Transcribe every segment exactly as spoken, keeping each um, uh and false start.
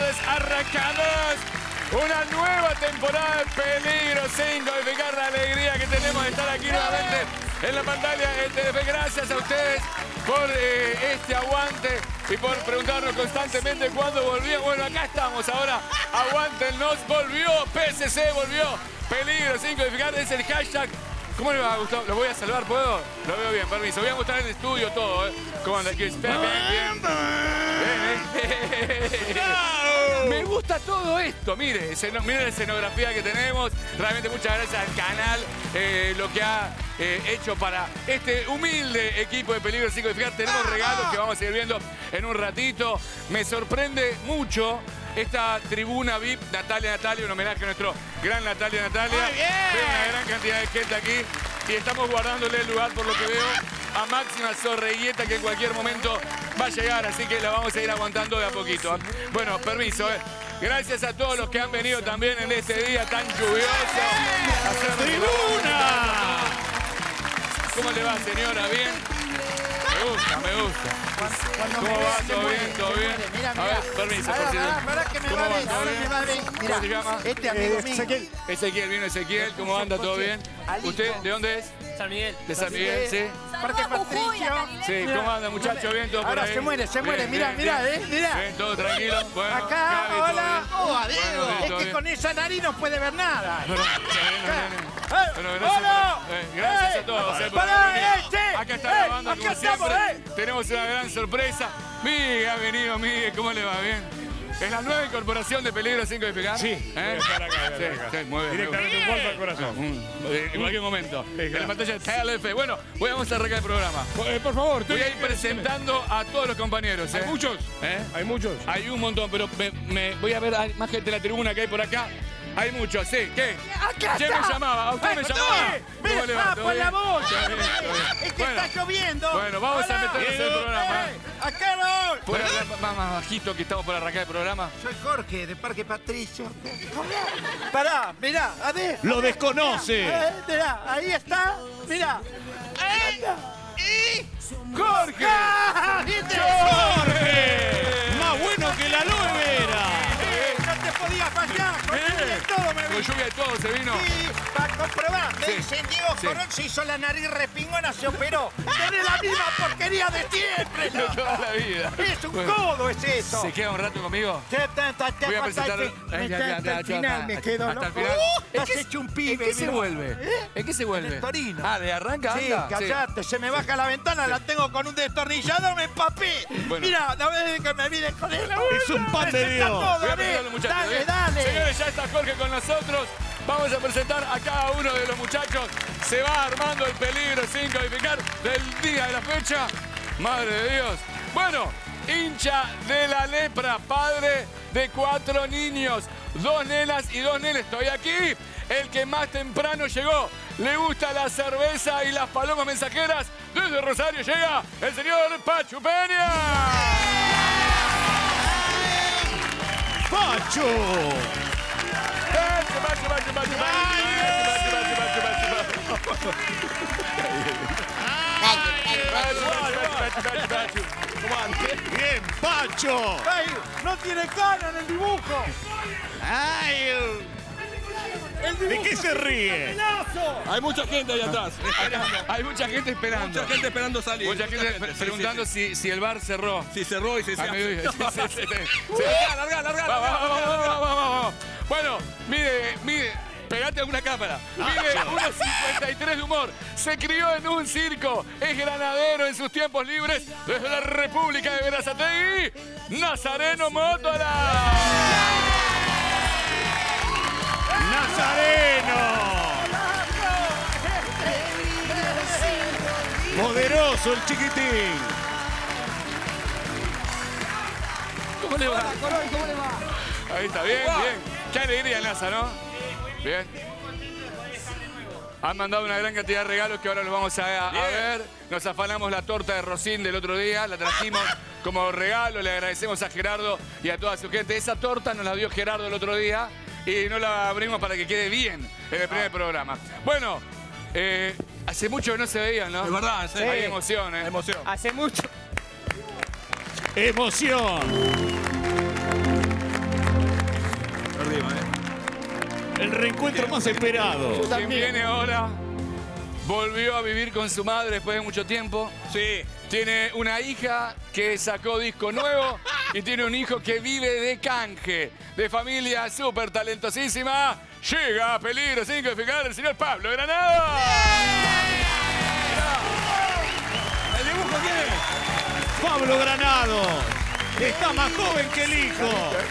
señores, arrancamos una nueva temporada de Peligro sin codificar, la alegría que tenemos de estar aquí nuevamente en la pantalla en Telefe. Gracias a ustedes por eh, este aguante y por preguntarnos constantemente cuándo volvía. Bueno, acá estamos ahora. Aguántenos, volvió, P S C volvió. Peligro sin codificar es el hashtag. ¿Cómo le va, Gustavo? ¿Lo voy a salvar? ¿Puedo? Lo veo bien, permiso. Voy a mostrar en el estudio todo, ¿eh? ¿Cómo anda aquí? Bien, bien, bien. Bien, ¿eh? Me gusta todo esto. Mire, miren la escenografía que tenemos. Realmente muchas gracias al canal, eh, lo que ha eh, hecho para este humilde equipo de Peligro sin codificar. Tenemos regalos que vamos a seguir viendo en un ratito. Me sorprende mucho esta tribuna V I P, Natalia Natalia, un homenaje a nuestro gran Natalia Natalia. Muy bien. Veo una gran cantidad de gente aquí y estamos guardándole el lugar, por lo que veo, a Máxima Zorreguieta, que en cualquier momento va a llegar, así que la vamos a ir aguantando de a poquito. Bueno, permiso, ¿eh? Gracias a todos los que han venido también en este día tan lluvioso. ¡Tribuna! ¿Cómo le va, señora? ¿Bien? Me gusta, me gusta. ¿Cómo va? ¿Todo bien? ¿Todo bien? Mira, mira. A ver, permiso, Ahora, presidente. ahora, ahora que me ¿Cómo va va? bien, ¿Todo ahora bien? me va bien. Mira, ¿Cómo se llama? este amigo Eh, mío. Ezequiel. Ezequiel, vino Ezequiel. ¿Cómo anda? ¿Todo bien? Alito. ¿Usted de dónde es? San Miguel. De San Miguel, sí. Parque Patricio. Sí, ¿cómo anda, muchacho? ¿Bien? ¿Todo por Ahora ahí? se muere, se muere. Bien, Mira, bien, mira, bien. eh, mira. Bien, todo tranquilo. Bueno, Acá, Gaby, ¿todo hola. bien? Oh, Bueno, Diego. bien, Es todo que bien. con esa nariz no puede ver nada. Bueno, Eh, bueno, gracias, ¡Hola! por- eh, gracias Eh, a todos. eh, por pará, haber venido. eh, che, Acá está eh, grabando, acá como estamos, siempre. eh. Tenemos una gran sorpresa. Miguel ha venido, Miguel. ¿Cómo le va? ¿Bien? ¿Es la nueva incorporación de Peligro sin codificar? Sí. ¿Eh? Para acá, para Sí, acá. sí, muy bien. Directamente un golpe al corazón. Mm, En cualquier momento. En la claro. pantalla de Telefe. Bueno, vamos a arrancar el programa. Eh, por favor, Voy a ir estoy- presentando a todos los compañeros. ¿eh? Hay muchos. ¿Eh? Hay muchos. Hay un montón, pero me, me- voy a ver hay más gente de la tribuna que hay por acá. Hay muchos, sí. ¿Qué? Acá ¿Quién está. me llamaba? ¿A usted me Ay, llamaba? no, ¿Cómo le va? Mira, ¿Todo por bien? la voz. Está bien, está bien. Es que Bueno, está lloviendo. Bueno, vamos a Hola. meternos en el programa. Eh, Acá no. ¿Puede hablar más, más bajito que estamos por arrancar el programa? Soy Jorge, de Parque Patricio. Pará, mirá, a ver. Lo desconoce. Eh, mirá, ahí está. Mirá. Ahí está. ¡Jorge! ¡Ah! ¿Viste? ¡Jorge! Más bueno que la aloe vera. Eh, No te podía fallar. Con lluvia y todo me Con vino. lluvia y todo se vino. Sí, para comprobar. Me Sí. dicen, Diego Sí. Corón se hizo la nariz repingona, se operó. Tiene la misma porquería de siempre. De toda la vida. Es un Bueno, codo, es eso. ¿se queda un rato conmigo? Ya, ta, ta, ta, Voy a ta, presentar- ta, Eh, me ya, está- ya, hasta ya, el ya, final ya, me quedo hasta el loco. final. Uh, ¿En Has qué- hecho un ¿En pibe. qué se mira. vuelve? ¿Eh? ¿En qué se vuelve? el Torino. Ah, ¿de arranca? Sí, anda? callate, se me baja la ventana, la tengo con un destornillador, me empapé. Bueno. Mira, la vez que me viene con él. Es un pan de Presenta Dios. todo, Voy a dale, presentar a los muchachos. dale, ¿eh? dale. Señores, ya está Jorge con nosotros. Vamos a presentar a cada uno de los muchachos. Se va armando el peligro sin codificar del día de la fecha. Madre de Dios. Bueno, hincha de la lepra, padre de cuatro niños, dos nenas y dos nenes. Estoy aquí. El que más temprano llegó. Le gusta la cerveza y las palomas mensajeras. Desde Rosario llega el señor Pachu Peña. ¡Pacho! Pachu, Pachu, Pachu, Pachu, Pachu, Pachu, Pachu, Pachu, Pachu, Pachu. Pachu, Pachu, Pachu. ¿Cómo andas? ¡Bien, Pacho! Ay, no tiene cara en el dibujo. ¡Ay! El ¿De dibujo qué se ríe? ¡Pelazo! Hay mucha gente ahí atrás. Hay mucha gente esperando. Mucha gente esperando salir. Mucha gente sí, preguntando sí, Si, si el bar cerró. sí. Si cerró y se Al mediodía. Sí, sí, sí, sí. Larga, larga, Va, va, larga. va, va, va, va, va, va. Bueno, mide, mide, pegate a una cámara. Mide uno cincuenta y tres de humor. Se crió en un circo. Es granadero en sus tiempos libres. Desde la República de Berazategui, Nazareno Mótola. ¡Nazareno! Poderoso el chiquitín. ¿Cómo le va? Ahí está, bien, bien. Qué alegría, Naza, ¿no? Bien. Han mandado una gran cantidad de regalos que ahora los vamos a, a ver. Nos afanamos la torta de Rosín del otro día, la trajimos como regalo. Le agradecemos a Gerardo y a toda su gente. Esa torta nos la dio Gerardo el otro día y no la abrimos para que quede bien en el primer programa. Bueno, eh, hace mucho que no se veían, ¿no? Es verdad, sí. Hay emoción, ¿eh? Emoción. Hace mucho. Emoción. El reencuentro más esperado. Quien viene ahora volvió a vivir con su madre después de mucho tiempo. Sí. Tiene una hija que sacó disco nuevo y tiene un hijo que vive de canje, de familia súper talentosísima. Llega a Peligro sin codificar el señor Pablo Granado. ¿El dibujo quién es? Pablo Granado. Está más joven que el hijo.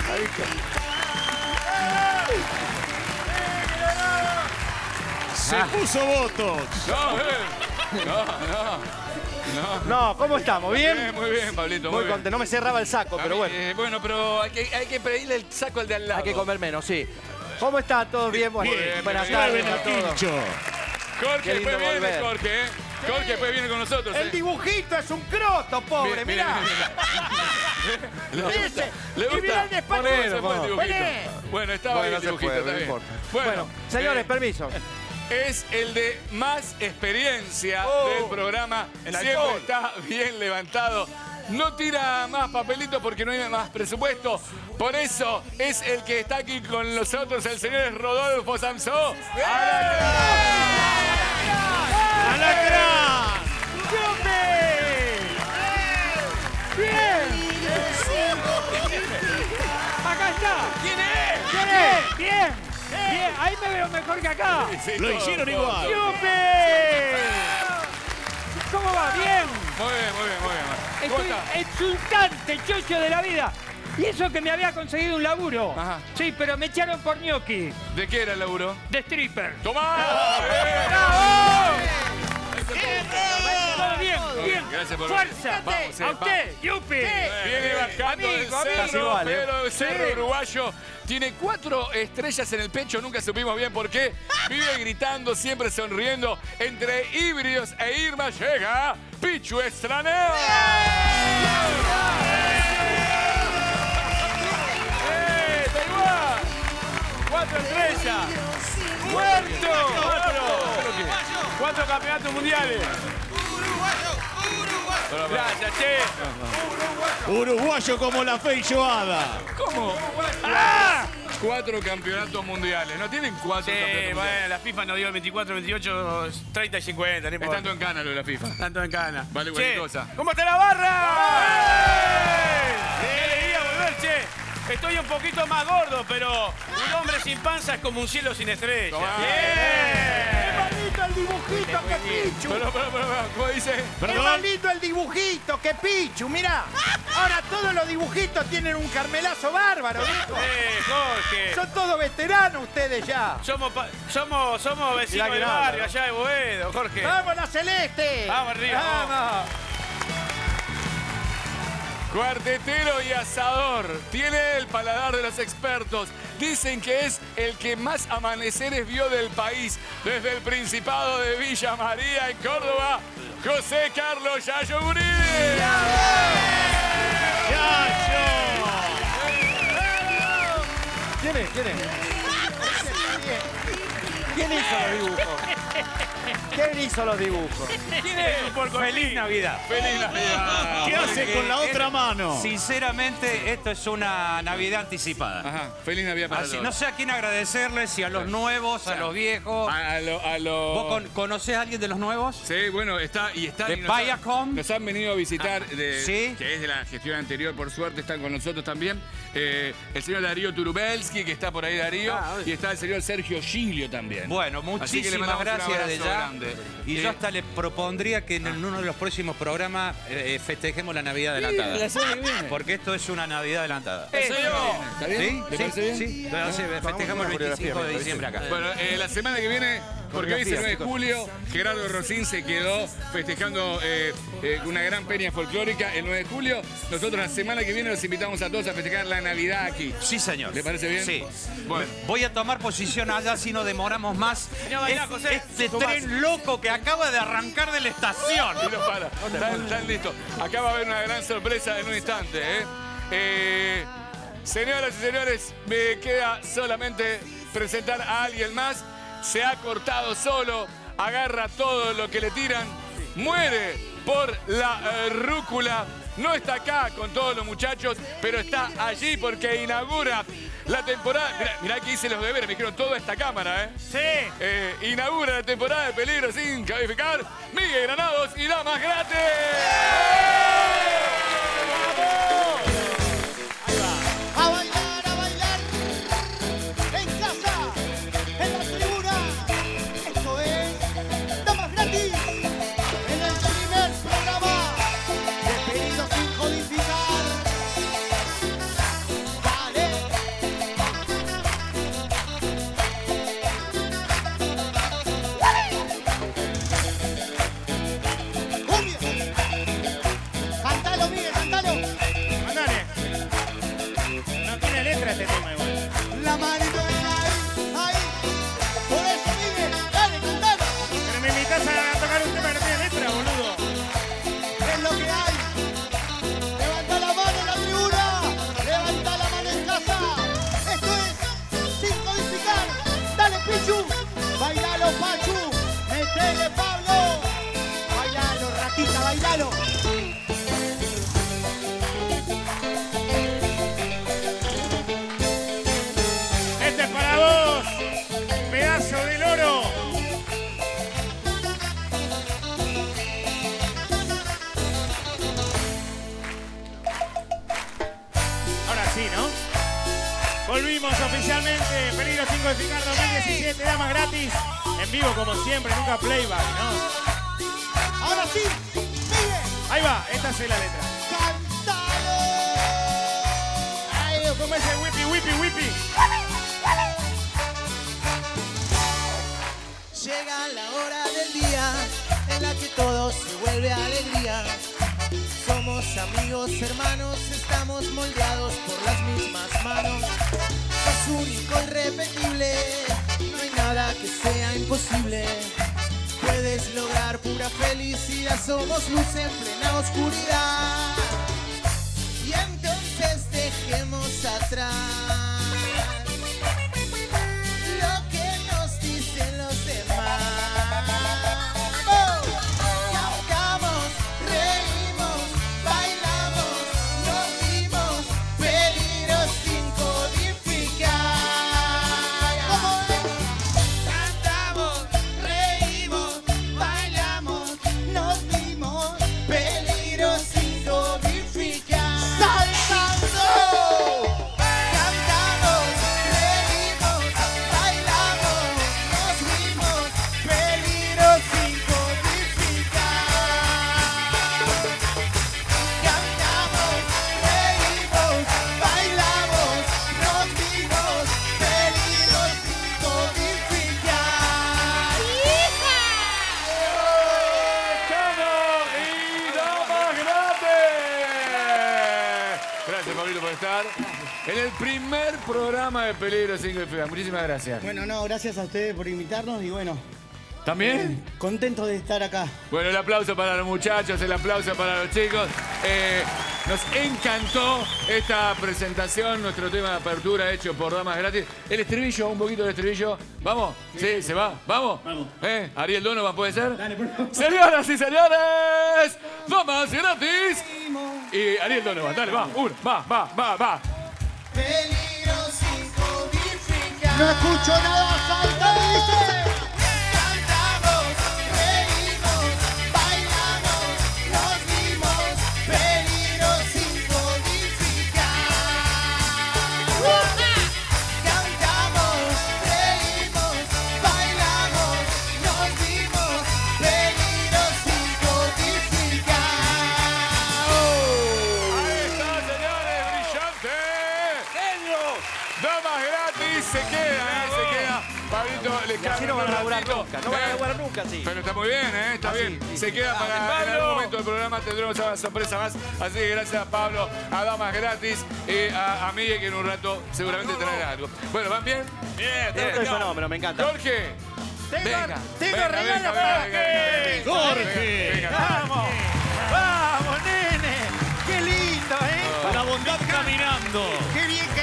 Se puso botox. No, eh. no, no. No. No, ¿cómo estamos? ¿Bien? Bien, muy bien, Pablito. Muy Muy bien. contento. No me cerraba el saco, A pero mí, bueno. eh, bueno, pero hay que, hay que pedirle el saco al de al lado. Hay que comer menos, sí. ¿Cómo está? ¿Todo bien? Bueno, Bien, buenas bien, tardes Mueven a el todos. pincho. Jorge, Qué lindo después viene volver. Jorge, ¿eh? Jorge después viene con nosotros. El ¿eh? dibujito es un croto, pobre, Mira, mirá. mira, Le gusta. Ese. Le Y gusta. mirá el despacho. ¿Cómo se fue el Ponelo, dibujito? ponelo. Bueno, estaba Bueno, bien el se dibujito, puede, está no bien. importa. Bueno, Bueno, señores, eh, permiso. es el de más experiencia Oh, del programa. el Siempre alcohol. está bien levantado. No tira más papelitos porque no hay más presupuesto. Por eso es el que está aquí con nosotros, el señor Rodolfo Samsó. ¡Alacrán! ¡Bien! ¡Acá está! ¿Quién es? ¿Quién es? ¡Bien! ¡Bien! Ahí me veo mejor que acá. Sí, Lo todo, hicieron todo. igual. ¡Yupi! ¿Cómo va? ¿Bien? Muy bien, muy bien, muy bien. ¿Cómo Estoy está? exultante, chocho de la vida. Y eso que me había conseguido un laburo. Ajá. Sí, pero me echaron por ñoqui. ¿De qué era el laburo? De stripper. ¡Tomá! Todo bien, bien. Gracias por ¡Fuerza! Vamos, eh, ¡A usted! ¡Yupi! Viene bajando del Amigo, cerro, amigo. igual, ¿eh? pero el cerro Sí. uruguayo tiene cuatro estrellas en el pecho, nunca supimos bien por qué. Vive gritando, siempre sonriendo. Entre híbridos e Irma llega Pichu Estraneo. ¡Eh, Taiwán! ¡Cuatro estrellas! ¡Muerto! ¡Cuatro! ¡Cuatro campeonatos mundiales! Gracias, che. Uruguayo como la feijoada. ¿Cómo? ¡Ah! Cuatro campeonatos mundiales. ¿No tienen cuatro Sí, campeonatos bueno, mundiales? la FIFA nos dio el veinticuatro, veintiocho, treinta y cincuenta. No Es importa. tanto en cana lo de la FIFA. Tanto en cana. Vale Che, cualquier cosa. ¿Cómo está la barra? ¡Eh! ¡Qué alegría volver, che! Estoy un poquito más gordo, pero un hombre sin panza es como un cielo sin estrellas. Tomá. ¡Qué maldito el dibujito que Pichu! Pero, pero, pero, pero, ¿cómo dice? ¡Qué maldito el dibujito que Pichu! Mirá, ahora todos los dibujitos tienen un carmelazo bárbaro, viejo. Eh, Jorge. Son todos veteranos ustedes ya. Somos, pa- somos, somos vecinos Mirá que del nada, barrio, ¿no? allá de Boedo, Jorge. ¡Vamos, la Celeste! Vamos arriba, ¡Vamos! Cuartetero y asador. Tiene el paladar de los expertos. Dicen que es el que más amaneceres vio del país. Desde el Principado de Villa María en Córdoba, José Carlos Yayo Guridi. ¿Quién es? ¿Quién es? ¿Quién hizo los dibujos? ¿Quién hizo los dibujos? ¿Quién es? Feliz Navidad. ¡Feliz Navidad! ¿Qué hace con la otra mano? Sinceramente, esto es una Navidad anticipada. Ajá, feliz Navidad para Así, todos. no sé a quién agradecerles, si a los nuevos, a los viejos. A lo, a lo... ¿Vos con- conocés a alguien de los nuevos? Sí, bueno, está y está. ¿De y nos han- Viacom? Nos han venido a visitar, de, ¿sí? que es de la gestión anterior, por suerte, están con nosotros también. Eh, el señor Darío Turubelski, que está por ahí, Darío. Ah, y está el señor Sergio Giglio también. Bueno, Así que le muchísimas mandamos un gracias de abrazo ya. grande. Y Eh, yo hasta le propondría que en uno de los próximos programas eh, festejemos la Navidad adelantada. la semana que viene. Porque esto es una Navidad adelantada. La semana que viene, ¿Está bien? ¿Sí? ¿Le Sí, parece bien? sí. Entonces, festejamos el veinticinco de diciembre acá. Bueno, eh, la semana que viene, porque hoy es el nueve de julio, Gerardo Rosín se quedó festejando eh, eh, una gran peña folclórica el nueve de julio. Nosotros la semana que viene los invitamos a todos a festejar la Navidad aquí. Sí, señor. ¿Le parece bien? Sí. Bueno. Voy a tomar posición allá si no demoramos más. No, bailá, Es- José. este tren loco que acaba de arrancar de la estación. Y no para. Están, están listos. Acá va a haber una gran sorpresa en un instante. ¿eh? Eh, señoras y señores, me queda solamente presentar a alguien más. Se ha cortado solo, agarra todo lo que le tiran, muere por la eh, rúcula. no está acá con todos los muchachos, pero está allí porque inaugura la temporada. Mirá, mirá que hice los deberes, me dijeron toda esta cámara, ¿eh? Sí. Eh, inaugura la temporada de Peligro sin calificar. Miguel Granados y Damas Gratis. A bailar, a bailar, en casa, en la tribuna. Esto es Damas Gratis, en el primer programa de Pedido sin codificar. Dale. Cumbia. Cántalo, Miguel, cántalo. Mandale. No tiene letra este tema igual. La manito ahí, ahí. Por eso, Miguel, dale, cantalo. Pero me invitas a tocar un tema que no tiene letra, boludo. Es lo que hay. Levanta la mano en la tribuna. Levanta la mano en casa. Esto es sin codificar. Dale, Pichu. Bailalo, Pachu. Metele, Pablo. Bailalo, ratita, bailalo. Este es para vos, pedazo de loro. Ahora sí, ¿no? Volvimos oficialmente, Peligro sin codificar dos mil diecisiete, Damas Gratis. En vivo como siempre, nunca playback, ¿no? Ahora sí, Miguel. Ahí va, esta es la letra. Cántalo. Ay, ¿cómo es el whippy, whippy, whippy? Llega la hora del día en la que todo se vuelve alegría. Somos amigos, hermanos, estamos moldeados por las mismas manos. Es único, irrepetible, no hay nada que sea imposible. Puedes lograr pura felicidad, somos luz en plena oscuridad. Y entonces dejemos atrás lo que nos dicen los demás. Oh. Cantamos, reímos, bailamos, nos dimos, peligro sin codificar. ¿Cómo es? Cantamos, reímos, bailamos, nos dimos, peligro sin codificar. ¡Saltando! Cantamos, reímos, bailamos, nos vimos, peligro sin codificar. Cantamos, reímos, bailamos, nos vimos, peligro sin codificar. ¡Chano y Damas Gratis! Gracias, Pablito, por estar en el primer programa de Peligro sin codificar. Muchísimas gracias. Bueno, no, gracias a ustedes por invitarnos y bueno, ¿También? contento de estar acá. Bueno, el aplauso para los muchachos, el aplauso para los chicos. Eh, nos encantó esta presentación, nuestro tema de apertura hecho por Damas Gratis. El estribillo, un poquito de estribillo. ¿Vamos? Sí, ¿se va? ¿Vamos? Vamos. ¿Eh? ¿Ariel Donovan puede ser? Dale, por favor. Señoras y señores, Damas Gratis. Y Ariel Donovan, dale, va, uno, va, va, va, va. Peligro sin codificar. No escucho nada, salta, dice. Cantamos, reímos, bailamos, nos vimos, peligro sin codificar. Cantamos, reímos, bailamos, nos vimos, peligro sin codificar. Ahí está, señores, brillante. Damas Gratis se queda, ¿eh? Se queda. Pablito, le Y así no van a laburar ratito, nunca, no van a ¿eh? laburar nunca, sí. Pero está muy bien, ¿eh? Está Ah, sí, bien. sí, Se sí. queda Dale, para en Pablo. algún momento del programa. Tendremos una sorpresa más. Así que gracias, Pablo, a Damas Gratis y a, a Miguel, que en un rato seguramente traerá algo. Bueno, ¿van bien? Bien, bien. Es fenómeno, me encanta. Jorge. Tengo, Venga, tengo venga, regalo venga, para venga, venga, venga, Jorge. venga, venga. ¡Vamos! ¡Vamos, nene! ¡Qué lindo, eh! La bondad caminando. ¡Qué bien que canta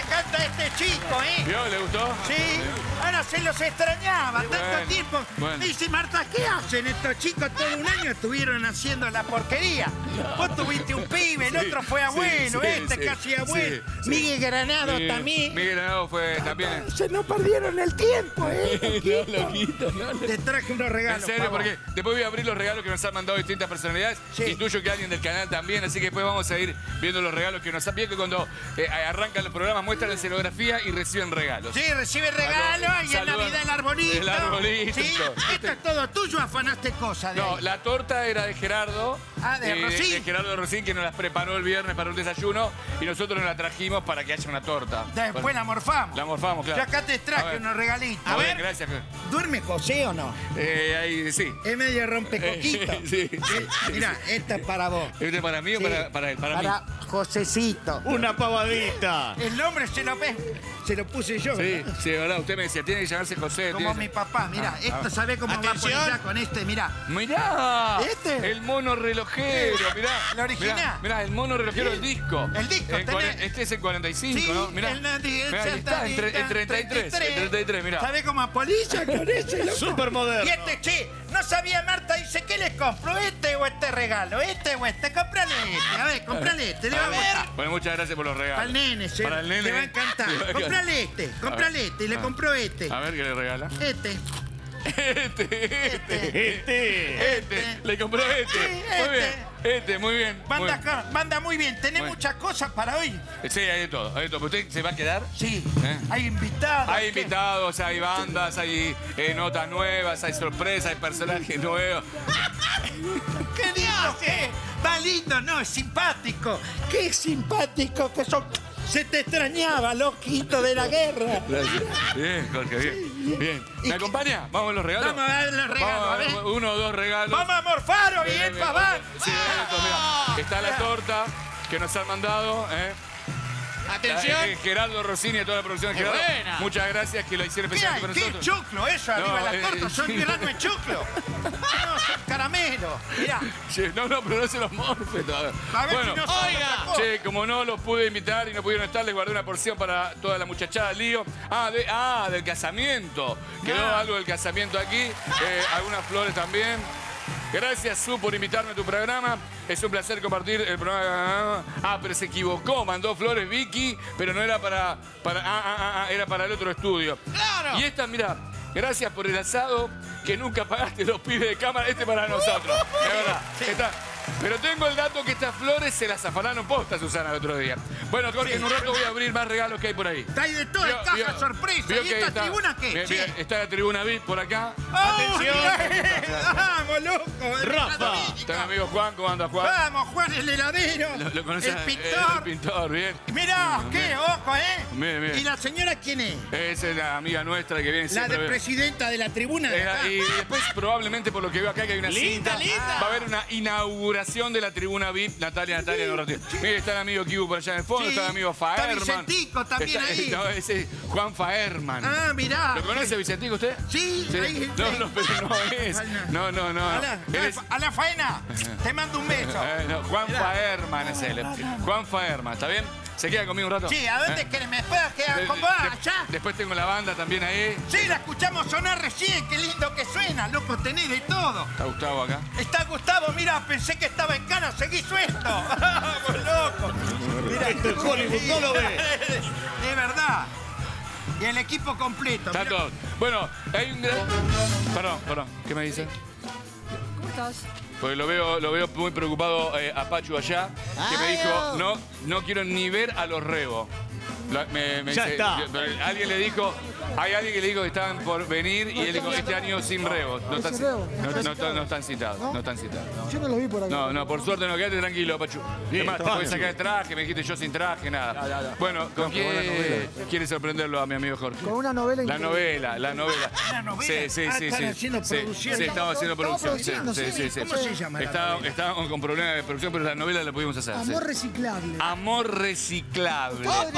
de este chico, ¿eh? ¿Vio? ¿Le gustó? Sí. Ahora se los extrañaba tanto Bueno, tiempo. bueno. Me dice, Marta, ¿qué hacen estos chicos? Todo un año estuvieron haciendo la porquería. Vos tuviste un pibe, el Sí, otro fue sí, abuelo, sí, este sí, casi abuelo. sí, sí. Miguel Granado Miguel- también. Miguel Granado fue también. Se no perdieron el tiempo, ¿eh? No, loquito, no, no. Te traje unos regalos. En serio, pavo. porque después voy a abrir los regalos que nos han mandado distintas personalidades. Sí. Intuyo que alguien del canal también, así que después vamos a ir viendo los regalos que nos han. Bien que cuando eh, arrancan los programas muestran la escenografía y reciben regalos. Sí, recibe regalos y en Saludan. Navidad el arbolito. El arbolito. Sí, esto es todo tuyo, afanaste cosas de No, ahí. la torta era de Gerardo. Ah, de eh, Rosín. de Gerardo Rosín, que nos las preparó el viernes para un desayuno y nosotros nos la trajimos para que haya una torta. Después Bueno, la morfamos. la morfamos, claro. Yo acá te A traje ver. unos regalitos. A ver, gracias. Fer. ¿Duerme José o no? Eh, ahí, sí. Es medio rompecoquito. Sí, sí, sí. Mira, esta es para vos. ¿Este es para mí o Sí. para, para él? Para, Para mí. Josecito. Una pavadita. El nombre se lo ve, se lo puse yo. Sí, ¿verdad? sí, de verdad. Usted me decía, tiene que llamarse José. Como tiene mi que- papá, mira, esto sabe cómo Atención. va a poner ya con este, mira. Mirá, ¿Este? el mono relojero, mirá. ¿La original? Mirá, mirá, el mono relojero, el disco. El disco, En tenés- cuaren- Este es el cuarenta y cinco, Sí, ¿no? Mirá, el nati- mirá, ahí está, en, tre- en treinta y tres. En treinta y tres, mirá. ¿Sabe cómo polilla con ese? loco? Súper moderno. Y este, che, no sabía Marta, dice, ¿qué le compro? ¿Este o este regalo? ¿Este o este? Comprale este, a ver, comprale este, le va a gustar. Bueno, muchas gracias por los regalos. Para el nene, se, Para el nene. le va a encantar. Le va a encantar. Comprale este, comprale este, y le Ah. compró este. A ver qué le regala. Este, Este, este, Este. este. Le compró este. Sí, Muy este. bien. Este, muy bien. muy manda, bien. acá, manda muy bien. ¿Tenés Bueno. muchas cosas para hoy? Sí, hay de todo, hay de todo. ¿Usted se va a quedar? Sí. ¿Eh? Hay invitados. Hay ¿qué? invitados, hay bandas, hay eh, notas nuevas, hay sorpresas, hay personajes nuevos. ¡Qué lindo que es! Va lindo, no, es simpático. ¡Qué simpático que son! Se te extrañaba, loquito de la guerra. Gracias. Bien, Jorge, bien. Bien. ¿Me acompaña? ¿Vamos a los regalos? Vamos a ver los regalos, Vamos a ver. Uno o dos regalos. ¡Vamos a morfaro y el paván! Sí, esto, mira. Está la torta que nos han mandado, ¿eh? Atención. Eh, Gerardo Rossini y toda la producción de Qué Gerardo. buena. Muchas gracias que lo hicieron ¿Qué especial hay? para ¿Qué nosotros. choclo eso arriba No, de la eh, torta? Son sí. grano de choclo. No, son caramelo. Mirá, Che, no, no, pero no se los morfe todavía. a ver Bueno, si no son oiga. otra cosa. che, como no los pude invitar y no pudieron estar, les guardé una porción para toda la muchachada del lío. Ah, de, ah del casamiento. Quedó Ah. algo del casamiento aquí. Eh, algunas flores también. Gracias, Su, por invitarme a tu programa. Es un placer compartir el programa. Ah, pero se equivocó. Mandó flores Vicky, pero no era para... para ah, ah, ah, ah, era para el otro estudio. ¡Claro! Y esta, mira, gracias por el asado que nunca pagaste los pibes de cámara. Este para nosotros. Es verdad. Está- Pero tengo el dato que estas flores se las afanaron posta, Susana, el otro día. Bueno, Jorge, en un rato voy a abrir más regalos que hay por ahí. Está ahí de todo, en Vio- caja vio- sorpresa. vio ¿Y que esta está- tribuna qué? Mira, che? mira, está la tribuna V I P por acá. Atención. ¡Oh, ¡vamos, loco! Rafa. Está mi amigo Juan, ¿cómo anda Juan? ¡Vamos, Juan, el heladero! Lo, lo conoce ¡El eh, pintor! el pintor, bien. Mirá, qué ojo, ¿eh? Bien, bien. ¿Y la señora quién es? Esa es la amiga nuestra que viene La siempre. de presidenta de la tribuna de Eh, acá. y después probablemente por lo que veo acá que hay una Linda, cinta, linda. va a haber una inauguración de la tribuna V I P. Natalia, Natalia, no ratito. Mire, está el amigo Kibu por allá en el fondo, Sí. está el amigo Está Faerman. Vicentico también Está- ahí. no, ese es Juan Faerman. Ah, mirá. ¿Lo conoce Vicentico usted? Sí, ahí. No, ahí. no, pero no es. Ay, No, no, no. A la, Él es- a la faena. Te mando un beso. eh, no, Juan Faerman es él. Juan Faerman, ¿está bien? ¿Se queda conmigo un rato? Sí, ¿a dónde ¿Eh? querés? ¿Me puedo quedar De- con vos de- allá? Después tengo la banda también ahí. Sí, la escuchamos sonar recién. Qué lindo que suena, loco. Tenés de todo. Está Gustavo acá. Está Gustavo, mira, pensé que estaba en Cana. Seguí suelto. Vamos, loco. Mira, Esto es Hollywood, no lo ve. De verdad. Y el equipo completo. Está mirá. todo. Bueno, hay un gran... Perdón, perdón. ¿Qué me dice? ¿Cómo estás? Porque lo veo, lo veo muy preocupado eh, a Pachu allá, que me dijo, no, no quiero ni ver a los rebos. La- me- me Ya está. pero alguien le dijo, hay alguien que le dijo que estaban por venir y él dijo, este año sin rebos. No están, ¿Sin rebos? no, no están- no están citados, no están citados. Yo no lo vi por acá. No, no, por suerte no, quédate tranquilo, Pachu. Bien, Es más, te está puedes bien. sacar el traje, me dijiste yo sin traje, nada. Bueno, ¿con quién quiere sorprenderlo a mi amigo Jorge? Con una novela La increíble. novela, la novela. ¿Una novela? Sí, sí, Ah, sí. están sí. haciendo Sí, producción. Sí, estamos haciendo Estamos producción. produciendo, Sí, sí, sí. sí. ¿Cómo se llama la Está- novela? Estábamos con problemas de producción, pero la novela la pudimos hacer. sí. Amor reciclable. Amor reciclable. Podría estar ahí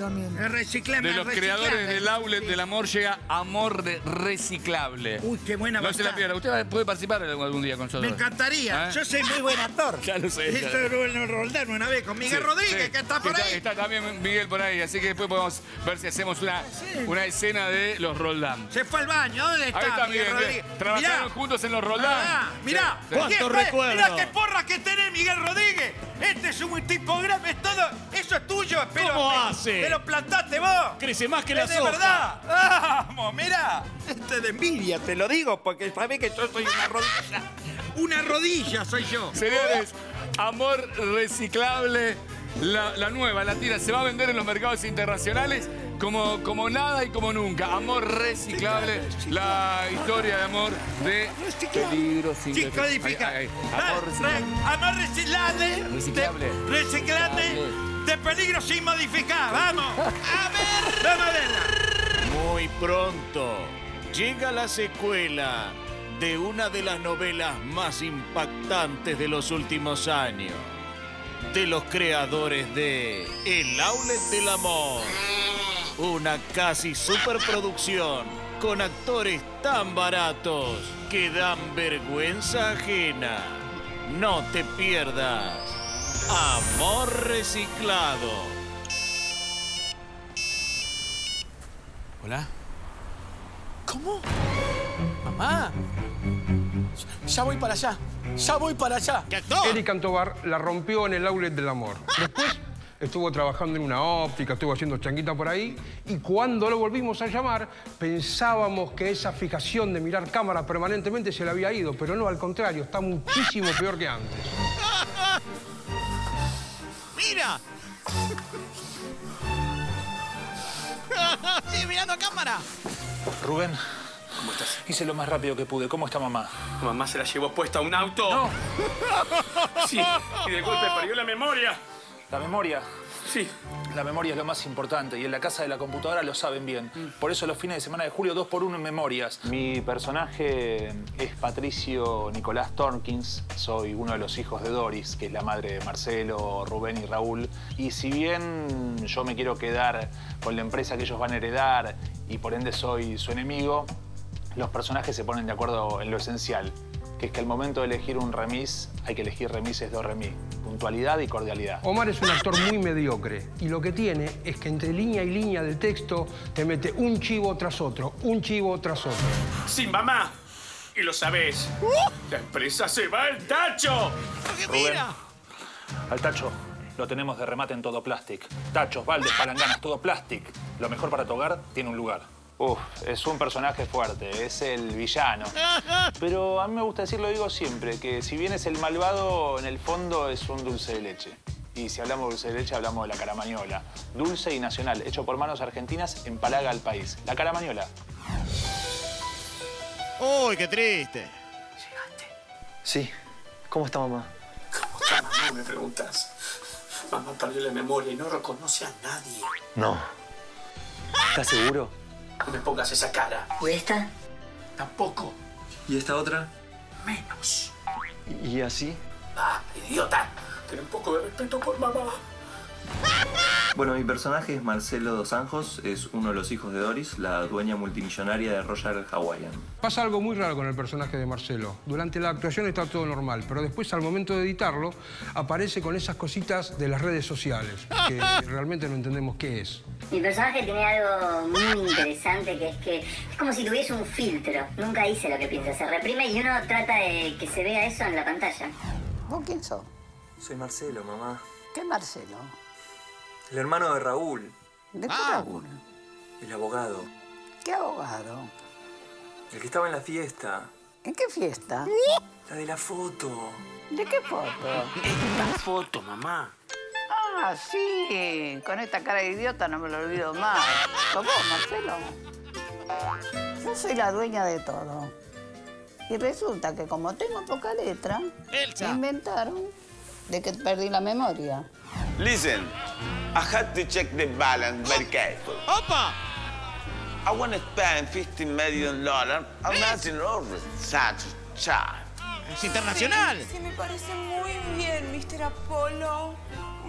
también. Reciclame, de los reciclame. creadores del outlet del amor llega Amor de Reciclable. Uy, qué buena No se la pierda. Usted puede participar algún día con nosotros. Me encantaría. ¿Eh? Yo soy muy buen actor. Ya lo sé. Esto en Roldán una vez con Miguel Sí, Rodríguez, sí. que está por Está- ahí. Está también Miguel por ahí, así que después podemos ver si hacemos una, una escena de los Roldán. Se fue al baño. ¿Dónde está, Ahí está Miguel Miguel. Rodríguez? Miguel. Trabajaron Mirá. juntos en los Roldán. Ah, mirá, Sí, sí. ¿Qué ¿Cuántos fue? recuerdos? Mirá qué porra que tenés, Miguel Rodríguez. Este es un tipograma, es todo. Eso es tuyo, pero. ¿Cómo pero- hace? Te lo plantaste vos. Crece más que la Es de soja. verdad. Vamos, mirá. Este es de envidia, te lo digo, porque sabés que yo soy una rodilla. Una rodilla soy yo. Señores, Amor Reciclable, la, la nueva, la tira, se va a vender en los mercados internacionales como, como nada y como nunca. Amor Reciclable, la historia de amor de peligro sin Sí, codifica. Ahí, ahí, ahí. Ah, Amor Reciclable. re- Amor reciclable. Reciclable. De, reciclable. De peligro sin modificar. Vamos. A ver. Vamos a verla. Muy pronto llega la secuela de una de las novelas más impactantes de los últimos años. De los creadores de El Outlet del Amor. Una casi superproducción con actores tan baratos que dan vergüenza ajena. No te pierdas Amor Reciclado. Hola. ¿Cómo? Mamá. Ya voy para allá. Ya voy para allá. ¿Qué actor? Eric Antobar la rompió en el outlet del amor. Después estuvo trabajando en una óptica, estuvo haciendo changuita por ahí. Y cuando lo volvimos a llamar, pensábamos que esa fijación de mirar cámara permanentemente se le había ido. Pero no, al contrario, está muchísimo peor que antes. ¡Mira! ¡Sigue mirando a cámara! Rubén, ¿cómo estás? Hice lo más rápido que pude. ¿Cómo está mamá? Mamá se la llevó puesta a un auto. No. Sí, y de golpe perdió la memoria. ¿La memoria? Sí. La memoria es lo más importante y en la casa de la computadora lo saben bien. Por eso los fines de semana de julio, dos por uno en memorias. Mi personaje es Patricio Nicolás Torkins. Soy uno de los hijos de Doris, que es la madre de Marcelo, Rubén y Raúl. Y si bien yo me quiero quedar con la empresa que ellos van a heredar y por ende soy su enemigo, los personajes se ponen de acuerdo en lo esencial, que es que al momento de elegir un remis, hay que elegir remises do remis. Puntualidad y cordialidad. Omar es un actor muy mediocre y lo que tiene es que entre línea y línea del texto te mete un chivo tras otro, un chivo tras otro. Sí, mamá. Y lo sabés. La empresa se va al tacho. Rubén, al tacho lo tenemos de remate en todo plástico. Tachos, baldes, palanganas, todo plástico. Lo mejor para tu hogar tiene un lugar. Uf, es un personaje fuerte, es el villano. Pero a mí me gusta decir, lo digo siempre, que si bien es el malvado, en el fondo es un dulce de leche. Y si hablamos de dulce de leche, hablamos de la caramañola. Dulce y nacional, hecho por manos argentinas, empalaga al país. La caramañola. ¡Uy, qué triste! Sí. ¿Cómo está mamá? ¿Cómo está mamá? Me preguntas. Mamá perdió la memoria y no reconoce a nadie. No. ¿Estás seguro? No me pongas esa cara. ¿Y esta? Tampoco. ¿Y esta otra? Menos. ¿Y así? Ah, idiota. Ten un poco de respeto por mamá. Bueno, mi personaje es Marcelo Dos Anjos, es uno de los hijos de Doris, la dueña multimillonaria de Royal Hawaiian. Pasa algo muy raro con el personaje de Marcelo. Durante la actuación está todo normal, pero después, al momento de editarlo, aparece con esas cositas de las redes sociales, que realmente no entendemos qué es. Mi personaje tiene algo muy interesante, que es que es como si tuviese un filtro. Nunca dice lo que piensa, se reprime y uno trata de que se vea eso en la pantalla. ¿Vos quién sos? Soy Marcelo, mamá. ¿Qué Marcelo? El hermano de Raúl. ¿De qué Ah. Raúl? El abogado. ¿Qué abogado? El que estaba en la fiesta. ¿En qué fiesta? La de la foto. ¿De qué foto? Esta foto, mamá. Ah, sí. Con esta cara de idiota no me lo olvido más. ¿Sos vos, Marcelo? Yo soy la dueña de todo. Y resulta que como tengo poca letra, Elsa. me inventaron de que perdí la memoria. Listen, I had to check the balance very careful. ¡Opa! I want to spend fifteen million dollars. I'm not in order. Such a child. Es internacional. Sí, sí, me parece muy bien, mister Apolo.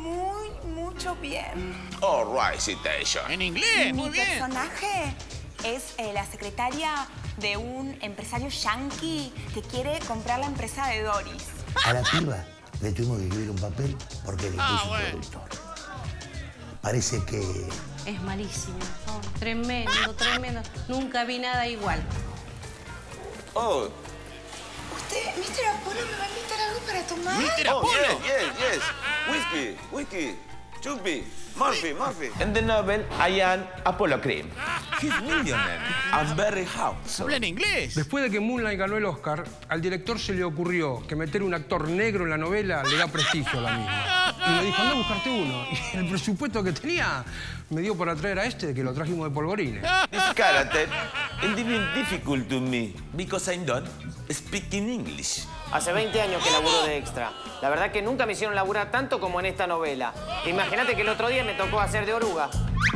muy, mucho bien. All right, citation. En inglés, muy Mi bien. personaje es eh, la secretaria de un empresario yanqui que quiere comprar la empresa de Doris. A la piba le tuvimos que escribir un papel porque le Ah, puso bueno. productor. Parece que... Es malísimo. Oh, tremendo, tremendo. Nunca vi nada igual. Oh, ¿Usted, mister Apolo, me va a invitar algo para tomar? mister oh, Apollo. yes, yes, yes. Whiskey, whiskey, Chupi, Murphy, Murphy. In the novel, I am Apollo Cream. He's millionaire. I'm very house. Habla en inglés. Después de que Moonlight ganó el Oscar, al director se le ocurrió que meter un actor negro en la novela le da prestigio a la misma. Y me dijo, anda a buscarte uno. Y el presupuesto que tenía me dio por atraer a este, que lo trajimos de polvorines. This character is even difficult to me because I don't speak in English. Hace veinte años que laburo de extra. La verdad que nunca me hicieron laburar tanto como en esta novela. Imagínate que el otro día me tocó hacer de oruga.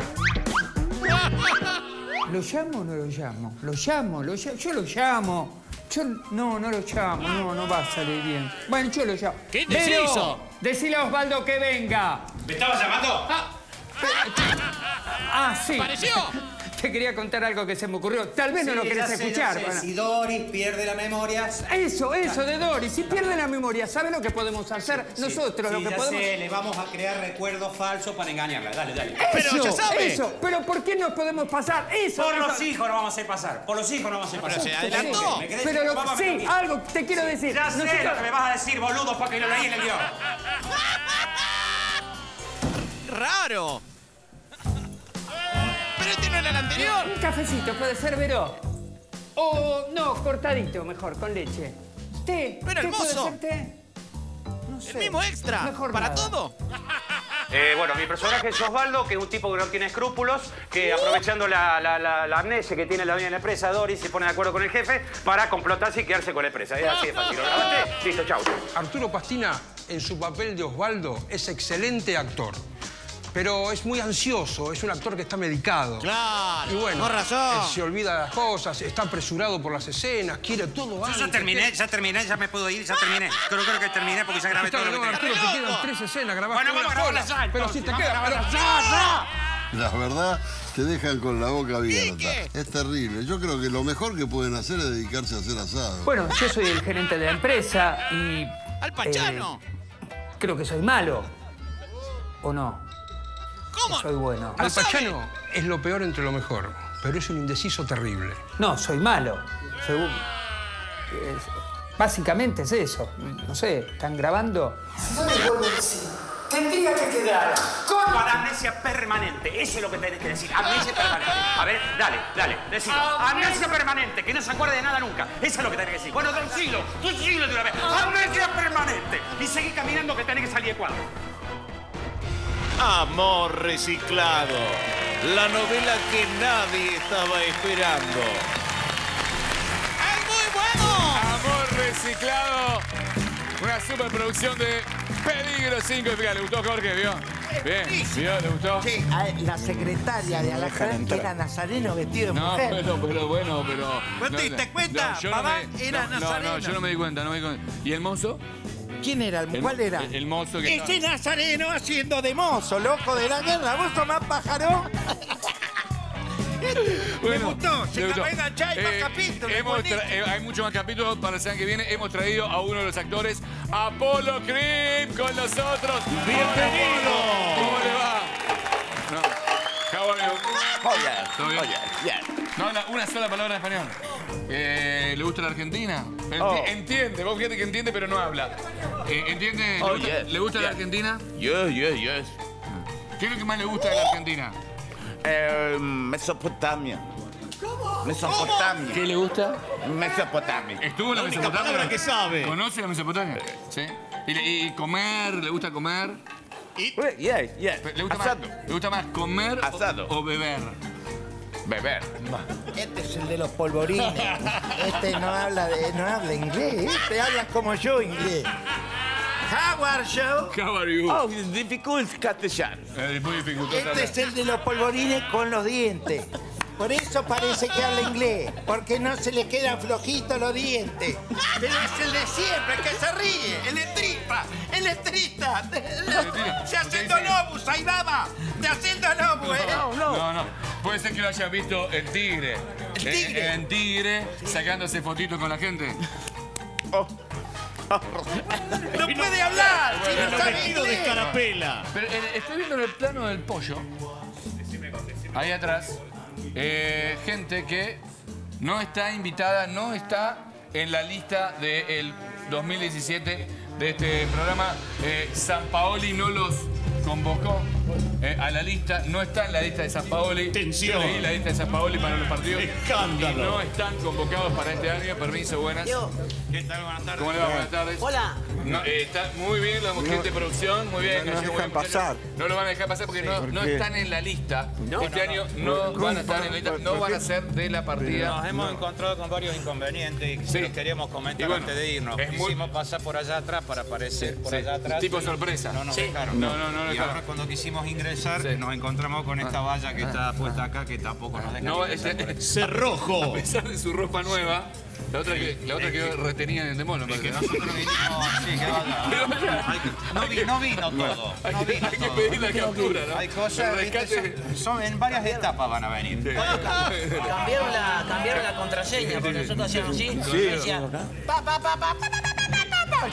¿Lo llamo o no lo llamo? Lo llamo, lo llamo. Yo lo llamo. Yo no, no lo llamo. No, no va a salir bien. Bueno, yo lo llamo. ¿Qué indeciso? Vero, decile a Osvaldo que venga. ¿Me estabas llamando? Ah, ah, sí. ¿Apareció? Te quería contar algo que se me ocurrió. Tal vez no lo querés escuchar. Bueno. Si Doris pierde la memoria... Eso, eso de Doris. Si pierde la memoria, ¿sabe lo que podemos hacer nosotros? Sí, lo que ya podemos... sé, le vamos a crear recuerdos falsos para engañarla. Dale, dale. Eso, Pero ya sabe. eso. Pero ¿por qué nos podemos pasar? Eso. Por eso. los hijos nos vamos a hacer pasar. Por los hijos nos vamos a hacer Pero pasar. se adelantó. ¿Me querés? Pero lo, Vamos a sí, ver. algo te quiero decir. Ya sé Nosotros- lo que me vas a decir, boludo, porque lo leí en el guión. Raro. Pero este no era el anterior. Un cafecito, puede ser, Vero. O no, cortadito mejor, con leche. Té. Pero ¿Té puede hermoso. ser té? No sé. El mismo extra. Mejor Para nada. todo. Eh, bueno, mi personaje es Osvaldo, que es un tipo que no tiene escrúpulos, que aprovechando la, la, la, la amnesia que tiene la dueña de la empresa, Doris, se pone de acuerdo con el jefe para complotarse y quedarse con la empresa. Es así de fácil. ¿Lo grabaste? Listo, chau. Arturo Pastina, en su papel de Osvaldo, es excelente actor. Pero es muy ansioso, es un actor que está medicado. Claro, Y bueno, con razón. él se olvida de las cosas, está apresurado por las escenas, quiere todo Yo antes. ya terminé, ya terminé, ya me puedo ir, ya terminé. Creo, creo que terminé porque ya grabé Está, todo lo no, que Arturo, tenía. te quedan tres escenas, grabaste Bueno, vamos a una sola. grabarlas ya, Pero si te entonces, queda... vamos a pero- grabarlas ya, La verdad, te dejan con la boca abierta. Es terrible. Yo creo que lo mejor que pueden hacer es dedicarse a hacer asado. Bueno, yo soy el gerente de la empresa y... Al Pachano. eh, creo que soy malo. ¿O no? ¿Cómo? Soy bueno. Al Pachano es lo peor entre lo mejor, pero es un indeciso terrible. No, soy malo. Soy... es- Básicamente es eso. No sé, ¿están grabando? No me vuelvo encima. Tendría que quedar con... Con amnesia permanente. Eso es lo que tenés que decir. Amnesia permanente. A ver, dale, dale, decilo. Amnesia permanente, que no se acuerde de nada nunca. Eso es lo que tenés que decir. Bueno, decilo, decilo de una vez. Amnesia permanente. Y seguí caminando que tenés que salir de cuadro. Amor reciclado. La novela que nadie estaba esperando. ¡Es muy bueno! Amor reciclado. Una superproducción de Peligro cinco. Fíjate, ¿le gustó, Jorge? ¿Vio? Bien, ¿vio? ¿Le gustó? Sí, a la secretaria de Alacrán que era nazareno vestido de No, mujer. pero, pero bueno, pero... ¿Vos te no, diste no, cuenta? no, yo no Papá me- era no, no, nazareno. No, yo no me di cuenta, no me di cuenta. ¿Y el mozo? ¿Quién era? ¿El, El- ¿Cuál era? El, el mozo que... Este nazareno haciendo de mozo, loco de la guerra. ¿Vos tomás pájaro? Me gustó, se le gustó. acabó de enganchar, hay más Eh, capítulos, hemos buenísimo. tra- eh, hay muchos más capítulos para la semana que viene. Hemos traído a uno de los actores, Apolo Cream, con nosotros. ¡Bienvenido! ¿Cómo le va? No. How are you? Joya, ¿Todo bien? joya, bien. No habla una sola palabra en español. Eh, ¿Le gusta la Argentina? Enti- Oh. Entiende, vos fíjate que entiende, pero no habla. Eh, ¿Entiende? Oh, ¿Le gusta, yes, ¿le gusta la yes. Argentina? Yes, yes, yes. ¿Qué es lo que más le gusta de la Argentina? Eh, Mesopotamia. ¿Cómo? Mesopotamia. ¿Qué le gusta? Mesopotamia. ¿Estuvo en la, La única Mesopotamia? palabra que sabe. ¿Conoce la Mesopotamia? Sí. ¿Y, le- y comer? ¿Le gusta comer? Yes, yes. ¿Le gusta, más, Asado. ¿Le gusta más comer o- Asado. o beber? Beber. Este es el de los polvorines. Este no habla, de, no habla inglés. Este habla como yo inglés. How are you? How are you? Oh, it's difficult castellano. Es muy dificultoso. Este es el de los polvorines con los dientes. Por eso parece que habla inglés, porque no se le quedan flojitos los dientes. Pero es el de siempre, el que se ríe, el letrista, el letrista. De Haciendo Lobos, ahí dama, de Haciendo Lobos, ¿eh? No, no, no. Puede ser que lo hayan visto el tigre. ¿El tigre? En tigre, sacándose fotitos con la gente. ¡No puede hablar! Si no sabe inglés. Pero eh, estoy viendo en el plano del pollo. Ahí atrás. Eh, gente que no está invitada, no está en la lista del dos mil diecisiete de este programa. Eh, Sampaoli no los convocó eh, a la lista, no está en la lista de Sampaoli. Tensión. Yo leí la lista de Sampaoli para los partidos. Escándalo. Y no están convocados para este año. Permiso, buenas. Yo. ¿Qué tal? Buenas tardes. ¿Cómo le va? Buenas tardes. Hola. No, eh, está muy bien la gente de producción, muy bien. No nos Gallego, dejan muchachos. pasar. No lo van a dejar pasar porque Sí, no, ¿por no qué? están en la lista. No, este no, año no. no van a estar en la lista, no ¿Por van qué? a ser de la partida. Nos hemos No. encontrado con varios inconvenientes y Sí. los queríamos comentar Y bueno, antes de irnos. es muy- Quisimos pasar por allá atrás para aparecer por Sí. allá atrás. Tipo y sorpresa. No nos Sí. dejaron. No, no, no lo Y dejaron. ahora cuando quisimos ingresar Sí. nos encontramos con esta valla que está puesta acá que tampoco nos deja No, ingresar ese- por aquí. Cerrojo. A pesar de su ropa nueva, la otra, que, la otra quedó retenida en el demonio. Es que nosotros vinimos, sí, que vaya. Hay que- No, vi- no vino todo. Hay No que, vino hay que todo. pedir la captura, ¿no? Hay cosas, El viste, rescate. son, son en varias etapas van a venir. Cambiaron la, cambiaron la contraseña, porque nosotros hacíamos así. Sí. y decía, pa, pa, pa, pa, pa, pa, pa, pa, pa.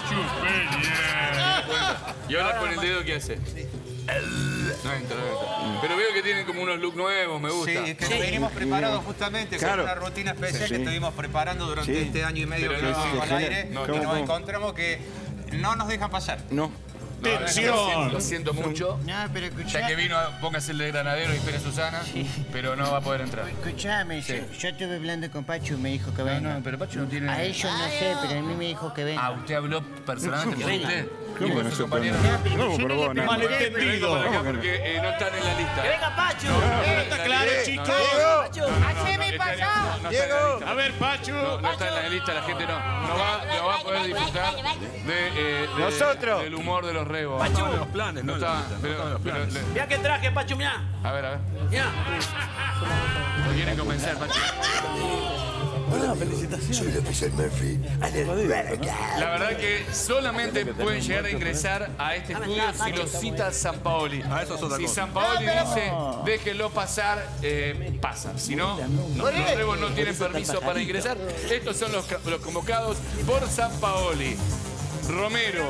Y ahora con el dedo, ¿qué hace? No entra, no entra. Pero veo que tienen como unos looks nuevos, me gusta. Sí, es que venimos preparados justamente Claro. con una rutina especial Sí. que estuvimos preparando durante Sí. este año y medio Pero que no, estuvimos al sí, aire no, y ¿cómo, nos cómo? encontramos que no nos dejan pasar. No. No, lo siento, lo siento mucho. No, pero escuchá. Ya que vino, póngase el de granadero y espere a Susana, pero no va a poder entrar. Escuchame, Sí. yo, yo estuve hablando con Pachu, me dijo que venga. no, pero Pachu no tiene- A ellos no sé, pero a mí me dijo que venga. Ah, usted habló personalmente con usted. ¿Cómo Y con que no sus se puede? compañeros. No, pero yo no le Malentendido. ¿Cómo que no? Porque eh, no están en la lista. ¡Que venga Pachu! Está claro, chicos. Pachu, ¡Haceme pasar! A ver, Pachu. No, no está en la lista, la gente no. No va, no va a poder disfrutar de, eh, de- Nosotros. del humor de los rebos. Pachu. No, de los planes, no está. Pero, pero, le- Mirá qué traje, Pachu, mirá. a ver, a ver. Mirá. Lo quieren convencer, Pachu. Hola, felicitaciones. Soy el oficial Murphy. La verdad que solamente pueden llegar a ingresar a este estudio si lo cita Sampaoli. eso es otra Si cosa. Sampaoli No, pero- dice, déjenlo pasar, eh, pasa. Si no, no, los rebos no tienen permiso para ingresar. Estos son los, ca- los convocados por Sampaoli. Romero,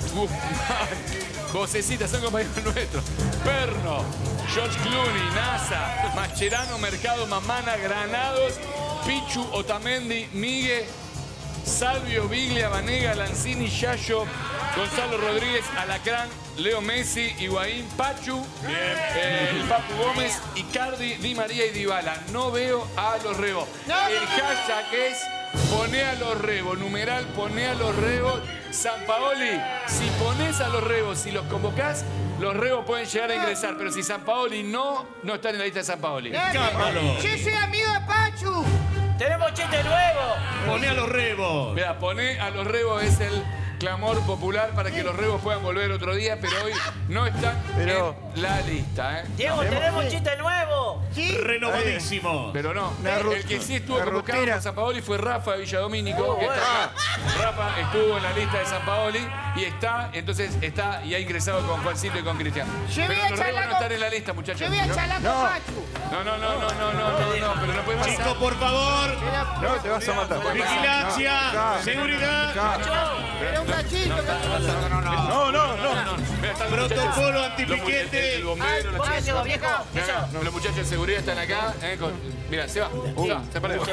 Guzmán, Josecita, son compañeros nuestros. Perno, George Clooney, NASA, Mascherano, Mercado, Mamana, Granados, Pichu, Otamendi, Migue, Salvio, Biglia, Vanega, Lanzini, Yayo, Gonzalo Rodríguez, Alacrán, Leo Messi, Higuaín, Pachu, eh, el Papu Gómez, Icardi, Di María y Dybala. No veo a los rebos. El hashtag es poné a los rebos, numeral poné a los rebos. Sampaoli, si pones a los rebos, si los convocás, los rebos pueden llegar a ingresar. Pero si Sampaoli no, no están en la lista de Sampaoli. Yo soy amigo de Pachu. ¡Tenemos chiste nuevo! Poné a los rebos. Mira, poné a los rebos es el clamor popular para que los rebos puedan volver otro día, pero hoy no están Pero- en la lista, ¿eh? Diego, tenemos chiste nuevo. Renovadísimo. Pero no, La ru- el que sí estuvo la convocado rutina. por San Paoli fue Rafa Villadomínico, Oh, que está bueno. acá. Rafa estuvo en la lista de San Paoli y está, entonces está y ha ingresado con Juancito y con Cristian. Yo voy Pero a los charlar rebos no con- están en la lista, muchachos. Yo voy a No, charlar con Pachu. no, no, no, no, no, no, no, no, pero no puede pasar. Chicos, por favor. No, te vas a matar. Vigilancia, No, no, seguridad. Pero un cachito. No, no, no. Mira, están los Protocolo muchachos- los antipiquete. muchachos- El bombero, los ¿Vos qué chicos. llevas, viejo? ¿Qué Mira, llevas? mira, los muchachos de seguridad están acá. eh, con- Mira, se va. Se va, se perdió.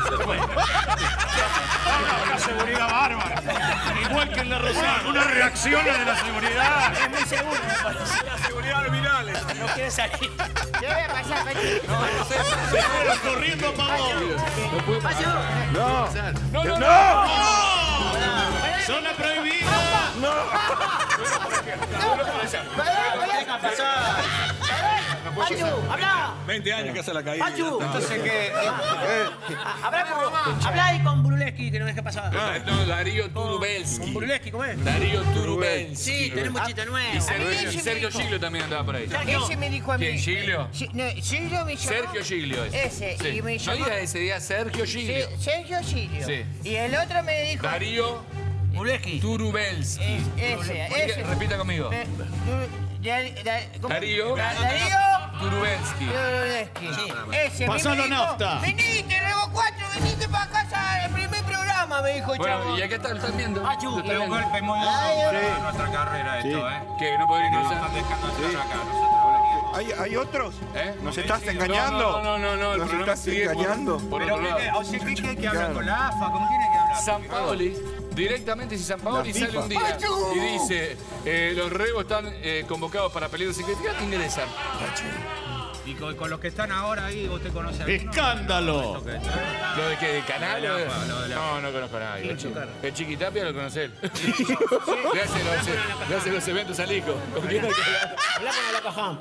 Una seguridad bárbara. Igual que en la Rosada. Una reacción de la seguridad. Es muy seguro, me parece. La seguridad nominales. No quiere salir. ¿Qué voy a pasar, Pachu? Se fueron corriendo a Pavón. Pachu. No. No, no, no. No. Zona prohibida. No dejan pasar. No puede Pachu, habla. veinte años que hace la caída. Pachu. Entonces, ¿qué? Habla con, habla ahí con Bruleschi, que no deje pasar. Ah, no, Darío Turubelsky. Con Bruleschi, ¿cómo es? Darío Turubelsky. Sí, tenemos chiste nuevo. Y Sergio, A mí ese me Sergio dijo. Giglio también andaba por ahí. Ese me dijo a mí. ¿Quién, Giglio? Sí, no, Giglio me llamó. Sergio Giglio es. Ese, Sí. y me No llamó. digas ese día Sergio Giglio. Sí, Sergio Giglio. Sí. Y el otro me dijo. Darío Bruleschi. Turubelsky. Es- ese, ese. Repita conmigo. Eh, du- da- da- ¿cómo? Darío. Da- Darío. Turubelsky. Turubelsky. Ese Pasalo me dijo, nafta. Venite, luego cuatro, venite para casa al primer programa, me dijo el Bueno, chavo. y acá está, lo están viendo. Lo están Es un viendo. golpe muy duro para nuestra carrera esto, ¿eh? Que no podría Nos ingresar. están dejando entrar acá. Nosotros ¿Hay, ¿Hay otros? ¿Eh? ¿Nos estás No, engañando? no, no, no, el ¿Nos programa estás sigue por- engañando? por Pero, otro ¿qué- lado. o sea, ¿qué quiere que hablar Claro. con la A F A? ¿Con quién hay que hablar? San Paoli, directamente si San Paoli La sale FIFA. un día y dice eh, los rebos están eh, convocados para peligro sin criticar, ingresan. Y con, con los que están ahora ahí, ¿usted conoce a alguno? ¡Escándalo! ¿Lo de qué? ¿De canal? Lo o de de- la AFA, lo de la No, no conozco a nadie. ¿Quién El Chiqui- chocar? El Chiquitapia lo conoce él. Le hace los, le hace los eventos al hijo. ¿Con quién hay que hablar? Habla con la Cajam.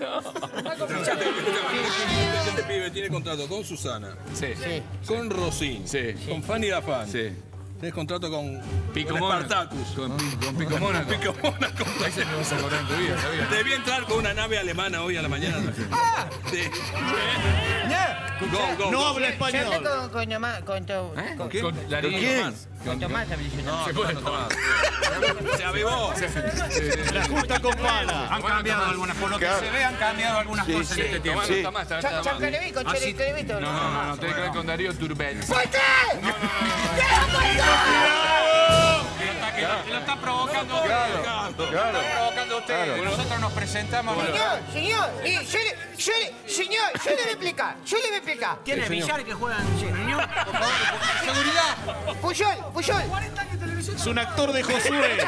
Este pibe tiene contrato con Susana, Sí. con Rosín, Sí. con Fanny Lafán. Sí. Tienes contrato con Pico con Mónaco. Spartacus. Con, con Pico Mónaco. Pico Mónaco. Ese me vas a cobrar en tu vida, ¿sabías? Debí entrar con una nave alemana hoy a la mañana. Sí. Go, go, No go. habla Yo español. hablé con, con, Tomás, con, to- ¿Eh? con, Con ¿Con Darío. quién? con Tomás hablé yo. No, Se no, puede no, tomar. Se avivó. La justa con pala. Han cambiado algunas, por lo que Claro. se ve, han cambiado algunas Sí, cosas sí. en este tiempo. Tomás no está más, está- está Yo más. que le vi con Ah, Chele, sí. que le vi todo. No, no, no, no, tiene que ver con Darío Turbelsky. ¿Por qué? Que lo, que lo está provocando usted. Claro, Lo está provocando usted. Claro. Nosotros nos presentamos. Señor, señor, y yo le, yo le, señor, yo le voy a explicar, yo le voy a explicar. ¿Tiene billar que juegan en Reunión? Por favor, Seguridad. Puyol, Puyol. Es un actor de Josué.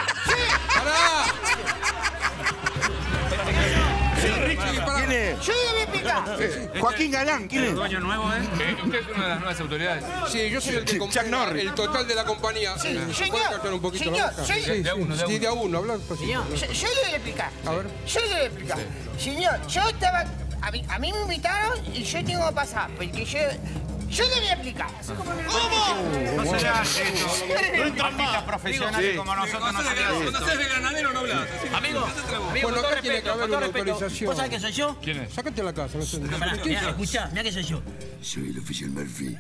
¿Quién es? Yo le voy a explicar. Joaquín Galán, ¿quién es? Dueño nuevo, ¿eh? Eh, ¿Usted es una de las nuevas autoridades? Sí, yo soy el que Chuck compré Norris. el total de la compañía. Sí, Eh, señor, ¿puede callar un poquito señor, la boca? soy- Sí, de a uno, de a sí, uno. de a uno, habla despacito. Yo, yo le voy a explicar. A ver. Yo le voy a explicar. Señor, yo estaba. A mí, a mí me invitaron y yo tengo que pasar. Porque yo. Yo le voy a explicar. No se le hace esto. Artistas profesionales Sí. como nosotros no se le hace Cuando esto. haces de ganadero no hablas. Amigo, amigo, Bueno, con todo acá tiene que respeto, haber con todo una respeto. autorización. ¿Vos sabés que soy yo? ¿Quién es? Sácate la casa, no sé. Pará, mirá, escuchá, mirá que soy yo. Soy el oficial Murphy.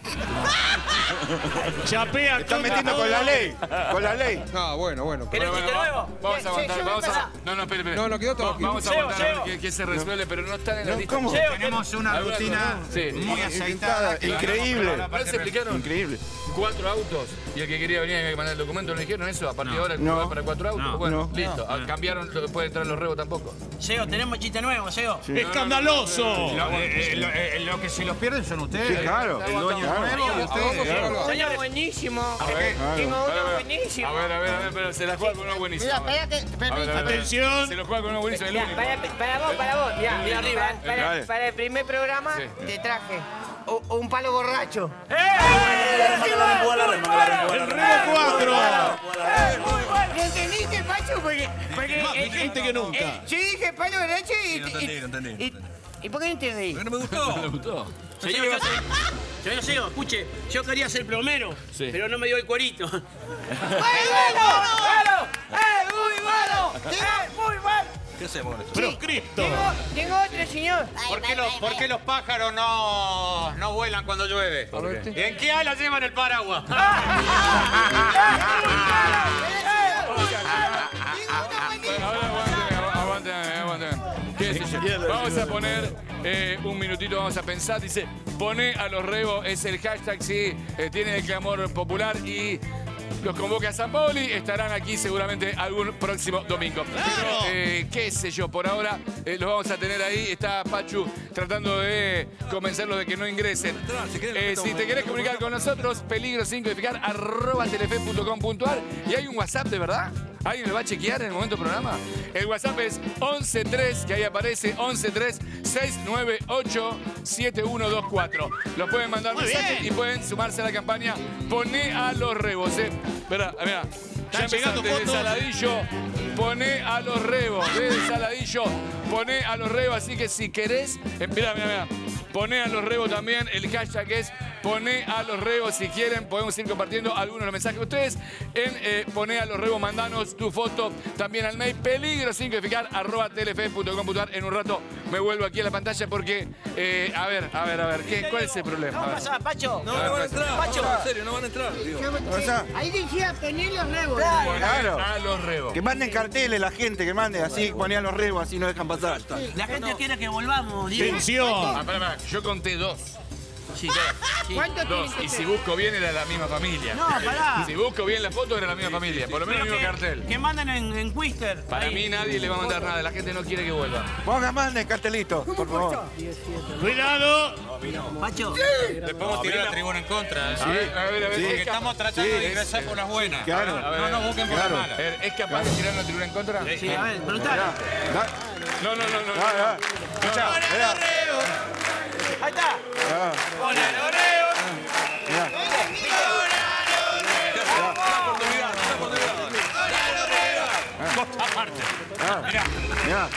Chapea. Están metiendo con la ley. Con la ley. No, bueno, bueno. ¿Querés Bueno, chiste bueno, nuevo? Vamos a Sí, aguantar, sí, vamos sí, a... No, no, espere, espere. No, no, quedó todo Va- aquí. Vamos a Seo, aguantar a ver Seo. que, que se resuelve, pero no están en la No, lista. ¿cómo? Tenemos una Alguna rutina cosa. Sí. muy aceitada. que la Increíble. vamos a ¿No para se la explicaron? Increíble. Cuatro autos y el que quería venir había que mandar el documento, ¿no dijeron eso? A partir de ahora el No. club va para cuatro autos. No. Bueno, No. listo. Ah, Cambiaron, no puede entrar los rebos tampoco. Seo, tenemos chiste nuevo, Seo. ¡Escandaloso! Lo, eh, eh, lo, eh, lo que se los pierden son ustedes. Sí, claro. El dueño Claro. nuevo y ustedes. Uno Señores. buenísimo. A ver, Tengo a ver, uno a ver. buenísimo. A ver, a ver, a ver, pero se la juega con uno buenísimo. Mira, A ver. espérate, A ver, a permítame. ver, a ver. Atención. Se lo juega con uno buenísimo, el Mira, único. para, para vos, para vos. Mira, Mira, mira, arriba, para, eh. para- Dale. para el primer programa Sí. te traje u- un palo borracho. El Rebo cuatro. ¿Lo entendiste, Pacho? Porque, porque Más eh, vigente eh, que nunca. eh, yo dije palo borracho y... no entendí, no entendí. y- ¿Y por qué no te reí? No me gustó. ¿Le gustó? Señor, yo, señor Seo, escuche, yo quería ser plomero, Sí. pero no me dio el cuerito. ¡Muy bueno! ¡Bueno! ¡Eh, muy bueno! ¡Eh, muy bueno! ¿Qué hacemos con esto? Pero Cristo. Tengo, tengo otro, señor. ¿Por qué, los, ¿Por qué los pájaros no, no vuelan cuando llueve? A ver, ¿Y en qué ala llevan el paraguas? Bueno, ahora aguanten, aguanten, aguanten. ¿Qué sé yo? Vamos a poner eh, un minutito, vamos a pensar. Dice, pone a los rebos, es el hashtag, sí, eh, tiene el clamor popular y los convoca a San Paoli. Estarán aquí seguramente algún próximo domingo. Pero, eh, qué sé yo, por ahora eh, los vamos a tener ahí. Está Pachu tratando de convencerlos de que no ingresen. Eh, si te querés comunicar con nosotros, peligro sin codificar, arroba telefe punto com punto ar. Y hay un WhatsApp, ¿de verdad? ¿Alguien lo va a chequear en el momento del programa? El WhatsApp es once tres, que ahí aparece, once tres seis nueve ocho siete uno dos cuatro. Los pueden mandar Muy mensajes bien. y pueden sumarse a la campaña Poné a los rebos, ¿eh? Verá, mirá. Ya empezaron desde Saladillo, poné a los rebos. Desde Saladillo, poné a los rebos. Así que si querés, eh, mirá, mirá, mirá. Poné a los rebos también. El hashtag es poné a los rebos. Si quieren, podemos ir compartiendo algunos de los mensajes de ustedes. En eh, poné a los rebos, mandanos tu foto también al mail peligro sin codificar arroba telefe punto com punto ar. En un rato me vuelvo aquí a la pantalla porque, eh, a ver, a ver, a ver, ¿qué, ¿cuál es el problema? ¿Qué pasa, Pacho? No, no van a entrar. Pacho. No, en serio, no van a entrar. Digo. Ahí decía poner los rebos. Claro. A los rebos. Que manden carteles la gente, que mande así, ponían los rebos, así no dejan pasar. La gente quiere que volvamos, Diego. ¡Tensión! Ah, pará, pará, yo conté dos. Sí, sí. ¿Cuántos Dos. Y si busco bien era la misma familia. No, pará. Si busco bien la foto era la misma familia. Por lo menos el mismo cartel. Que manden en, en Twitter. Para mí nadie le va a mandar nada. La gente no quiere que vuelva. Pongan más el cartelito, por favor. ¡Cuidado! Pacho. Le podemos tirar la tribuna en contra. ¿eh? Sí. A ver, a ver, a ver. Porque estamos tratando Sí, de ingresar por las buenas. Claro. A ver, No nos busquen por claro. las malas. ¿Es capaz de tirar una tribuna en contra? Sí, a ver, preguntale. No, no, no, no. Ah, ah. Escuchá. Ahí está. Ah. Con el oreo. Mirá. Mirá. Mirá.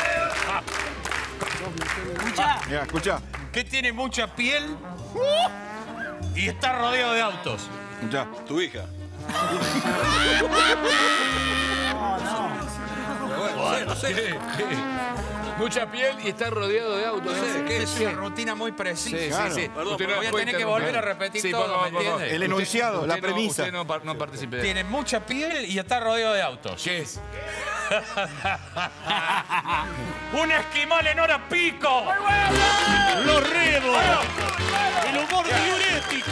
Escucha. Mirá, escuchá. Que tiene mucha piel y está rodeado de autos. Escuchá. Tu hija. Bueno, sí. Mucha piel y está rodeado de autos. No sé, que es Sí. una rutina muy precisa. Sí, Claro. sí, sí. Perdón, Usted no voy a puede tener que interrumpir. volver a repetir Sí, todo, por favor, ¿me por favor. entiende? El enunciado, Usted la no- premisa. Usted no, par- no participe de Tiene mucha piel y está rodeado de autos. ¿Qué es? ¡Un esquimal en hora pico! ¡Los rebos! ¡El humor diurético!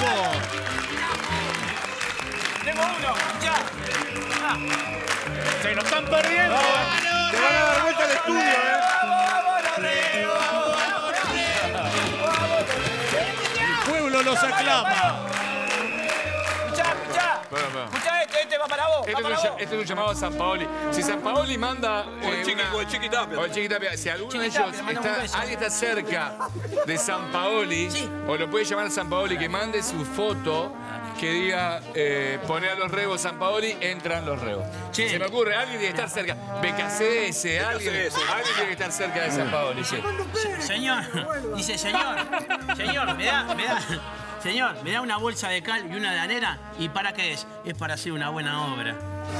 Tengo uno. Ya. Ah. ¡Se lo están perdiendo! Te van a dar vuelta al estudio, ¿eh? El pueblo los aclama. Escuchá, escuchá. Bueno, bueno. Escuchá este, este va para vos. Este Va es, un, para ll- vos. este es un llamado a San Paoli. Si San Paoli manda. O el eh, chiqui, una- o el Chiqui Tapia. o el Chiqui Tapia, si alguno de Chiqui ellos Tapia, manda un está, beso. alguien está cerca de San Paoli, Sí. o lo puede llamar a San Paoli, que mande su foto que diga eh, poné a los rebos San Paoli, entran los rebos. Sí. Se me ocurre, alguien tiene que estar cerca. B K C S, alguien, B K C S. alguien tiene que estar cerca de San Paoli, sí. Señor, dice, señor, señor, me da, me da, señor, me da una bolsa de cal y una de arena. ¿Y para qué es? Es para hacer una buena obra.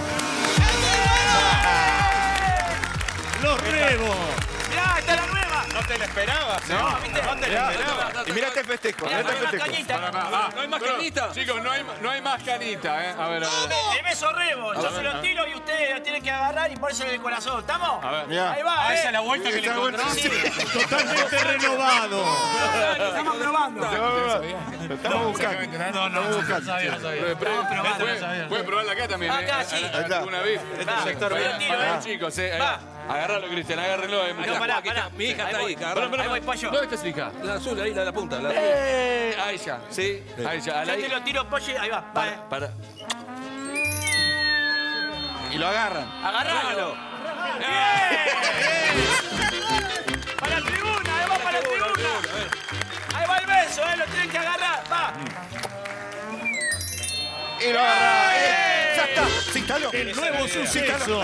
¡Los rebos! ¡Mirá, está la nueva! No te la esperabas, ¿eh? No, ¿viste? No te la Mirá, esperabas. y mirate el festejo, Mirá, mirate el con la festejo. cañita. Pará, pará, ah, ¿No hay más pero, canita? Chicos, no hay, no hay más canita, ¿eh? A ver, a ver. Le beso rebo, yo se lo tiro y ustedes lo tienen que agarrar y ponérselo en el corazón. ¿Estamos? A ver. Mirá. Ahí va, Ah, ¿eh? esa es la vuelta que le Esa vuelta- encontró. Sí. Totalmente renovado. Estamos probando. Lo estamos buscando. No, no, no sabía, no sabía. Puede, probando. puede, puede probarla acá también, ¿eh? Acá, sí. A- a- Una vez. Va, sector va, bien. tiro, Para eh. los chicos, ¿eh? Ahí Va. va. Agárralo, Cristian, agárrenlo. Eh. No, pará, pará. Mi hija está ahí, Pará, cabrón. pará, Ahí voy, pará. pollo. ¿Dónde está su hija? La azul, ahí, la de la punta. La Eh, ahí ya, sí. Ahí ya. A la Yo te hija. lo tiro, pollo, ahí va. Va, eh. Para. Y lo agarran. Agarralo. Para la tribuna, ahí va para la tribuna. Ahí va el beso, eh, lo tienen que agarrar. Va. Y lo agarran. Eh, Ya está. Se instaló. El nuevo suceso.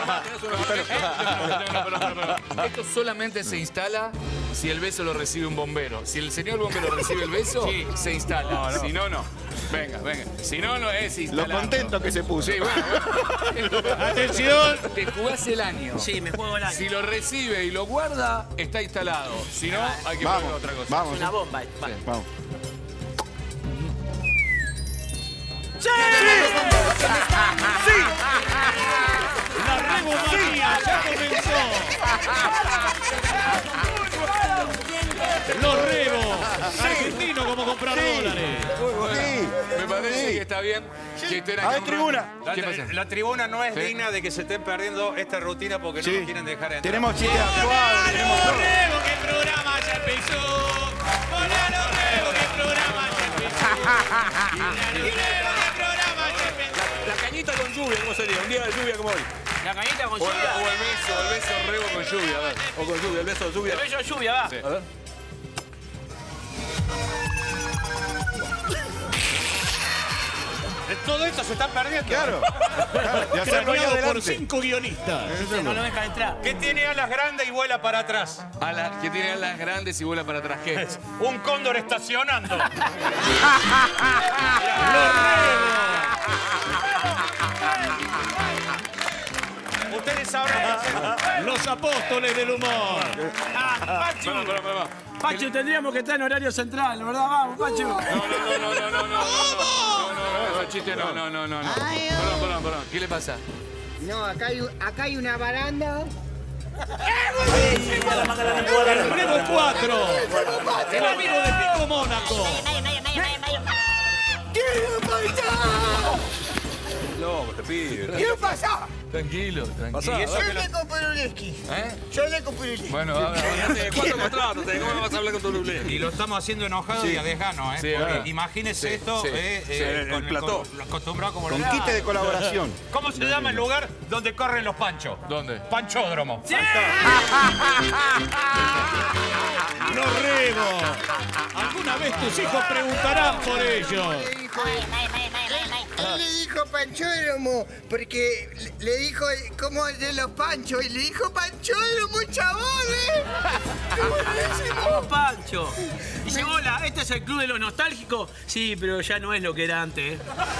Esto solamente se instala si el beso lo recibe un bombero. Si el señor bombero recibe el beso, se instala. Si no, no. Venga, venga. Si no, no es Lo instalado. contento que se puso. Sí, bueno, bueno. Atención. Te jugás el año. Sí, me juego el año. Si lo recibe y lo guarda, está instalado. Si no, hay que Vamos, poner otra cosa. vamos. Una bomba. Va. Vamos. ¡Sí! La rebomanía ya comenzó. Los rebos. Argentino como comprar dólares. Sí. Me parece que está bien que estén A ver, acá. tribuna. La, ¿Qué pasa? la tribuna no es Sí. digna de que se estén perdiendo esta rutina porque Sí. no nos quieren dejar entrar. Tenemos chistes actuales, tenemos todo. Rebo, que el programa ya empezó. Hola, los rebos, que el programa ya empezó. Hola, los rebos, que el programa ya empezó. La cañita con lluvia, ¿cómo sería? Un día de lluvia como hoy. La cañita con O el, lluvia. o el beso, el beso rebo con lluvia, a ver. O con lluvia, el beso de lluvia. El beso de lluvia, va. Sí. A ver. Todo esto se está perdiendo. Claro. claro. Y hacer ruido Creado por adelante. cinco guionistas. No lo deja entrar. Que tiene alas grandes y vuela para atrás. Ala, que tiene alas grandes y vuela para atrás. ¿Qué? Un cóndor estacionando. Ustedes sabrán. Los apóstoles del humor. Pachu. Pará, pará, pará. Pachu, tendríamos que estar en horario central, ¿verdad? Vamos, Pachu. No, no, no, no, no, no, no, no, no, no, chiste, no, no, no, no, no. Perdón, perdón, perdón. ¿Qué le pasa? No, acá hay, acá hay una baranda. El Rebo cuatro. El amigo de Pico Mónaco. ¡Quiero pasar! Loco, te pido. ¡Quiero pasar! Tranquilo, tranquilo. Pasá, Yo le compré un esquí. ¿Eh? Yo le compré un esquí. Bueno, a ver, ¿Cuánto contrato? ¿Cómo no vas a hablar con tu Lulé? Y lo estamos haciendo enojado y a desgano, ¿eh? Sí, Porque verdad. imagínese Sí, esto sí, eh, sí. eh, El con, plató. con- acostumbrado como Con lo- quite de colaboración. ¿Cómo se llama el lugar donde corren los panchos? ¿Dónde? Panchódromo. Los Rebo. ¿Alguna vez tus hijos preguntarán por ellos? Él le dijo panchódromo porque le- le dijo cómo es de los panchos y le dijo panchódromo, chabón, ¿eh? ¡Qué buenísimo! ¡Oh, Pancho! Dice, hola, ¿este es el club de los nostálgicos? Sí, pero ya no es lo que era antes, ¿eh?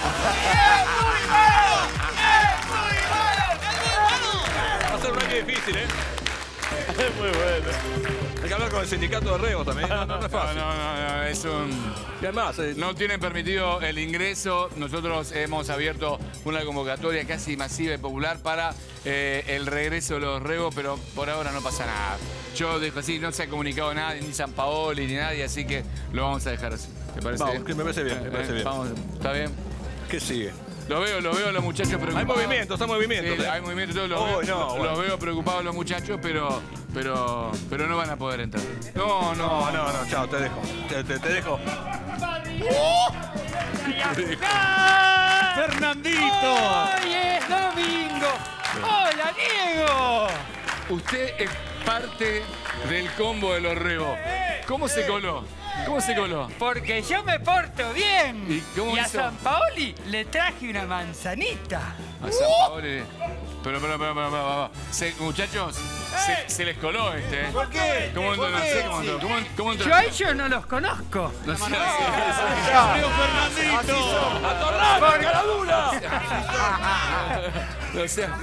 Va a ser un año difícil, ¿eh? Es muy bueno. Hay que hablar con el sindicato de Rebo también. No, no, no es fácil. No, no, no, es un... Y además, eh, No tienen permitido el ingreso. Nosotros hemos abierto una convocatoria casi masiva y popular para eh, el regreso de los Rebo, pero por ahora no pasa nada. Yo dejo así, no se ha comunicado nadie, ni San Paoli, ni nadie, así que lo vamos a dejar así. ¿Te parece Vamos, bien? que me parece bien, me parece bien. Vamos, ¿está bien? ¿qué sigue? Lo veo, lo veo los muchachos preocupados. Hay movimiento, está movimiento. Sí, hay movimiento, todo, lo, Oh, veo, no, lo- bueno. los veo preocupados los muchachos, pero, pero, pero no van a poder entrar. No, no, No, no, no, chao, te dejo. Te, te, te dejo. ¡Fernandito! ¡Hoy es domingo! ¡Hola, Diego! Usted es parte del combo de los Rebo. ¿Cómo se coló? ¿Cómo se coló? Porque yo me porto bien. ¿Y cómo a hizo? San Paoli le traje una manzanita. A San Paoli. Pero, pero, pero, pero, pero, pero. Se- muchachos, se, se les coló este. ¿eh? ¿Por qué? ¿Cómo entró? ¿Por No qué? sé cómo entró. ¿Cómo, cómo entró? Yo a ellos no los conozco. No sé. ¡Río Fernandito! ¡Atorrante, caradura! O sea,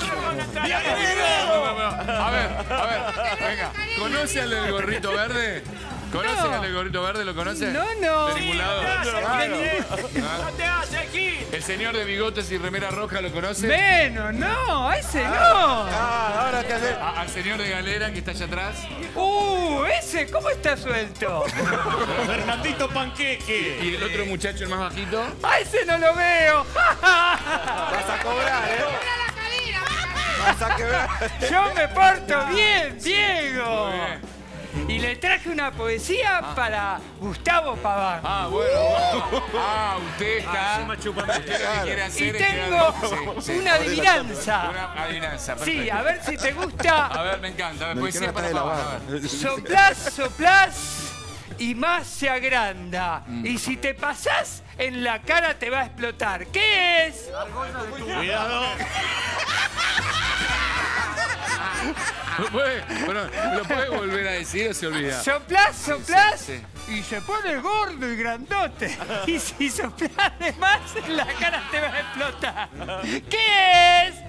a ver, a ver, venga. ¿Conoce al del gorrito verde? ¿Conoce No. al del gorrito verde? ¿Lo conoce? No, no. ¿De ningún lado? ¡No te haces aquí! ¿El señor de bigotes y remera roja lo conoce? Menos, no, a ese no. Ah, ahora te hace. A- al señor de galera que está allá atrás. Uh, ese, ¿cómo está suelto? Fernandito Panqueque. Y el otro muchacho, el más bajito. A ese no lo veo. Vas a cobrar, ¿eh? Vas a quebrar. Yo me porto bien, Diego. Muy bien. Y le traje una poesía para Gustavo Paván. Ah, bueno, bueno. Ah, usted está. Usted lo que quiere hacer Y es tengo quedar- sí, sí. una adivinanza. Una adivinanza, Sí, perfecto. a ver si te gusta. A ver, me encanta. A ver, Me poesía dijeron para atrás de la Paván, a ver. barra. Soplás, soplás y más se agranda. Y si te pasás, en la cara te va a explotar. ¿Qué es? Cuidado. ¿Lo puede, bueno, ¿lo puede volver a decir o se olvida? Soplás, soplás Sí, y se pone gordo y grandote. Y si soplás de más, en la cara te va a explotar. ¿Qué es?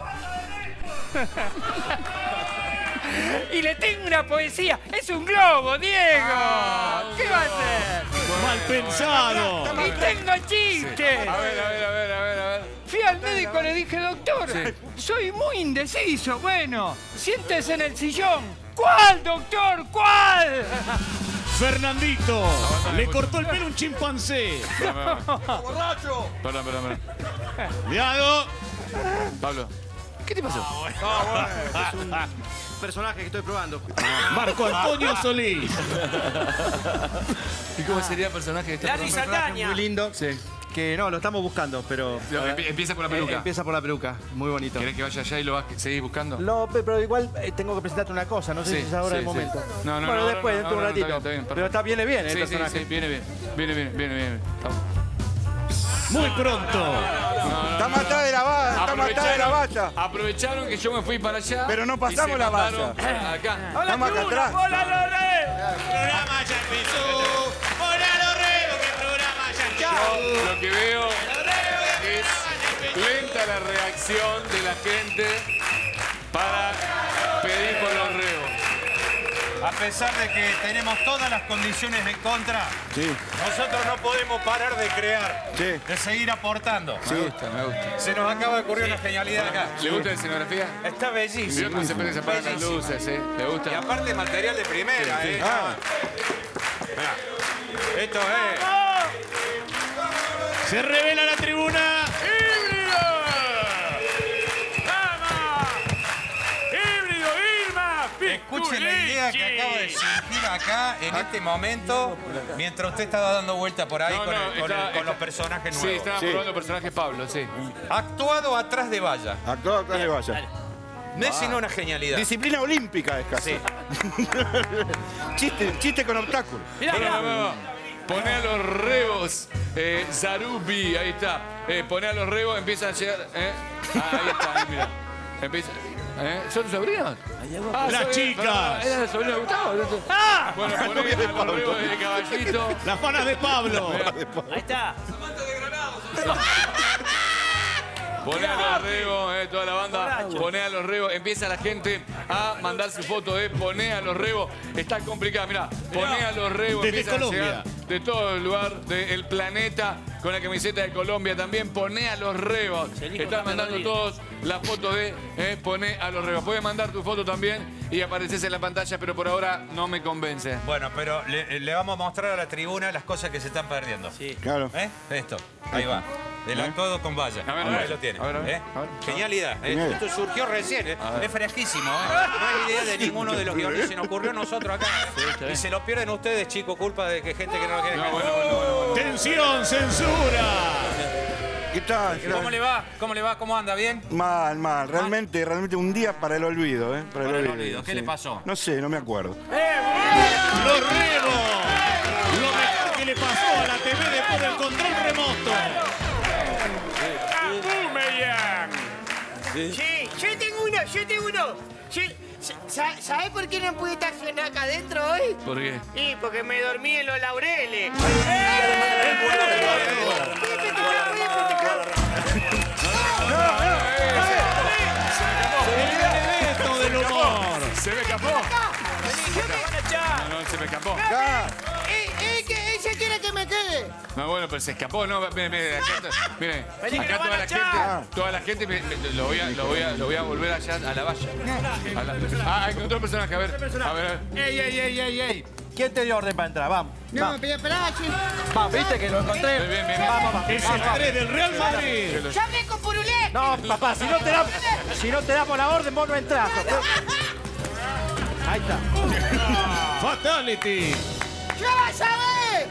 Y le tengo una poesía. Es un globo, Diego. ¿Qué va a hacer? Mal pensado. Y tengo chiste. A ver, a ver, a ver, a ver, a ver. Fui al médico, le dije, doctor, soy muy indeciso. Bueno, siéntese en el sillón. ¿Cuál, doctor? ¿Cuál? Fernandito. Le cortó el pelo un chimpancé. ¡Borracho! Perdón, perdón, perdón. Cuidado. Pablo, ¿qué te pasó? Ah, bueno, es un personaje que estoy probando. Marco Antonio Solís. ¿Y cómo sería el personaje de este Larry programa? Saldaña. Muy lindo. Sí. Que no, lo estamos buscando, pero... Lo- empie- Empieza por la Eh, peluca. empieza por la peluca, muy bonito. ¿Querés que vaya allá y lo vas a seguir buscando? No, pe- pero igual eh, tengo que presentarte una cosa, no sé Sí, si es ahora sí, el sí. momento. No, no, bueno, no, después, no, dentro de no, un ratito. no, está bien, está bien, pero perfecto. está, viene bien, ¿eh? El Sí, sí, personaje. sí, viene bien. Viene bien, viene bien. Estamos. Muy pronto. Está matada de la valla, está matada de la valla. Aprovecharon que yo me fui para allá. Pero no pasamos y se la mandaron valla. Acá. Estamos acá atrás. ¡Hola, Lore! Programa ya empezó. Hola, Lorrego, que programa ya Yo lo que veo es lenta la reacción de la gente para pedir por los reos. A pesar de que tenemos todas las condiciones en contra, Sí. nosotros no podemos parar de crear, Sí. de seguir aportando. Me gusta, me gusta. Se nos acaba de ocurrir una genialidad acá. ¿Le gusta la escenografía? Está Vio bellísimo. cómo se prenden se apagan las Bellísimo. luces, ¿eh? ¿Le gusta? Y aparte material de primera, Sí, sí. ¿eh? Ah. Mirá. Esto es... Se revela la tribuna. ¡Híbrido! ¡Vamos! ¡Híbrido, Irma! Escuchen la idea que acaba de surgir acá en este momento, mientras usted estaba dando vuelta por ahí No, con, no, el- con está- el- con está- los personajes Sí, nuevos. estaba Sí. probando el personaje Pablo, sí. Actuado atrás de valla. Acá atrás de valla. Desin una genialidad. Disciplina olímpica es casi. chiste, chiste con obstáculos. No, no, no, no. Poné a los rebos, eh, Zarubi, ahí está. Eh, poné a los rebos, empiezan a llegar. Eh. Ah, ahí está, ahí, mira. Empieza. ¿Eh? ¿Son tus sobrinos? Ah, Las soy- chicas. perdón, ¿Era la sobrina de Gustavo? ¡Ah! Bueno, poné a los rebos de caballito. Las fanas de Pablo. Ahí está. Poné a los rebos, eh, toda la banda. Poné a los rebos. Empieza la gente a mandar su foto, eh. Poné a los rebos. Está complicado, mirá. Poné a los rebos. Desde Empiezan a Colombia. llegar de todo el lugar del planeta con la camiseta de Colombia también. Poné a los rebos. Están mandando todos la foto de eh, Poné a los rebos. Puedes mandar tu foto también y apareces en la pantalla, pero por ahora no me convence. Bueno, pero le, le vamos a mostrar a la tribuna las cosas que se están perdiendo. Sí. Claro. ¿Eh? Esto. Ahí va. El actuado con valla. A ver, a Ahí ver. lo tiene. A ver, a ver. ¿Eh? A ver. Genialidad. ¿eh? Genial. Esto surgió recién. ¿eh? A ver. Es fresquísimo. ¿eh? No es idea de ninguno de los guiones. Se nos ocurrió a nosotros acá. ¿eh? Y se lo pierden ustedes, chicos, culpa de que gente que no lo quiere. No, ver. bueno, bueno, bueno, bueno. Tensión, censura. ¿Qué tal? ¿Qué tal? ¿Cómo le va? ¿Cómo le va? ¿Cómo anda? ¿Bien? Mal, mal. Realmente, realmente un día para el olvido, ¿eh? Para el olvido. ¿Qué le pasó? No sé, no me acuerdo. Los rebos. Lo mejor que le pasó a la T V después del control remoto. Sí, yo tengo uno, yo tengo uno. ¿Sabes por qué no pude estacionar acá adentro hoy? ¿Por qué? Y porque me dormí en los laureles. El evento del humor. ¿Se me escapó? No, no, se me escapó. Eh, eh, que ella quiere que me quede. No, bueno, pero se escapó, no, miren, miren, acá, está- miren, Vení, que acá lo van toda a la echar. gente, toda la gente, me- me- lo, voy a, lo, voy a, lo voy a volver allá a la valla. A la- ah, encontró un personaje, a ver, a ver, a ver. ¡Ey, ey, ey, ey, ey! ¿Quién te dio orden para entrar? Vamos. No, pero esperá, che. Vamos, ¿viste que lo encontré? Bien, bien, bien. Vamos, vamos. Es vamos, el vamos. tres del Real Madrid. ¡Ya hablé con Purulé! No, papá, si no te damos, si no te damos la orden, vos no entras. Ahí está. Fatality. ¡Ya vas a ver!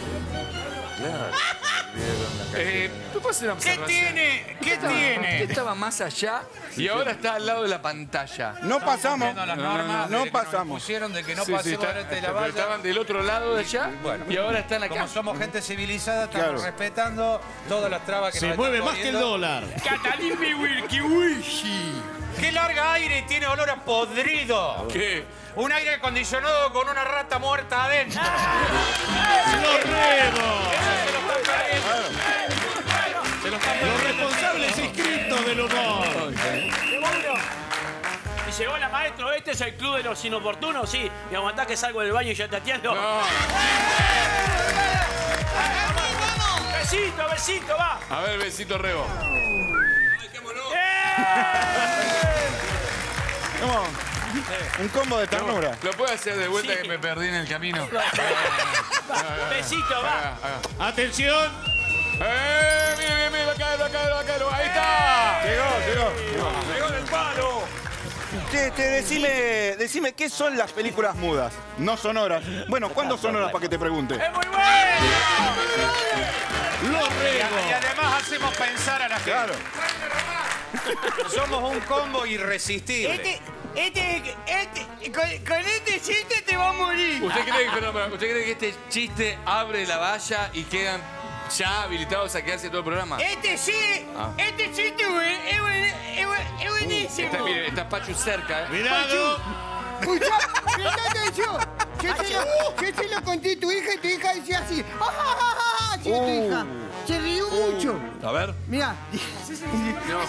Eh, ¿tú puedes hacer una ¿Qué observación? tiene? ¿Qué Estaba- tiene? Usted estaba más allá y ahora está al lado de la pantalla. No pasamos. Viendo las No, no, normas no, de no que nos pasamos. pusieron de que no Sí, sí, pasemos está- delante de la pero valla. estaban del otro lado de allá Bueno. y ahora están acá. Como somos gente civilizada, estamos Claro. respetando todas las trabas que Se nos mueve están más que el poniendo. dólar. Catalini Wilkiwishi. ¡Qué larga aire y tiene olor a podrido! ¿Qué? Un aire acondicionado con una rata muerta adentro. Los rebos. Se lo están perdiendo. Se lo están Los perdiendo. responsables inscritos del humor. Y llegó la maestro, ¿este es el club de los inoportunos? Sí. Y aguantá que salgo del baño y ya te atiendo. No. Besito, besito, va. A ver, besito rebo. ¿Cómo? Un combo de ternura. ¿Lo puedo hacer de vuelta Sí. que me perdí en el camino? Besito, va. Ah, ah. Atención. ¡Eh! ¡Mire, mire, mire! ¡Va a caer, va a caer, va a caer! ¡Ahí está! Llegó, llegó. Pegó en el palo. Che, che, decime, decime, ¿qué son las películas mudas? No sonoras. Bueno, ¿cuándo sonoras para que te pregunte? ¡Es muy bueno! Los Y, rebos. y además hacemos pensar a la gente. Claro. Somos un combo irresistible. Este, este, este, con, con este chiste te va a morir. ¿Usted cree, que, perdón, perdón, ¿Usted cree que este chiste abre la valla y quedan ya habilitados a quedarse todo el programa. Este sí, Ah. este sí es, buen- es, buen- es, buen- es buenísimo. Está, mire, está Pachu cerca, ¿eh? ¡Mirado! Escuchá, presta atención. Yo se, lo, yo se lo conté a tu hija y tu hija decía así. ¡Ah, ah, ah, ah! Sí, tu hija. Se rió mucho. A ver. Mira. No.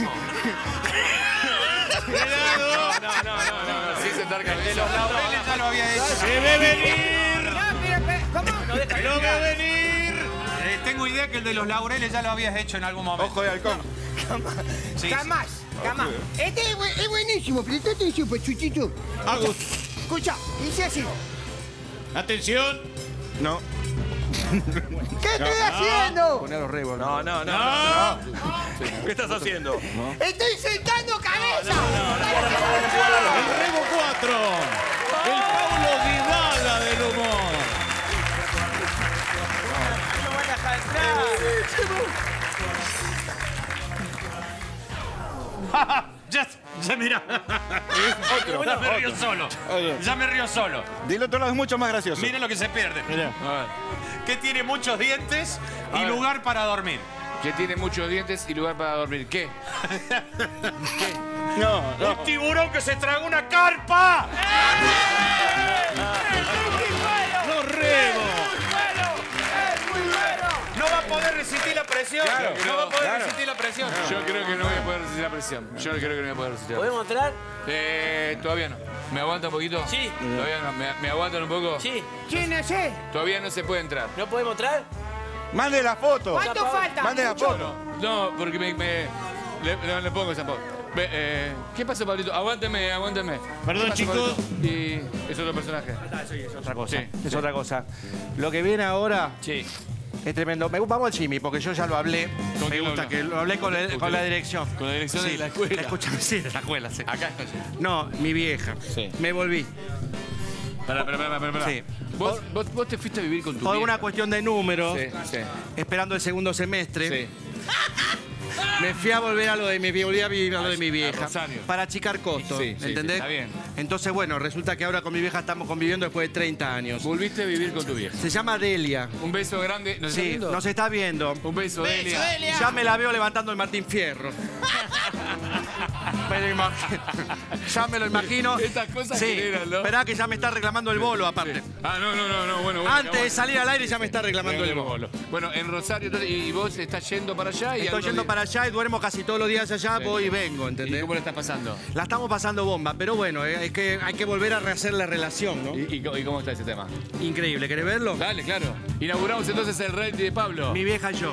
No, no, no, no, no. Sí, sentar cabeza. De los laureles ya lo había hecho. ¡Se ve venir! No, pero, pero, ¿cómo? ¡Lo ve venir! Eh, tengo idea que el de los laureles ya lo habías hecho en algún momento. Ojo de halcón. Sí, Jamás, jamás. Este es, buen- es buenísimo. Presta atención, pues, Chuchito. Agus. Escucha, dice así. Atención. No. ¿Qué estoy haciendo? Poné a los rebos. No, no, no. no. ¿Qué estás haciendo? ¡Estoy sentando cabeza! El Rebo cuatro. El Paulo Dybala del humor. No van a dejar entrar. Ya, ya mira. Otro. Ya me río solo. Ya me río solo. Del otro lado es mucho más gracioso. Miren lo que se pierde. Mirá. A ver. Que tiene muchos dientes A y ver. lugar para dormir. Que tiene muchos dientes y lugar para dormir. ¿Qué? No, no. ¡Un tiburón que se tragó una carpa! ¡Los Rebo! No va a poder resistir la presión. Claro que no no, va a poder claro. resistir la presión. Yo creo que no voy a poder resistir la presión. Yo creo que no voy a poder resistir la presión. ¿Podemos entrar? Eh, todavía no. ¿Me aguanta un poquito? Sí. ¿Todavía no? ¿Me, me aguantan un poco? Sí. ¿Quién es él? Todavía no se puede entrar. ¿No podemos entrar? Mande la foto. ¿Cuánto falta? Mande la foto. No, porque me... me le, no, le pongo esa foto. Ve, eh, ¿Qué pasó, Pablito? Aguánteme, aguánteme. Perdón, ¿Qué pasó, chicos. Pablito? Y es otro personaje. Es otra cosa. Sí, es sí. otra cosa. Lo que viene ahora Sí. es tremendo. Me, vamos al Jimmy, porque yo ya lo hablé. ¿Con Me quién lo gusta habló? que lo hablé con, el- ¿Con con la quién? dirección. Con la dirección de la escuela. Escúchame, sí, de la escuela, sí. Acá está. No, mi vieja. Sí. Me volví. Espera, espera, espera, espera. Sí. ¿Vos, vos, vos te fuiste a vivir con tu Por vieja. una cuestión de números, Sí, sí. esperando el segundo semestre, Sí. me fui a volver a lo de mi volví a vivir a lo de mi vieja. Rosario. Para achicar costos, Sí, sí, ¿entendés? sí, está bien. Entonces, bueno, resulta que ahora con mi vieja estamos conviviendo después de treinta años. Volviste a vivir con tu vieja. Se llama Delia. Un beso grande. ¿Nos está Sí, viendo? nos está viendo. Un beso, Delia. Ya me la veo levantando el Martín Fierro. Me lo imagino. Ya me lo imagino. Estas cosas Sí, generan, ¿no? esperá que ya me está reclamando el bolo, aparte. Ah, no, no, no, no, bueno, bueno. Antes de salir al aire ya me está reclamando el bolo. Bueno, en Rosario, entonces, y vos estás yendo para allá y Estoy algunos yendo días- para allá y duermo casi todos los días allá, Sí. voy y vengo, ¿Y ¿entendés? cómo le estás pasando? La estamos pasando bomba, pero bueno, eh, es que hay que volver a rehacer la relación, ¿no? ¿Y, y cómo- y cómo está ese tema? Increíble, ¿querés verlo? Dale, claro. Inauguramos entonces el rey de Pablo. Mi vieja y yo.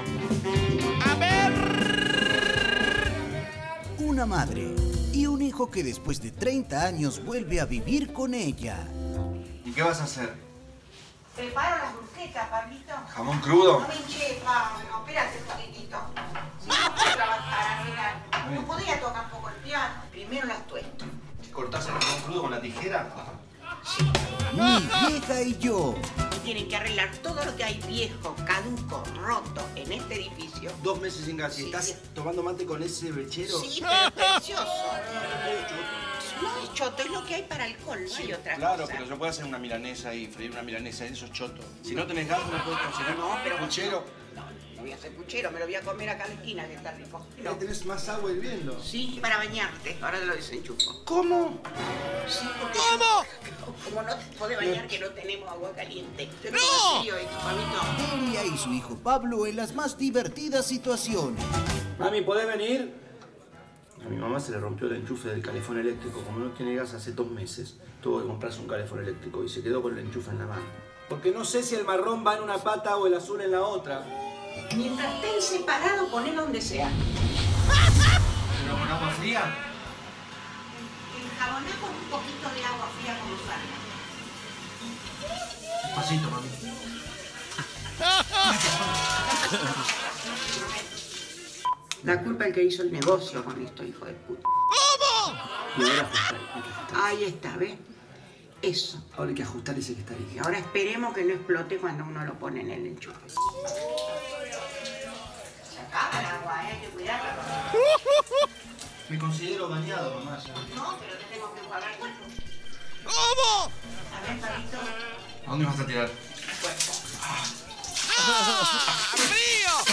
Una madre y un hijo que después de treinta años vuelve a vivir con ella. ¿Y qué vas a hacer? Preparo las bruquetas, Pablito. ¿Jamón crudo? No me hinché, Pablo. Espérate un poquitito. Si no puedo trabajar al final. No podía tocar un poco el piano. Primero las tuesto. ¿Cortás el jamón crudo con la tijera? Mi vieja y yo. Tienen que arreglar todo lo que hay viejo, caduco, roto en este edificio. Dos meses sin gas. ¿Y estás tomando mate con ese brechero? Sí, pero precioso. No es choto, es lo que hay para alcohol, no hay otra Claro, cosa. pero yo puedo hacer una milanesa y freír una milanesa, eso es choto. Si no tenés gas, no puedes cocinar. No, pero- puchero. No voy a hacer puchero, me lo voy a comer acá en la esquina, que está rico. ¿Ya tenés más agua hirviendo? Sí, para bañarte. Ahora te lo desenchufo. ¿Cómo? Sí, porque... ¿Cómo? Como no te podés bañar que no tenemos agua caliente. Te lo pongo serio esto, Pablito. Delia y su hijo Pablo en las más divertidas situaciones. Mami, ¿podés venir? A mi mamá se le rompió el enchufe del calefón eléctrico. Como no tiene gas hace dos meses, tuvo que comprarse un calefón eléctrico y se quedó con el enchufe en la mano. Porque no sé si el marrón va en una pata o el azul en la otra. Mientras estén separados, ponelo donde sea. ¿Pero con agua fría? Enjaboná con un poquito de agua fría como salga. Pasito, mami. La culpa es el que hizo el negocio con esto, hijo de puta. ¿Cómo? Y ahora ajustar, hay que ajustar. Ahí está, ¿ves? Eso. Ahora hay que ajustar ese que está ahí. Y ahora esperemos que no explote cuando uno lo pone en el enchufe. Se acaba el agua, ¿eh? Hay que cuidarla. Me considero bañado, mamá. No, pero te tengo que enjuagar el cuerpo. ¿Cómo? A ver, Pablito. ¿A dónde vas a tirar? Cuerpo. ¡Frío!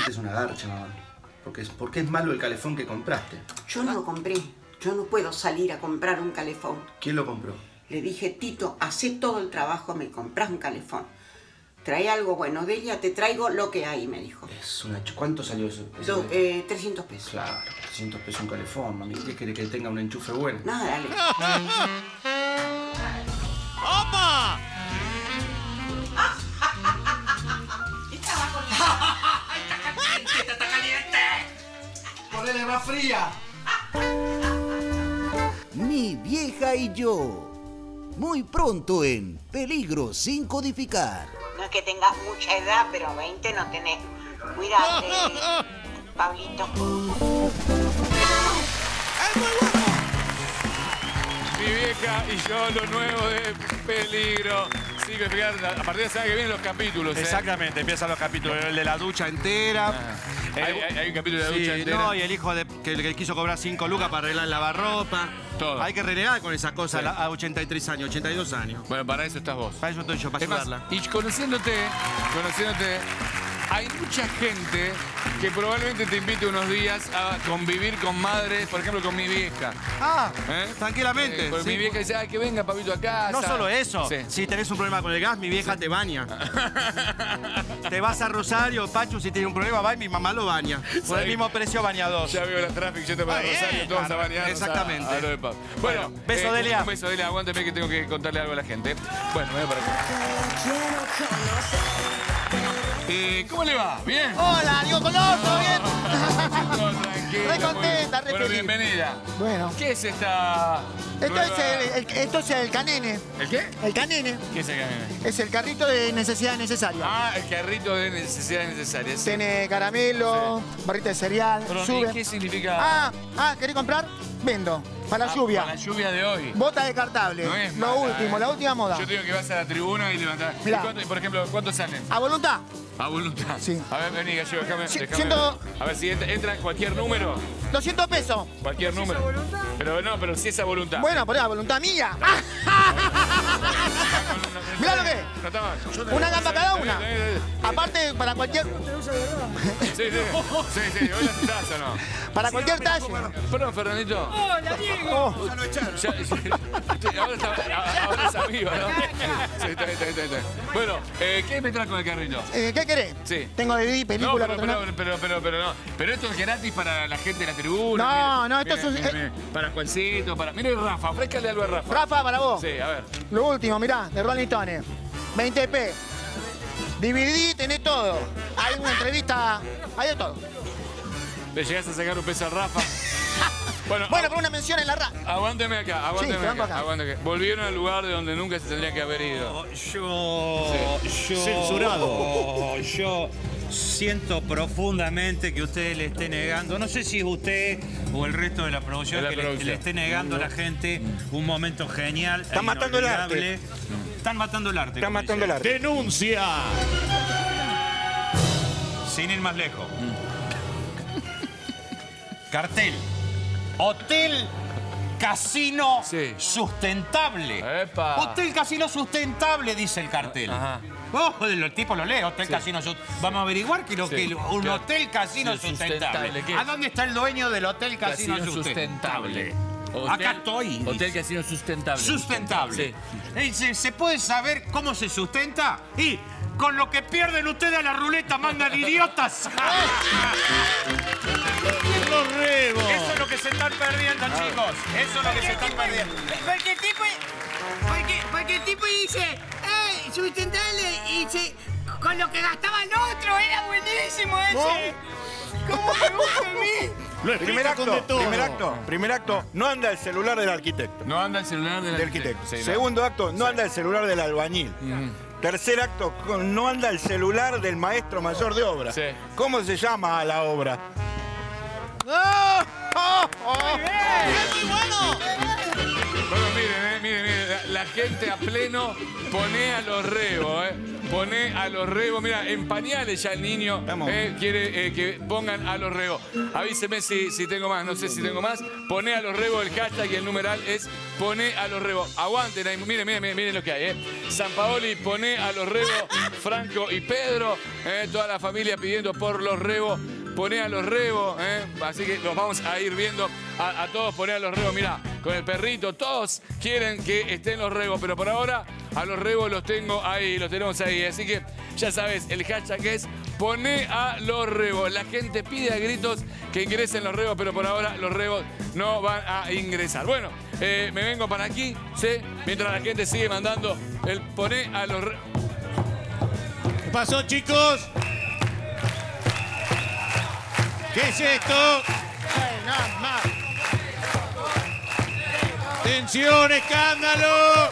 que es una garcha, mamá. Porque es, porque es malo el calefón que compraste. Yo no lo compré. Yo no puedo salir a comprar un calefón. ¿Quién lo compró? Le dije, Tito, hacé todo el trabajo, me compras un calefón. Trae algo bueno. Delia, te traigo lo que hay, me dijo. Es una... ¿Cuánto salió eso? Do, eh, trescientos pesos. Claro, trescientos pesos un calefón, mami. ¿Qué quiere que tenga un enchufe bueno? Nada, dale. ¡Opa! ¡Está caliente! ¡Ponele más fría! Mi vieja y yo. Muy pronto en Peligro sin codificar. No es que tengas mucha edad, pero veinte no tenés. Cuídate, Pablito. Mi vieja y yo, lo nuevo de Peligro. Sí, que fíjate, a partir de semana que vienen los capítulos. ¿eh? Exactamente, empiezan los capítulos. El de la ducha entera. Ah. Hay, hay, hay un capítulo de la Sí, ducha entera. No, y el hijo de, que, que quiso cobrar cinco lucas para arreglar el lavarropa. Todo. Hay que renegar con esas cosas Sí. a ochenta y tres años, ochenta y dos años. Bueno, para eso estás vos. Para eso estoy yo, para Es más, ayudarla. y conociéndote, conociéndote, hay mucha gente que probablemente te invite unos días a convivir con madres, por ejemplo, con mi vieja. Ah, ¿Eh? tranquilamente. Eh, porque sí. mi vieja dice, ay, que venga Pablito a casa. No solo eso, Sí. si tenés un problema con el gas, mi vieja te baña. Te vas a Rosario, Pachu, si tienes un problema, va y mi mamá lo baña. Por el mismo precio baña dos. Ya veo la tráfico, yo te para Ah, bien. Rosario, todos a Ah, bañarnos. exactamente. A, a lo de Pablo. Bueno, Bueno, beso, eh, Delia. Un beso, Delia. Aguántame que tengo que contarle algo a la gente. Bueno, me voy para acá. Eh, ¿Cómo le va? ¿Bien? Hola, Diego Colón, ¿todo bien? Todo tranquilo. Re muy contenta, re bien. Bueno, feliz. bienvenida. Bueno. ¿Qué es esta...? Esto nueva- es el, el- esto es el canene. ¿El qué? El canene. ¿Qué es el canene? Es el carrito de necesidad necesaria. Ah, el carrito de necesidades necesarias. sí. Tiene caramelo, barrita de cereal, Pero, sube. ¿y qué significa? Ah, ah, ¿querés comprar? Vendo. Para la Ah, lluvia. Para la lluvia de hoy. Bota descartable. No es Lo mala, último, eh. la última moda. Yo te digo que vas a la tribuna y levantás. Mirá. ¿Y cuánto- y por ejemplo, ¿cuántos salen? ¿A voluntad? A voluntad. Sí. A ver, vení, Gallo, déjame. Sí, déjame siento- ver. A ver si entra, entra cualquier número. doscientos pesos. Cualquier número. Pero no, pero si es a voluntad. Bueno, por ahí, a voluntad mía. Mirá lo que es. No está mal. Una gamba cada una. Está bien, está bien, está Aparte, para cualquier. bien. Sí, sí. Sí, sí. ¿Hoy la aceptás o no? Para cualquier talla. Perdón, Fernandito. Hola, Diego. Ya lo echaron. Ya, sí. Ahora, está, ahora es amigo, ¿no? Sí, está bien, está bien, está bien. Bueno, eh, ¿qué me traes con el carrito? Eh, ¿Qué querés? Sí. Tengo D V D, No, película, pero, patronato. pero, pero, pero, pero no. Pero esto es gratis para la gente de la tribuna. No, Mire, no, esto mire, es un- mire, mire. Para Juancito, para... Mire, Rafa, ofrézcale algo a Rafa. Rafa, para vos. Sí, a ver. Lo último, mirá, de Rolling Stones. veinte p. D V D, tenés todo. Hay una entrevista, hay de todo. ¿Le llegás a sacar un peso a Rafa? Bueno, Bueno, con una mención en la radio. aguánteme acá, aguánteme te banco acá, acá. aguánteme acá. Volvieron al lugar de donde nunca se tendría que haber ido. Yo, Sí. yo, Censurado. yo siento profundamente que usted le esté negando, no sé si es usted o el resto de la producción, De la que le- producción. le, esté negando a la gente un momento genial. Están e matando el inolvidable. arte. Están matando el arte. Están como matando el dicen. arte. ¡Denuncia! Sin ir más lejos. Cartel. Hotel Casino Sustentable. Epa. Hotel Casino Sustentable, dice el cartel. Ajá. Oh, el tipo lo lee, Hotel Sí. Casino Sustentable. Vamos a averiguar que lo Sí, que un claro. Hotel Casino Sí, Sustentable. sustentable, ¿qué? ¿A dónde está el dueño del Hotel Casino, Casino Sustentable? Hotel- Acá estoy. Hotel Casino Sustentable. Sustentable. Sí. Eh, ¿Se, se puede saber cómo se sustenta? Y con lo que pierden ustedes a la ruleta mandan idiotas. Los rebos. Eso es lo que se están perdiendo, chicos. Eso es lo que se están perdiendo. Porque el tipo, porque, porque el tipo dice, ¡ay, sustentable! Y dice, con lo que gastaba el otro, era buenísimo ese. ¿Cómo me gusta a mí? Primer acto, primer acto, primer acto, no anda el celular del arquitecto. No anda el celular del, Del arquitecto. Sí, no. Segundo acto, no anda el celular del albañil. Tercer acto, no anda el celular del maestro mayor de obra. Sí. ¿Cómo se llama a la obra? Bueno, miren, eh, miren, miren. La, la la gente a pleno. Poné a los rebos, ¿eh? Poné a los rebos. Mira, en pañales ya el niño eh, quiere eh, que pongan a los rebos. Avíseme si, si tengo más, no sé si tengo más. Poné a los rebos, el hashtag y el numeral es poné a los rebos. Aguanten ahí, miren, miren, miren lo que hay, ¿eh? San Paoli, poné a los rebos, Franco y Pedro, eh, toda la familia pidiendo por los rebos. Poné a los rebos, ¿eh? Así que los vamos a ir viendo a, a todos. Poné a los rebos, mirá, con el perrito. Todos quieren que estén los rebos, pero por ahora a los rebos los tengo ahí, los tenemos ahí. Así que ya sabes, el hashtag es poné a los rebos. La gente pide a gritos que ingresen los rebos, pero por ahora los rebos no van a ingresar. Bueno, eh, me vengo para aquí, ¿sí? Mientras la gente sigue mandando el poné a los rebos. ¿Qué pasó, chicos? ¿Qué es esto? ¡Tensión, escándalo!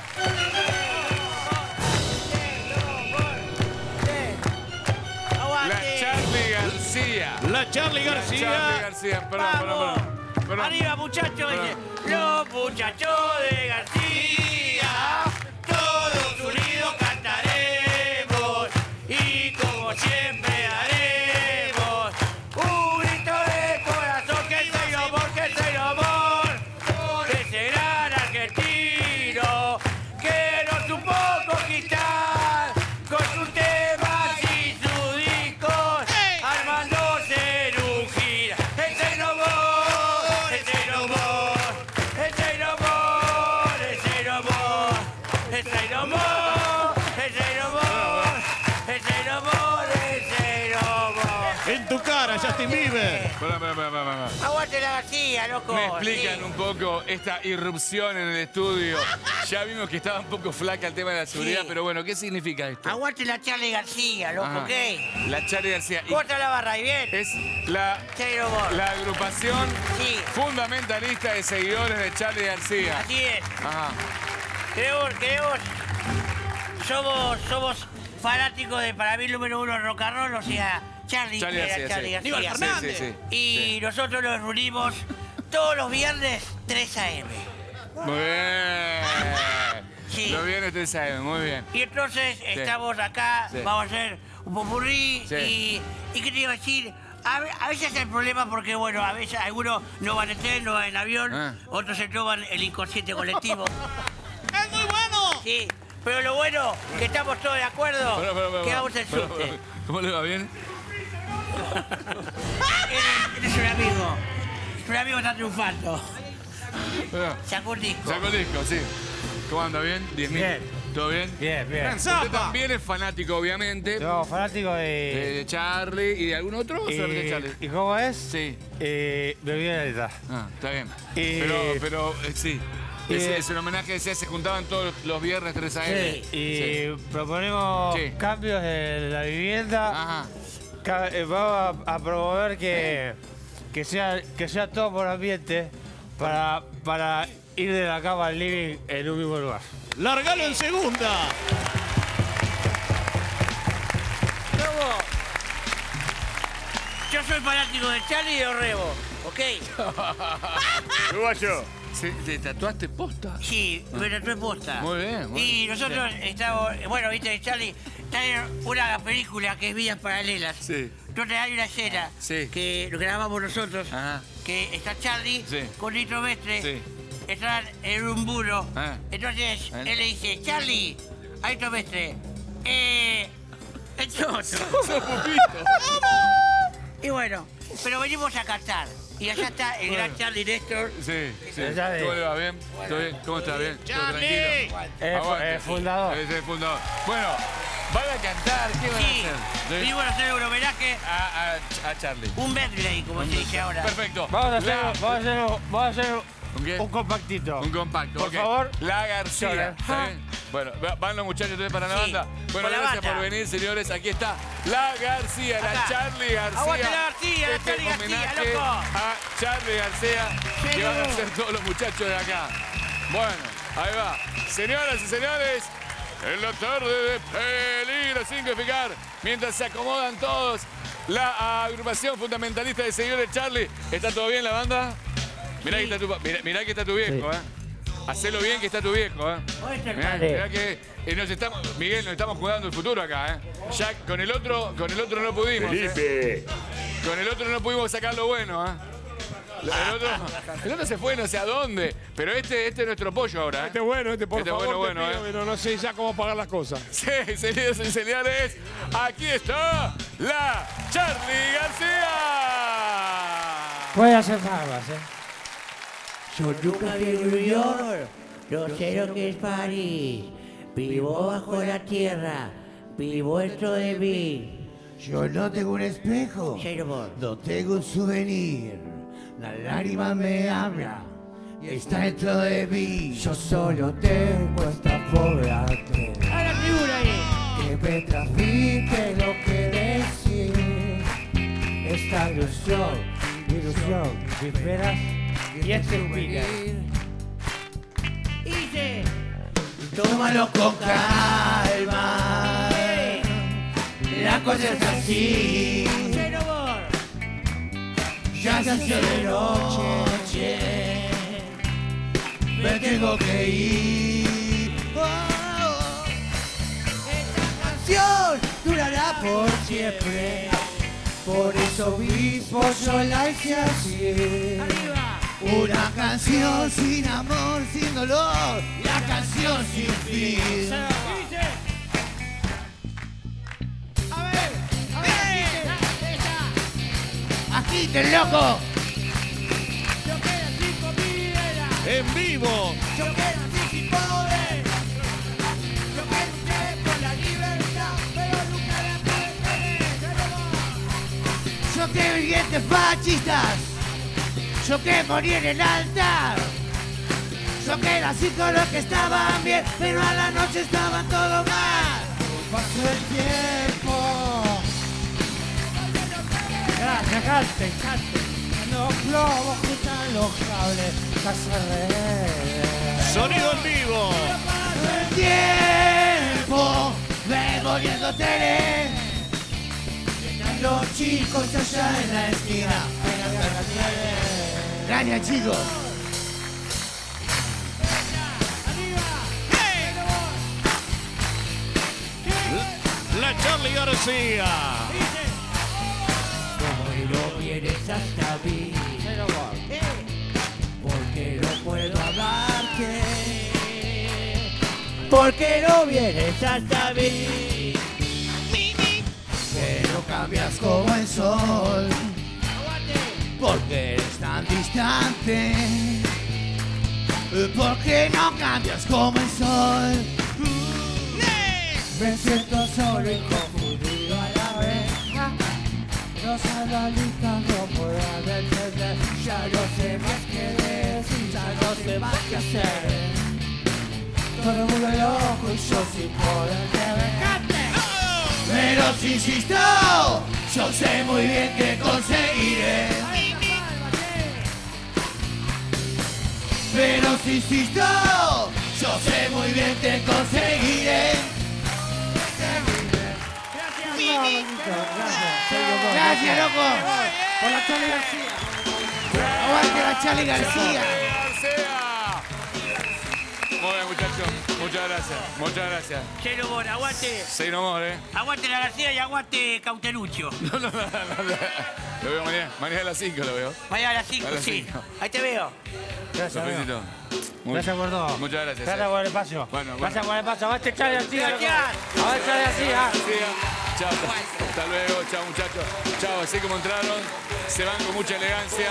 La Charly García. La Charly García. La Charly García, perdón, perdón, perdón, perdón. Arriba, muchachos. Dice, los muchachos de García, todos unidos cantaremos y como siempre haremos un grito de corazón que es el amor, que es el amor de ese gran argentino que nos supo conquistar con sus temas y sus discos, armándose en un gira. Es el amor, es el amor, es el amor, es el amor, es el amor, es el amor, es el amor, es el amor. En tu cara, Justin Bieber. Pará, pará, pará, pará. Aguante la García, loco. ¿Me explican sí. un poco esta irrupción en el estudio? Ya vimos que estaba un poco flaca el tema de la seguridad, Sí. pero bueno, ¿qué significa esto? Aguante la Charly García, loco, Ajá. ¿qué? La Charly García. Y Corta la barra, ¿y bien? es la, Sí, amor. la agrupación Sí. fundamentalista de seguidores de Charly García. Así es. Ajá. Queremos, queremos. Somos, somos fanáticos de, para mí, el número uno rock and roll, o sea, Charly, Charly era García, Charly sí. García. Aníbal Fernández. Sí, sí, sí. Y nosotros nos reunimos todos los viernes, tres a eme. Muy bien. Sí. Lo bien ustedes saben, muy bien. Y entonces estamos acá, Sí. vamos a hacer un popurrí Sí. y, y ¿qué te iba a decir? A, ve- a veces hay problemas porque, bueno, a veces algunos no van en tren, no van en avión, Ah. otros se toman el inconsciente colectivo. ¡Es muy bueno! Sí, pero lo bueno que estamos todos de acuerdo, Pará, pará, pará, que pará. hagamos el Pará, subte. pará. ¿Cómo le va bien? Él es un amigo, un amigo está triunfando. Pará. Sacó un disco. Sacó el disco, sí. ¿Cómo anda? ¿Bien? ¿diez mil? Bien. ¿Todo bien? Bien, bien. Usted también es fanático, obviamente. Yo, fanático De, de... de Charly y de algún otro o solamente de Charly. ¿Y cómo es? Sí. Eh, bebida de edad. Ah, está bien. Y- Pero, pero eh, sí. y- Es, es un homenaje, decía, se juntaban todos los viernes tres a eme. Sí, y proponemos Sí. cambios en la vivienda. Ajá. Ca- eh, Vamos a, a promover que, que, sea, que sea todo por ambiente para, para ir de la cama al living en un mismo lugar. ¡Largalo en segunda! Lobo, yo soy fanático de Charly y de Orrebo, ¿ok? Uruguayo. Sí, ¿te tatuaste posta? Sí, me tatué posta. Muy bien, muy Y bien. nosotros estamos, bueno, viste, Charly, está en una película que es Vidas Paralelas. Sí. Entonces hay una escena Sí. que lo grabamos nosotros, Ajá. que está Charly Sí. con Nitro Mestre, Sí. están en un muro. Ah. Entonces Ah. él le dice, Charly, a Nitro Mestre, eh, esto otro. Y bueno, pero venimos a cantar. Y allá está el gran Charly Néstor. Sí, sí. Ya de- ¿Cómo le va? ¿Bien? ¿Todo bien? ¿Cómo está? ¿Bien? ¿Todo Charly. tranquilo? Eh, Aguante. eh, fundador. Es el fundador. Bueno, van a cantar. ¿Qué van Sí, a hacer? ¿Sí? venimos a hacer un homenaje, A, a, a Charly. un medley, como se dice ahora. Perfecto. Vamos a hacer, La- vamos a hacer, vamos a hacer ¿Un qué? un compactito. Un compacto. Por ok. favor. La García. Chora. ¿Está bien? Bueno, va- van los muchachos entonces para la Sí, banda. Bueno, con la gracias banda. por venir, señores. Aquí está La García, la Acá. Charly García. Aguante la García, la Este Charly García, homenaje loco. a Charly García, que Sí. van a hacer todos los muchachos de acá. Bueno, ahí va. Señoras y señores, en la tarde de Peligro sin codificar, mientras se acomodan todos, la agrupación fundamentalista de seguidores de Charly. ¿Está todo bien la banda? Mirá, que, está tu, pa- mirá, mirá que está tu viejo, ¿eh? hacelo bien que está tu viejo, ¿eh? Mirá, mirá que eh, nos estamos, Miguel, nos estamos jugando el futuro acá, ¿eh? Ya con el otro, con el otro no pudimos. Felipe. ¿eh? Con el otro no pudimos sacar lo bueno, ¿eh? El otro, el otro se fue no sé a dónde, pero este, este es nuestro pollo ahora. ¿eh? Este es bueno, este por este favor, bueno, te bueno, pido, ¿eh? pero no sé ya cómo pagar las cosas. Sí, señores y señores, aquí está la Charly García. Voy a hacer barbas, ¿eh? Yo nunca vi New York, no sé lo que es París. Vivo bajo la tierra, vivo dentro de mí. Yo no tengo un espejo, no tengo un souvenir. La lágrima me habla y está dentro de mí. Yo solo tengo esta pobre actriz. ¡A la figura ahí! Que me transmite lo que decir. Esta ilusión, ilusión, esperas y es termina. Dice. Tómalo con calma. La cosa es así. Ya se hace de noche. Me tengo que ir. Oh, esta canción durará por siempre. Por eso mismo yo la hice así. Una canción sin amor, sin dolor. La canción sin fin. ¡Agiten, loco! Yo quedo sin comida. En vivo. Yo quedo así sin poder. Yo que luché por la libertad, pero nunca la pude tener. Yo que vi dientes fascistas. Yo que morí en el altar. Yo que nací con los que estaban bien, pero a la noche estaban todo mal. Pasó el tiempo. Gracias, cante, cante. Los globos quitan los cables, casarredes. Sonido en vivo. El tiempo, devolviendo tele. Los chicos allá en la esquina. Gracias, chicos. La Charly García. No vienes hasta mí, porque no puedo hablarte, porque no vienes hasta mí, pero cambias como el sol, porque eres tan distante, porque no cambias como el sol, me siento solo y confundido a la vez. Los analistas no pueden entender. Ya no sé más qué decir, ya no sé más qué hacer. Todo el mundo loco y yo sin poder rebecarte. Pero si insisto, yo sé muy bien que conseguiré. Pero si insisto, yo sé muy bien que conseguiré. Gracias, loco. Por la Charly García. Aguante la Charly García. Muy bien, muchachos. Muchas gracias. Muchas gracias. Cero Bor, aguante. Seis nomás, ¿eh? Aguante la García y aguante Cauterucho. No, no, no, no, no. Lo veo mañana. Mañana a las cinco lo veo. Mañana a las cinco, A las sí. cinco. Ahí te veo. Los felicito. Muy- Gracias por todo. Muchas gracias. Gracias eh. por el espacio. Bueno, bueno. Gracias por el espacio. Aguante Charly García. loco. Gracias. Aguante Charly García. Chao. Hasta luego. Chao, muchachos. Chao. Así como entraron, se van con mucha elegancia.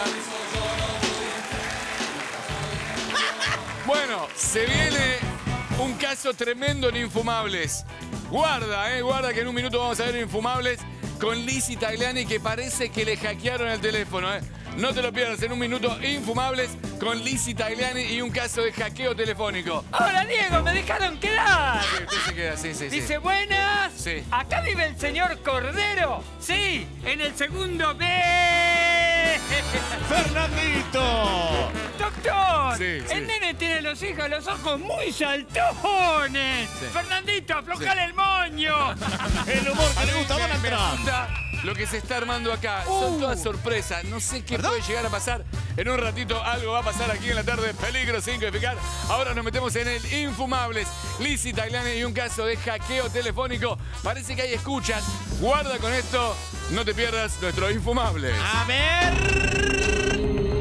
Bueno, se viene un caso tremendo en Infumables. Guarda, eh, guarda que en un minuto vamos a ver Infumables con Lizzy Tagliani, que parece que le hackearon el teléfono, eh. No te lo pierdas, en un minuto Infumables con Lizzy Tagliani y un caso de hackeo telefónico. Hola, Diego, me dejaron quedar. Sí, usted se queda, sí, sí, sí. Dice, buenas. Sí. ¿Acá vive el señor Cordero? Sí, en el segundo B. ¡Fernandito! Doctor, Sí, sí. el nene tiene los hijos, los ojos muy saltones. Sí. Fernandito, aflojale el moño. El humor que le gusta a Me- Donald me Trump. asusta lo que se está armando acá. Son todas sorpresas. No sé qué puede llegar a pasar. En un ratito algo va a pasar aquí en la tarde. Peligro sin codificar. Ahora nos metemos en el Infumables. Lizzy Tagliani y un caso de hackeo telefónico. Parece que hay escuchas. Guarda con esto. No te pierdas nuestro Infumables. A ver.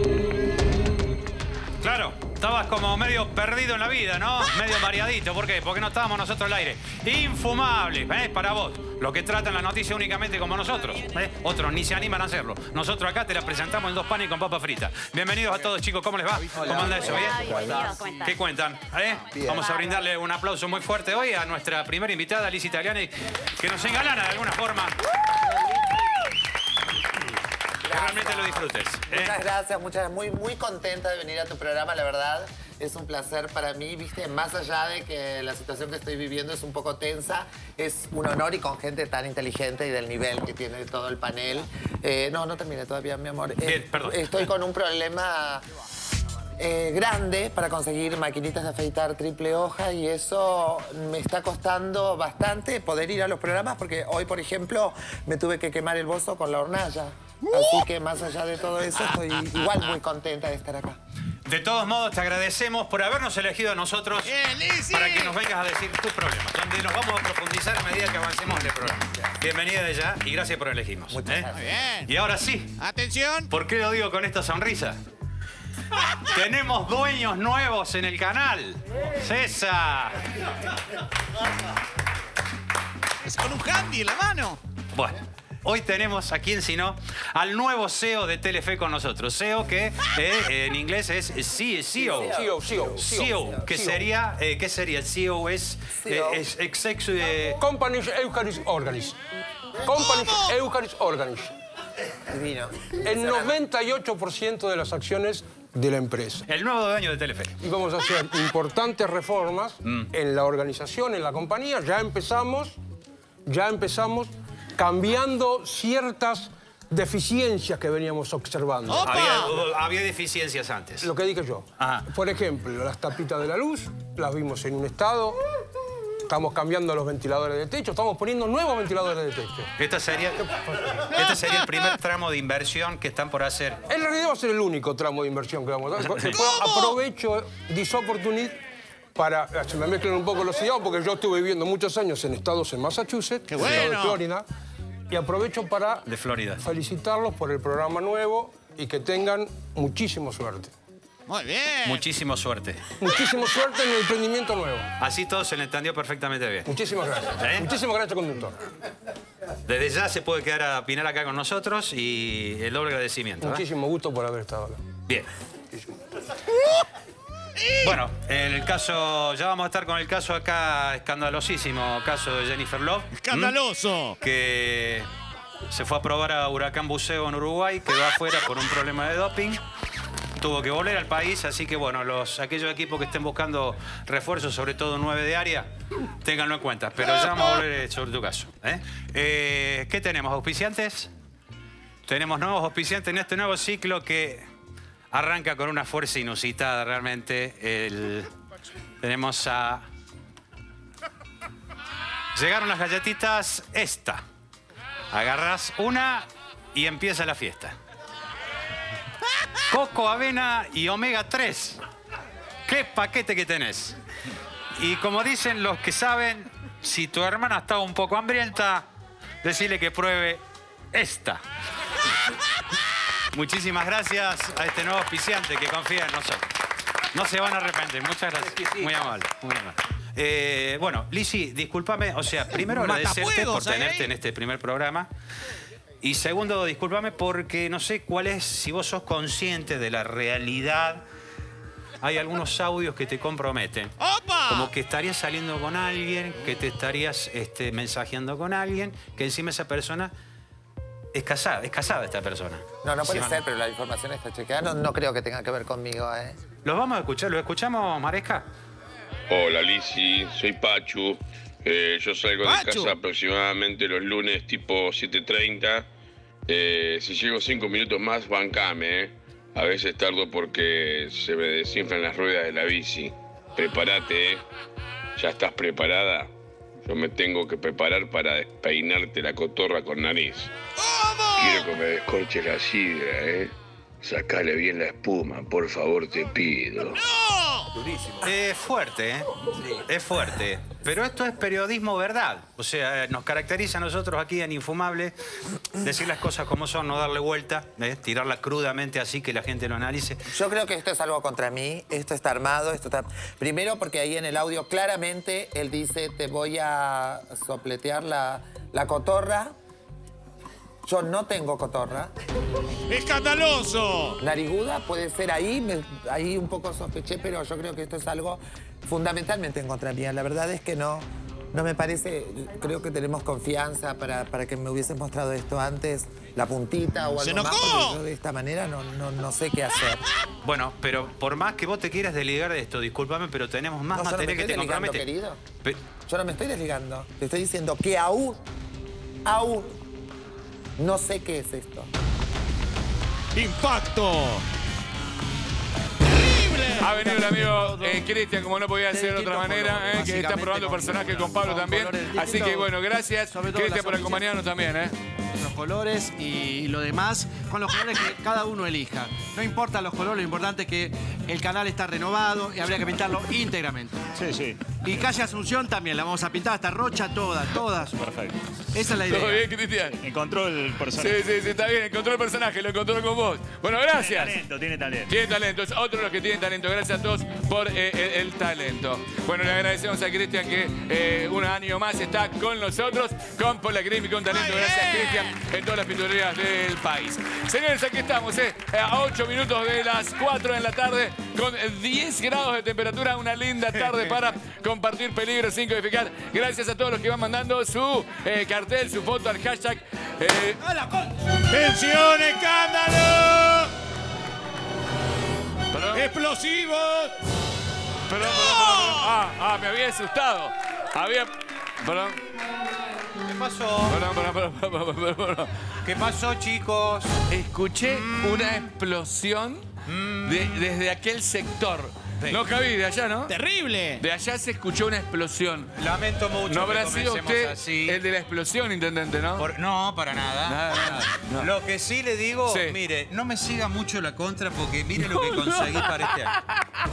Claro, estabas como medio perdido en la vida, ¿no? Medio mareadito. ¿Por qué? Porque no estábamos nosotros al aire. Infumable, ¿eh? Para vos. Los que tratan la noticia únicamente como nosotros. ¿eh? Otros ni se animan a hacerlo. Nosotros acá te la presentamos en dos panes y con papa frita. Bienvenidos a todos, chicos. ¿Cómo les va? ¿Cómo anda eso? ¿Bien? ¿Qué cuentan? ¿Eh? Vamos a brindarle un aplauso muy fuerte hoy a nuestra primera invitada, Lizzy Tagliani, que nos engalana de alguna forma. Que realmente lo disfrutes. ¿eh? Muchas gracias, muchas muy muy contenta de venir a tu programa, la verdad. Es un placer para mí, viste, más allá de que la situación que estoy viviendo es un poco tensa, es un honor y con gente tan inteligente y del nivel que tiene todo el panel. Eh, no, no terminé todavía, mi amor. Eh, Bien, perdón. Estoy con un problema eh, grande para conseguir maquinitas de afeitar triple hoja y eso me está costando bastante poder ir a los programas porque hoy, por ejemplo, me tuve que quemar el bolso con la hornalla. Así que más allá de todo eso, estoy igual muy contenta de estar acá. De todos modos, te agradecemos por habernos elegido a nosotros para que nos vengas a decir tus problemas, donde nos vamos a profundizar a medida que avancemos en el programa. Bienvenida de ya y gracias por elegirnos. Muchas ¿eh? gracias. Bien. Y ahora sí. Atención. ¿Por qué lo digo con esta sonrisa? Tenemos dueños nuevos en el canal. César. Es con un handy en la mano. Bueno. Hoy tenemos, ¿a quién sino? Al nuevo C E O de Telefe con nosotros. C E O que eh, en inglés es C E O. C E O, C E O. C E O, que sería, eh, ¿qué sería? C E O es, eh, es executive... Companies Eucharis Organis. Companies Eucharis Organis. Divino. El noventa y ocho por ciento de las acciones de la empresa. El nuevo dueño de Telefe. Y vamos a hacer importantes reformas mm. en la organización, en la compañía. Ya empezamos, ya empezamos... cambiando ciertas deficiencias que veníamos observando. Había, había deficiencias antes. Lo que dije yo. Ajá. Por ejemplo, las tapitas de la luz, las vimos en un estado. Estamos cambiando los ventiladores de techo, estamos poniendo nuevos ventiladores de techo. Este sería, este sería el primer tramo de inversión que están por hacer. En realidad va a ser el único tramo de inversión que vamos a hacer. Aprovecho this opportunity para... Se me mezclan un poco los idiomas porque yo estuve viviendo muchos años en estados en Massachusetts, ¡Qué en el estado bueno! de Florida, y aprovecho para de Florida. felicitarlos por el programa nuevo y que tengan muchísima suerte. Muy bien. Muchísima suerte. Muchísima suerte en el emprendimiento nuevo. Así todo se le entendió perfectamente bien. Muchísimas gracias. ¿Eh? Muchísimas gracias, conductor. Desde ya se puede quedar a opinar acá con nosotros y el doble agradecimiento. ¿eh? Muchísimo gusto por haber estado acá. Bien. Bueno, el caso, ya vamos a estar con el caso acá, escandalosísimo caso de Jennifer Love. ¡Escandaloso! Que se fue a probar a Huracán Buceo en Uruguay, quedó afuera por un problema de doping. Tuvo que volver al país, así que bueno, los, aquellos equipos que estén buscando refuerzos, sobre todo nueve de área, ténganlo en cuenta. Pero ya vamos a volver sobre tu caso. ¿eh? Eh, ¿Qué tenemos? ¿Auspiciantes? Tenemos nuevos auspiciantes en este nuevo ciclo que arranca con una fuerza inusitada realmente. El, tenemos a... Llegaron las galletitas esta. Agarrás una y empieza la fiesta. Coco, avena y omega tres. ¿Qué paquete que tenés? Y como dicen los que saben, si tu hermana está un poco hambrienta, decirle que pruebe esta. Muchísimas gracias a este nuevo auspiciante que confía en nosotros. No se van a arrepentir. Muchas gracias. Muy amable. Muy amable. Eh, bueno, Lizzy, discúlpame. O sea, primero agradecerte por tenerte en este primer programa. Y segundo, discúlpame porque no sé cuál es, si vos sos consciente de la realidad. Hay algunos audios que te comprometen. ¡Opa! Como que estarías saliendo con alguien, que te estarías este, mensajeando con alguien, que encima esa persona es casada, es casada esta persona. No, no puede Sí, ser, pero la información está chequeada. No, no creo que tenga que ver conmigo, ¿eh? ¿Los vamos a escuchar? ¿Lo escuchamos, Maresca? Hola, Lizzy, soy Pachu. Eh, yo salgo de Pachu. casa aproximadamente los lunes tipo siete treinta. Eh, si llego cinco minutos más, bancame. Eh. A veces tardo porque se me desinflan las ruedas de la bici. Prepárate, ¿eh? ¿Ya estás preparada? Yo me tengo que preparar para despeinarte la cotorra con nariz. Quiero que me descorches la sidra, ¿eh? Sacale bien la espuma, por favor, te pido. Durísimo. Es fuerte, ¿eh? Es fuerte. Pero esto es periodismo verdad. O sea, nos caracteriza a nosotros aquí en Infumable decir las cosas como son, no darle vuelta, ¿eh? Tirarlas crudamente así que la gente lo analice. Yo creo que esto es algo contra mí, esto está armado, esto está... Primero porque ahí en el audio claramente él dice te voy a sopletear la, la cotorra. Yo no tengo cotorra. ¡Escandaloso! Nariguda puede ser ahí, me, ahí un poco sospeché, pero yo creo que esto es algo fundamentalmente en contra mía. La verdad es que no, no me parece, creo que tenemos confianza para, para que me hubieses mostrado esto antes, la puntita o algo ¡Se más, enojó! porque yo de esta manera no, no, no sé qué hacer. Bueno, pero por más que vos te quieras desligar de esto, discúlpame, pero tenemos más No, yo no me material que estoy te desligando, compromete. querido. Pe- Yo no me estoy desligando. Te estoy diciendo que aún, aún, no sé qué es esto. ¡Impacto! Ha venido el amigo eh, Cristian, como no podía ser de otra manera, eh, que está probando personaje con Pablo también. Así que bueno, gracias Cristian por acompañarnos también. Eh. Los colores y lo demás con los colores que cada uno elija. No importa los colores, lo importante es que el canal está renovado y habría que pintarlo íntegramente. Sí, sí. Y calle Asunción también, la vamos a pintar hasta Rocha, todas, todas. Perfecto. Esa es la idea. ¿Todo bien, Cristian? Encontró el personaje. Sí, sí, sí, está bien. Encontró el personaje, lo encontró con vos. Bueno, gracias. Tiene talento, tiene talento. Tiene talento, es otro de los que tienen talento. Gracias a todos por eh, el, el talento. Bueno, le agradecemos a Cristian que eh, un año más está con nosotros, con Polacrim y con talento. Gracias, Cristian, en todas las pinturerías del país. Señores, aquí estamos, eh, a ocho minutos de las cuatro de la tarde, con diez grados de temperatura. Una linda tarde para compartir Peligro sin codificar. Gracias a todos los que van mandando su eh, cartel, su foto al hashtag. Eh, ¡Tensión, escándalo! ¿Perdón? ¡Explosivos! Perdón, perdón, perdón. Ah, ah, me había asustado. Había... Perdón. ¿Qué pasó? Perdón, perdón, perdón, perdón, perdón, perdón. ¿Qué pasó, chicos? Escuché Mm. una explosión Mm. de- desde aquel sector. Sí. No cabí de allá, ¿no? ¡Terrible! De allá se escuchó una explosión. Lamento mucho No habrá que sido comencemos usted así. el de la explosión, intendente, ¿no? Por- no, para nada. Nada, nada, no. Lo que sí le digo, Sí. mire, no me siga mucho la contra porque mire lo que conseguí para este año.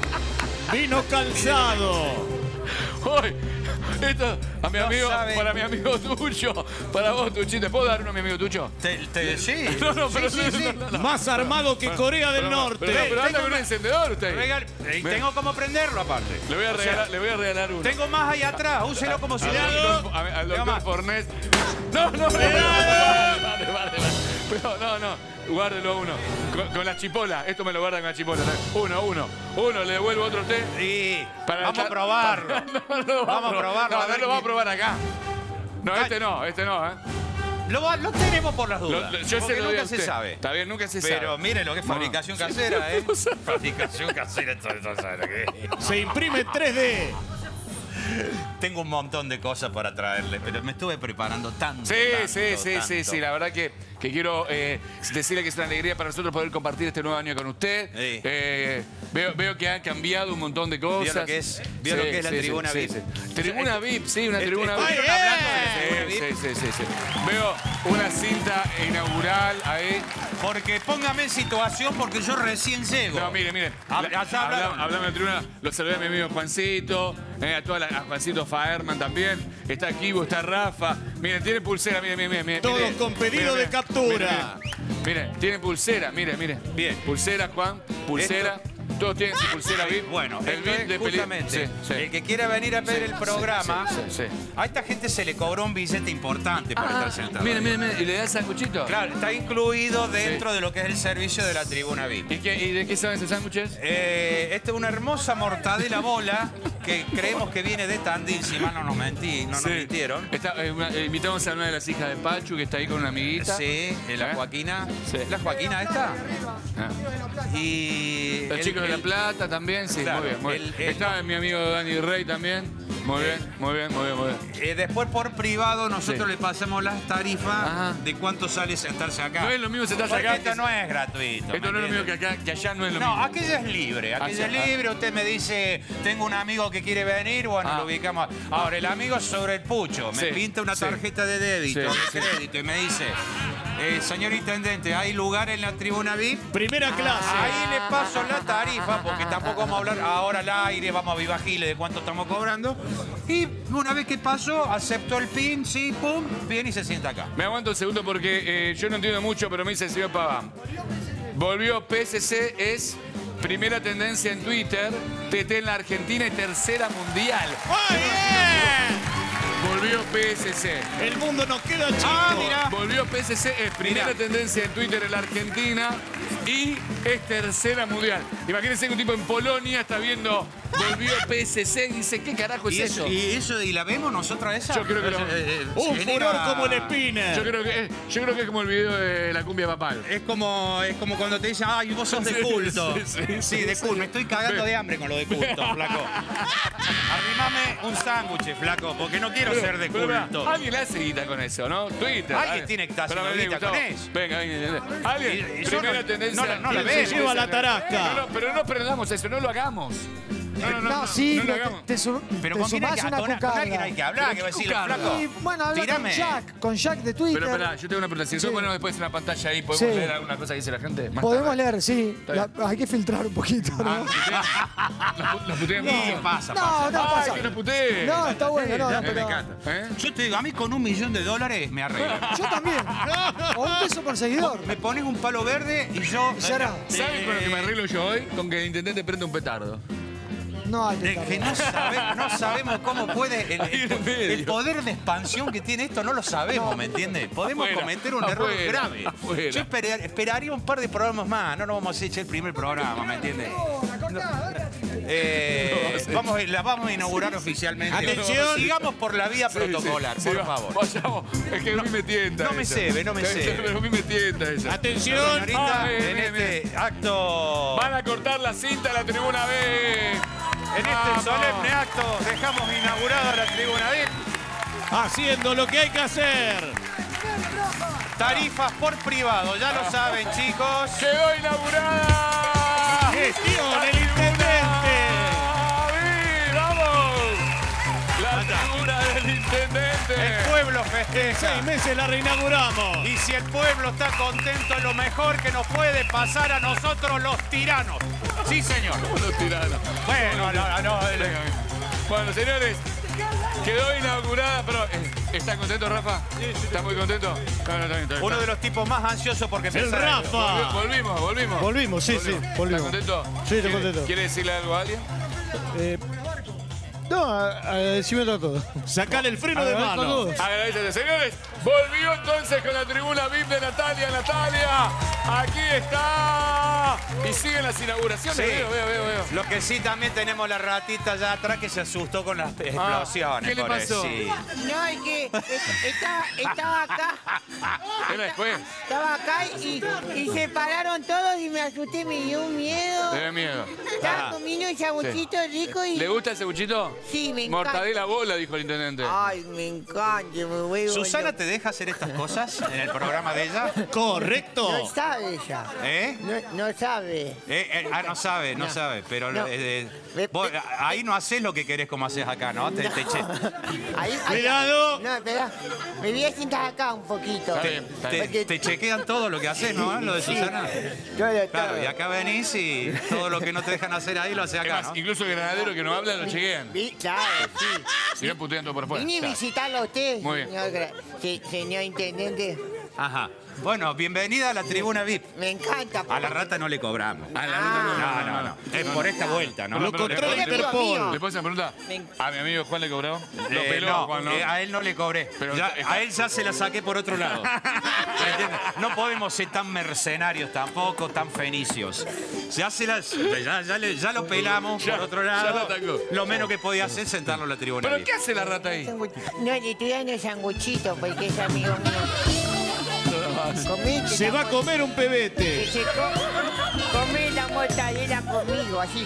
Vino calzado. Uy, esto a mi No amigo, sabe. para mi amigo Tucho, para vos, Tuchín. ¿Te puedo dar uno a mi amigo Tucho? Te, te- sí. No, no, pero sí, sí, sí. no, no, no. Más armado que Corea del Pero, Norte. Pero, pero anda Tengo con un más- encendedor usted. Regal- y Ven. tengo como prenderlo aparte. Le voy a O sea, regalar, le voy a regalar uno. tengo más ahí atrás, úselo como si Al le doctor, a- al Tengo doctor más. Fornés. No, no, no. Vale, vale, vale. Pero no, no. Guárdelo uno. Con, con la chipola. Esto me lo guarda con la chipola. Uno, uno. Uno, le devuelvo otro a usted. Sí, Para vamos el a ta- probarlo. No, no lo va Vamos a probarlo, No, a no ver lo va a qué- probar acá. No, Ay. este no, este no, ¿eh? Lo, va- lo tenemos por las Lo- dudas. lo- yo porque se lo doy a nunca se usted. sabe. Está bien, nunca se sabe. Pero mire lo que es No. fabricación casera, ¿eh? Fabricación casera, esto, esto, ¿sabe lo que es? Se imprime en tres D. Tengo un montón de cosas para traerle, pero me estuve preparando tanto. Sí, tanto, sí, sí, tanto. sí, sí. La verdad que, que quiero eh, decirle que es una alegría para nosotros poder compartir este nuevo año con usted. Sí. Eh, veo, veo que han cambiado un montón de cosas. Vio lo que es- vio lo que es la tribuna V I P. Tribuna V I P, sí, una tribuna V I P. ¿Estuvieron hablando de la tribuna Sí, V I P? sí, sí, sí, sí. Veo una cinta inaugural ahí. Porque póngame en situación porque yo recién llego. No, mire, mire. Hab- La- allá hablaron. habla- Hablamos de tribuna. Lo saludé a mi amigo Juancito, eh, a, toda la, a Juancito Faerman también. Está Kibo, está Rafa. Miren, tiene pulsera, mire, mire, mire. Todos mire. con pedido Mire, de mire. captura. Mire, mire, tiene pulsera, mire, mire. Bien. Pulsera, Juan, pulsera. Todos tienen su pulsera V I P. Bueno, el esto V I P es de peli- justamente, Sí, sí. el que quiera venir a ver Sí, el sí, programa, sí, sí, sí. a esta gente se le cobró un billete importante para estar sentado. Mire, ahí. mire, mire. ¿Y le da sanguchito? Claro, está incluido dentro de lo que es el servicio de la tribuna V I P. ¿Y, qué- y de qué saben esos sándwiches? Eh, esta es una hermosa mortadela bola que creemos que viene de Tandil, si mal no nos mentí, no Sí. nos mintieron. Está, eh, una- eh, invitamos a una de las hijas de Pachu que está ahí con una amiguita. Sí, eh, la ¿Eh? Joaquina. Sí. ¿La Joaquina esta? Ah. Y... Los el- chicos de La el- Plata también, sí, Claro, muy bien. Muy bien. el- el- Está mi amigo Dani Rey también. Muy bien, muy bien, muy bien, muy bien. Eh, después por privado nosotros Sí. le pasamos las tarifas Ajá. de cuánto sale sentarse acá. No es lo mismo sentarse Porque acá esto que- no es gratuito. Esto no es lo mismo que acá, que allá no es lo No, mismo. aquello es libre, aquello Hacia- es libre. Usted me dice, tengo un amigo que quiere venir, bueno, Ah. lo ubicamos. Ahora, el amigo es sobre el pucho, me Sí, pinta una sí. tarjeta de débito, Sí, de sí. crédito, y me dice, Eh, señor intendente, ¿hay lugar en la tribuna V I P? Primera clase. Ahí le paso la tarifa, porque tampoco vamos a hablar ahora al aire, vamos a Viva Giles de cuánto estamos cobrando. Y una vez que pasó, aceptó el pin, sí, pum, viene y se sienta acá. Me aguanto un segundo porque eh, yo no entiendo mucho, pero me dice el señor Paván. Volvió P S C, es primera tendencia en Twitter, T T en la Argentina y tercera mundial. ¡Muy bien! Volvió P S C. El mundo nos queda chico. Ah, mira. Volvió P S C, es primera mirá. tendencia en Twitter en la Argentina y es tercera mundial. Imagínense que un tipo en Polonia está viendo, volvió P S C y dice, ¿qué carajo es ¿Y eso? eso? ¿Y eso? ¿Y la vemos nosotros esa? Yo creo que lo... Eh, eh, Un si furor venía- como el Spinner. Yo creo, que es, yo creo que es como el video de la cumbia papal. Es como, es como cuando te dicen, ay, vos sos de culto. Sí, sí, sí, Sí, de culto. Me estoy cagando de hambre con lo de culto, flaco. Arrimame un sándwich, flaco, porque no quiero Pero- ser de pero mirá, culto. alguien le hace guita con eso, ¿no? Twitter. Alguien tiene que estar Pero haciendo vení, guita con Gustavo. eso. Venga, venga. Alguien, Y- y yo primera no- tendencia. no la- no la Sí, veo. sí, Lleva sí, la sí. tarasca. No, no, pero no prendamos eso, no lo hagamos. No, no, no. No, sí, no lo pero hagamos. te, te, su- Pero te con quién hay sumás que, una con, con cucarda. alguien hay que hablar, que va a decirle, cucarda? flaco. Y bueno, habla Tírame. con Jack, con Jack de Twitter. Pero espera, yo tengo una pregunta. Si nosotros ponemos después una pantalla ahí, ¿podemos Sí. leer alguna cosa que dice la gente? Más Podemos tarde. leer, sí. Está La- bien. hay que filtrar un poquito, ¿no? Nos pu- Nos putean No, mucho. pasa, No, pasa. no, Ay, pasa. que nos puteen. No, está bueno, no, Ya no, me pero... encanta. ¿Eh? Yo te digo, a mí con un millón de dólares me arreglo. Yo también. O un peso por seguidor. Me pones un palo verde y yo... Ya era. ¿Saben con lo que me arreglo yo hoy? Con que el intendente prenda un petardo. No hay De que no, sabe- no sabemos cómo puede. El, Ahí en el el- medio. el poder de expansión que tiene esto no lo sabemos, ¿me entiendes? Podemos Afuera, cometer un error afuera, grave. afuera. Yo esperar- esperaría un par de programas más. No nos vamos a hacer el primer programa, ¿me entiendes? Eh, vamos, a- la vamos a inaugurar oficialmente. Atención. Sigamos por la vía Sí, protocolar, sí, sí, por va- favor. Vayamos. Es que a mí me tienta. no me esa. cebe, no me Sí, cebe. Pero a mí me tienta esa. Atención. Señorita, Ah, bien, en bien, este acto, Van a cortar la cinta de la tribuna B. en este Vamos. solemne acto, dejamos inaugurada la tribuna V I P. Haciendo lo que hay que hacer. Tarifas por privado, ya lo saben, chicos. ¡Quedó inaugurada! Gestión del intendente. ¡David, vamos! La tribuna del intendente. El pueblo festeja. Seis meses la reinauguramos. Y si el pueblo está contento, es lo mejor que nos puede pasar a nosotros los tiranos. Sí, señor. ¿Cómo los tiranos? Bueno, no, no, Venga, venga. Bueno, señores, quedó inaugurada, pero eh, ¿está contento, Rafa? ¿Está muy contento? No, no, está bien, está bien, está uno de bien. los tipos más ansiosos porque El empezara esto. Rafa. Volvimos, volvimos. Volvimos, sí, sí, volvimos. ¿Está contento? Sí, estoy ¿Quiere- contento. ¿Quiere decirle algo a alguien? Eh, no, agradecimiento a todos. Sacale el freno de Agradezco a mano. todos. Agradecete, señores. Volvió entonces con la tribuna V I P de Natalia. Natalia, aquí está. Y siguen las inauguraciones. Sí. Veo, veo, veo, veo. Lo que sí también tenemos la ratita allá atrás que se asustó con las explosiones. ¿qué le pasó? pobrecito. No, es que eh, estaba, estaba acá. Era después. Estaba acá y, y se pararon todos y me asusté, me dio un miedo. Te da miedo. Estaba Ah. comiendo un chabuchito rico y... ¿Le gusta el cebuchito? Sí, me encanta. Mortadela bola, dijo el intendente. Ay, me encanta, me vuelvo ¿Susana loco. te deja hacer estas cosas en el programa de ella? Correcto. No sabe ella. ¿Eh? No, no sabe. Eh, eh, ah, no sabe, no, No. sabe, pero No. eh, Ve- vos, ve- ahí no haces lo que querés como haces acá, ¿no? Te, te che- Ahí, ahí- Cuidado. No, espera. Me voy a sentar acá un poquito. Está bien, está bien. te, te chequean todo lo que haces, ¿no? Lo de Sí. Susana. Todo, todo. Claro, y acá venís y todo lo que no te dejan hacer ahí lo haces Es acá, más, ¿no? incluso el granadero que no habla lo chequean. Vi- Claro, sí. Si no putean todo por fuera. Vine a Claro. visitarlo a usted, Muy bien. señor, gra- se- señor intendente. Ajá. Bueno, bienvenida a la tribuna V I P. Me encanta. A la rata no le cobramos. A la nota no, No, no, no. Es por esta vuelta, ¿no? Lo Pero- controla ¿Le- le- Interpol. ¿Le puedo hacer una pregunta? A mi amigo Juan le cobró. Lo Eh, peló, no, Juan, ¿no? eh, a él no le cobré. Pero Ya- está- a él ya se la saqué por otro lado. ¿Me entiendes? No podemos ser tan mercenarios tampoco, tan fenicios. Ya, se las, ya, ya le- ya lo pelamos Ya- por otro ya lado. lo atacó. Lo menos que podía hacer es sentarlo en la tribuna. ¿Pero V I P. qué hace la rata ahí? No, le estoy dando sanguchito porque es amigo mío. Comí, que Se la va a mor- comer un Que pebete. se co- comí la mortadela conmigo, así.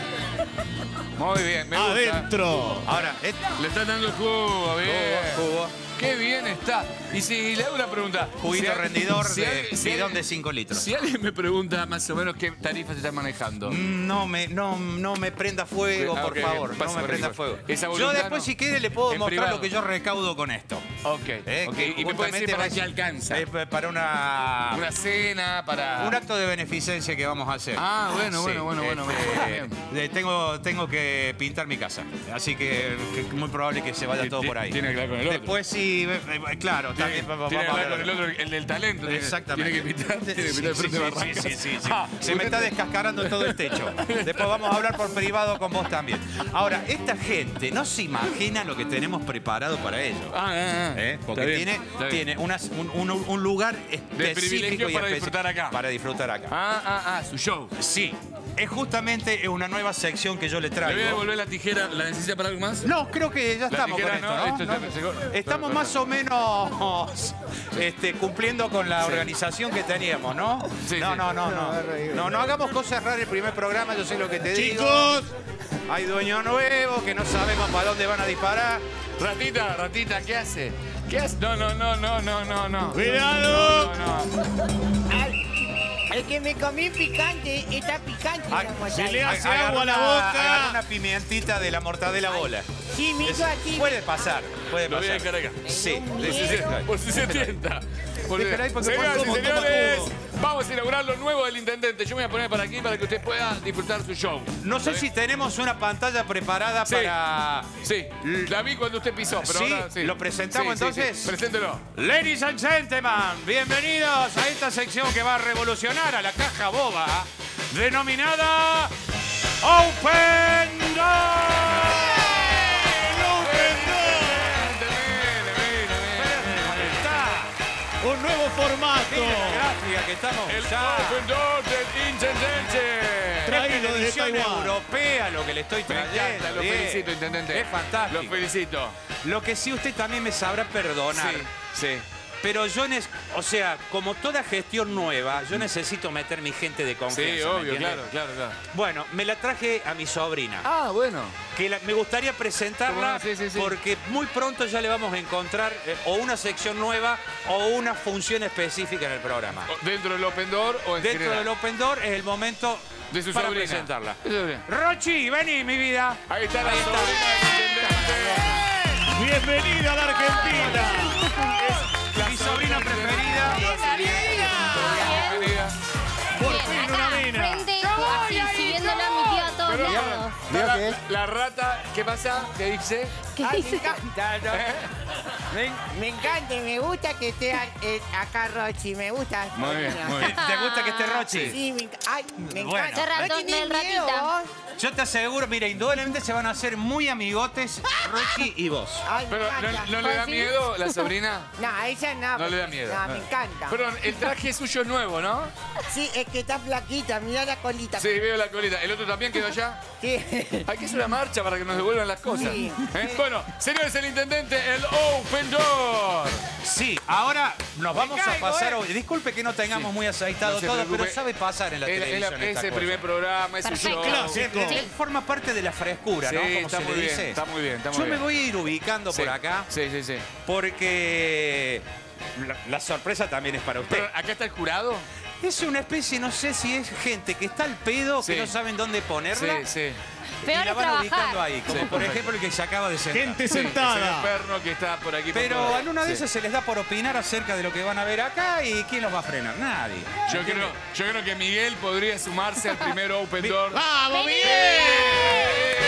Muy bien, me gusta. Adentro. Ahora, eh, Le están dando el jugo, bien. jugo. Qué bien está. Y si le hago una pregunta. Juguito si al- rendidor si de alguien- si bidón alguien- de cinco litros. Si alguien me pregunta más o menos qué tarifas se están manejando. No me, no, no me prenda fuego, Ah, por ok, favor. pasa No me por prenda ahí. fuego. Esa Yo voluntad después, no. si quiere, le puedo En mostrar privado. lo que yo recaudo con esto. Ok, ¿Eh? ok. Que ¿Y me puede decir justamente para va- qué alcanza? Es para una... Una cena, para... Un acto de beneficencia que vamos a hacer. Ah, bueno, bueno, bueno, bueno, este, bien. eh, tengo, tengo que pintar mi casa. Así que, que es muy probable que se vaya todo por ahí. Tiene que hablar con el otro. Después sí, eh, eh, claro. Tiene, también vamos tiene que a hablar hablar. con el otro, el del talento. tiene- Exactamente. Tiene que pintar, tiene que pintar el Sí, frente de sí, Barrancas. sí, sí, sí. Ah, Se me está descascarando todo el techo. Después vamos a hablar por privado con vos también. Ahora, esta gente no se imagina lo que tenemos preparado para ellos. Ah, ah, ah. ¿Eh? Porque Está bien, tiene, está bien. tiene unas- un, un- un lugar específico privilegio y para espe- disfrutar acá. Para disfrutar acá. Ah, ah, ah, su show. Sí. Es justamente una nueva sección que yo le ¿Le traigo. voy a devolver la tijera? ¿La necesita para algo más? No, creo que ya La estamos tijera con esto, no, ¿no? esto ya ¿No? se secó. Estamos Pero- más o menos este, cumpliendo con la Sí. organización que teníamos, ¿no? Sí, no, sí. no, no, no. No, no hagamos cosas raras el primer programa, yo sé lo que te digo. Chicos, Hay dueño nuevo que no sabemos para dónde van a disparar. Ratita, ratita, ¿qué hace? ¿Qué hace? No, no, no, no, no, no, no. cuidado. No, no. Ay, el que me comí picante, está picante. Ay, la se le mortadela. hace Agarra agua a la una- boca. agarra una pimientita de la mortadela bola. Sí, me hizo Es- así. Puede pasar, puede Lo voy a pasar. dejar acá. Sí. Me dio miedo. Por si se tienta. Por si- Déjala ahí porque Señoras y como toma señores, todo. vamos a inaugurar lo nuevo del intendente. Yo me voy a poner para aquí para que usted pueda disfrutar su show. No sé si tenemos una pantalla preparada Sí. para... Sí, la vi cuando usted pisó, pero ¿Sí? ahora sí. ¿Lo presentamos Sí, sí, entonces? sí. Preséntelo. Ladies and gentlemen, bienvenidos a esta sección que va a revolucionar a la caja boba denominada Open Door. Un nuevo formato. Mira la gráfica que estamos El ya. Open Door del intendente. Traído desde Televisión Taiwán. europea lo que le estoy Me trayendo. encanta, lo bien. felicito, intendente. Es fantástico. Lo felicito. Lo que sí usted también me sabrá perdonar. Sí, sí. Pero yo, nes- o sea, como toda gestión nueva, yo necesito meter mi gente de confianza. Sí, ¿me obvio, entiende? claro, claro, claro. Bueno, me la traje a mi sobrina. Ah, bueno. Que la- me gustaría presentarla ¿Cómo no? Sí, sí, sí. porque muy pronto ya le vamos a encontrar eh, o una sección nueva o una función específica en el programa. ¿Dentro del Open Door o en Dentro general? del Open Door es el momento De su para sobrina. presentarla. De su sobrina. Rochi, vení, mi vida. Ahí está la Ahí está. sobrina del intendente. Bienvenida a la Argentina. Mi sobrina preferida. Bienvenida. Por fin una mina. Frente, así, siguiéndola a mi tío a todos Pero, lados. la, la- la rata, ¿qué pasa? ¿Qué dice? ¿Qué Ay, me dice? encanta, ¿no? me, me encanta, me gusta que esté a- eh, acá Rochi, me gusta. Muy bien, muy bien. ¿Te gusta que esté Rochi? Sí, me, enc- ay, me Bueno. encanta. Ese ratón ¿No tenés del miedo ratita. vos? Yo te aseguro, mira, indudablemente se van a hacer muy amigotes Rochi y vos. Ay, me Pero, encanta. ¿no, no le da ¿Sí? miedo la sobrina? No, a ella no. No le da miedo. No, me encanta. Perdón, el traje suyo es nuevo, ¿no? Sí, es que está flaquita, mira la colita. Sí, veo la colita. ¿El otro también quedó allá? Sí. Hay que hacer una marcha para que nos devuelvan las cosas. Sí. ¿Eh? Bueno, señores, el intendente, el Open Door. Sí, ahora nos vamos a caigo, pasar. eh. hoy. Disculpe que no tengamos Sí. muy aceitado No se todo, preocupe. pero sabe pasar en la Es, es la- televisión. es esta el cosa. primer programa, es su Perfecto. show. Clásico. Él- él forma parte de la frescura, Sí, ¿no? Como está se muy le bien, dice. está muy bien, está muy Yo bien. me voy a ir ubicando Sí. por acá Sí, sí, sí. porque la, la sorpresa también es para usted. Pero, ¿acá está el jurado? Es una especie, no sé si es gente que está al pedo, Sí. que no saben dónde ponerla. Sí, sí. Peor y la es van trabajar. ubicando ahí, como Sí, por perfecto. ejemplo el que se acaba de sentar. Gente Sí, sentada. ese perno que está por aquí. por Pero todo. en una de Sí. esas se les da por opinar acerca de lo que van a ver acá y ¿quién los va a frenar? Nadie. Yo creo, yo creo que Miguel podría sumarse al primer Open Door. ¡Vamos, Vení. Miguel!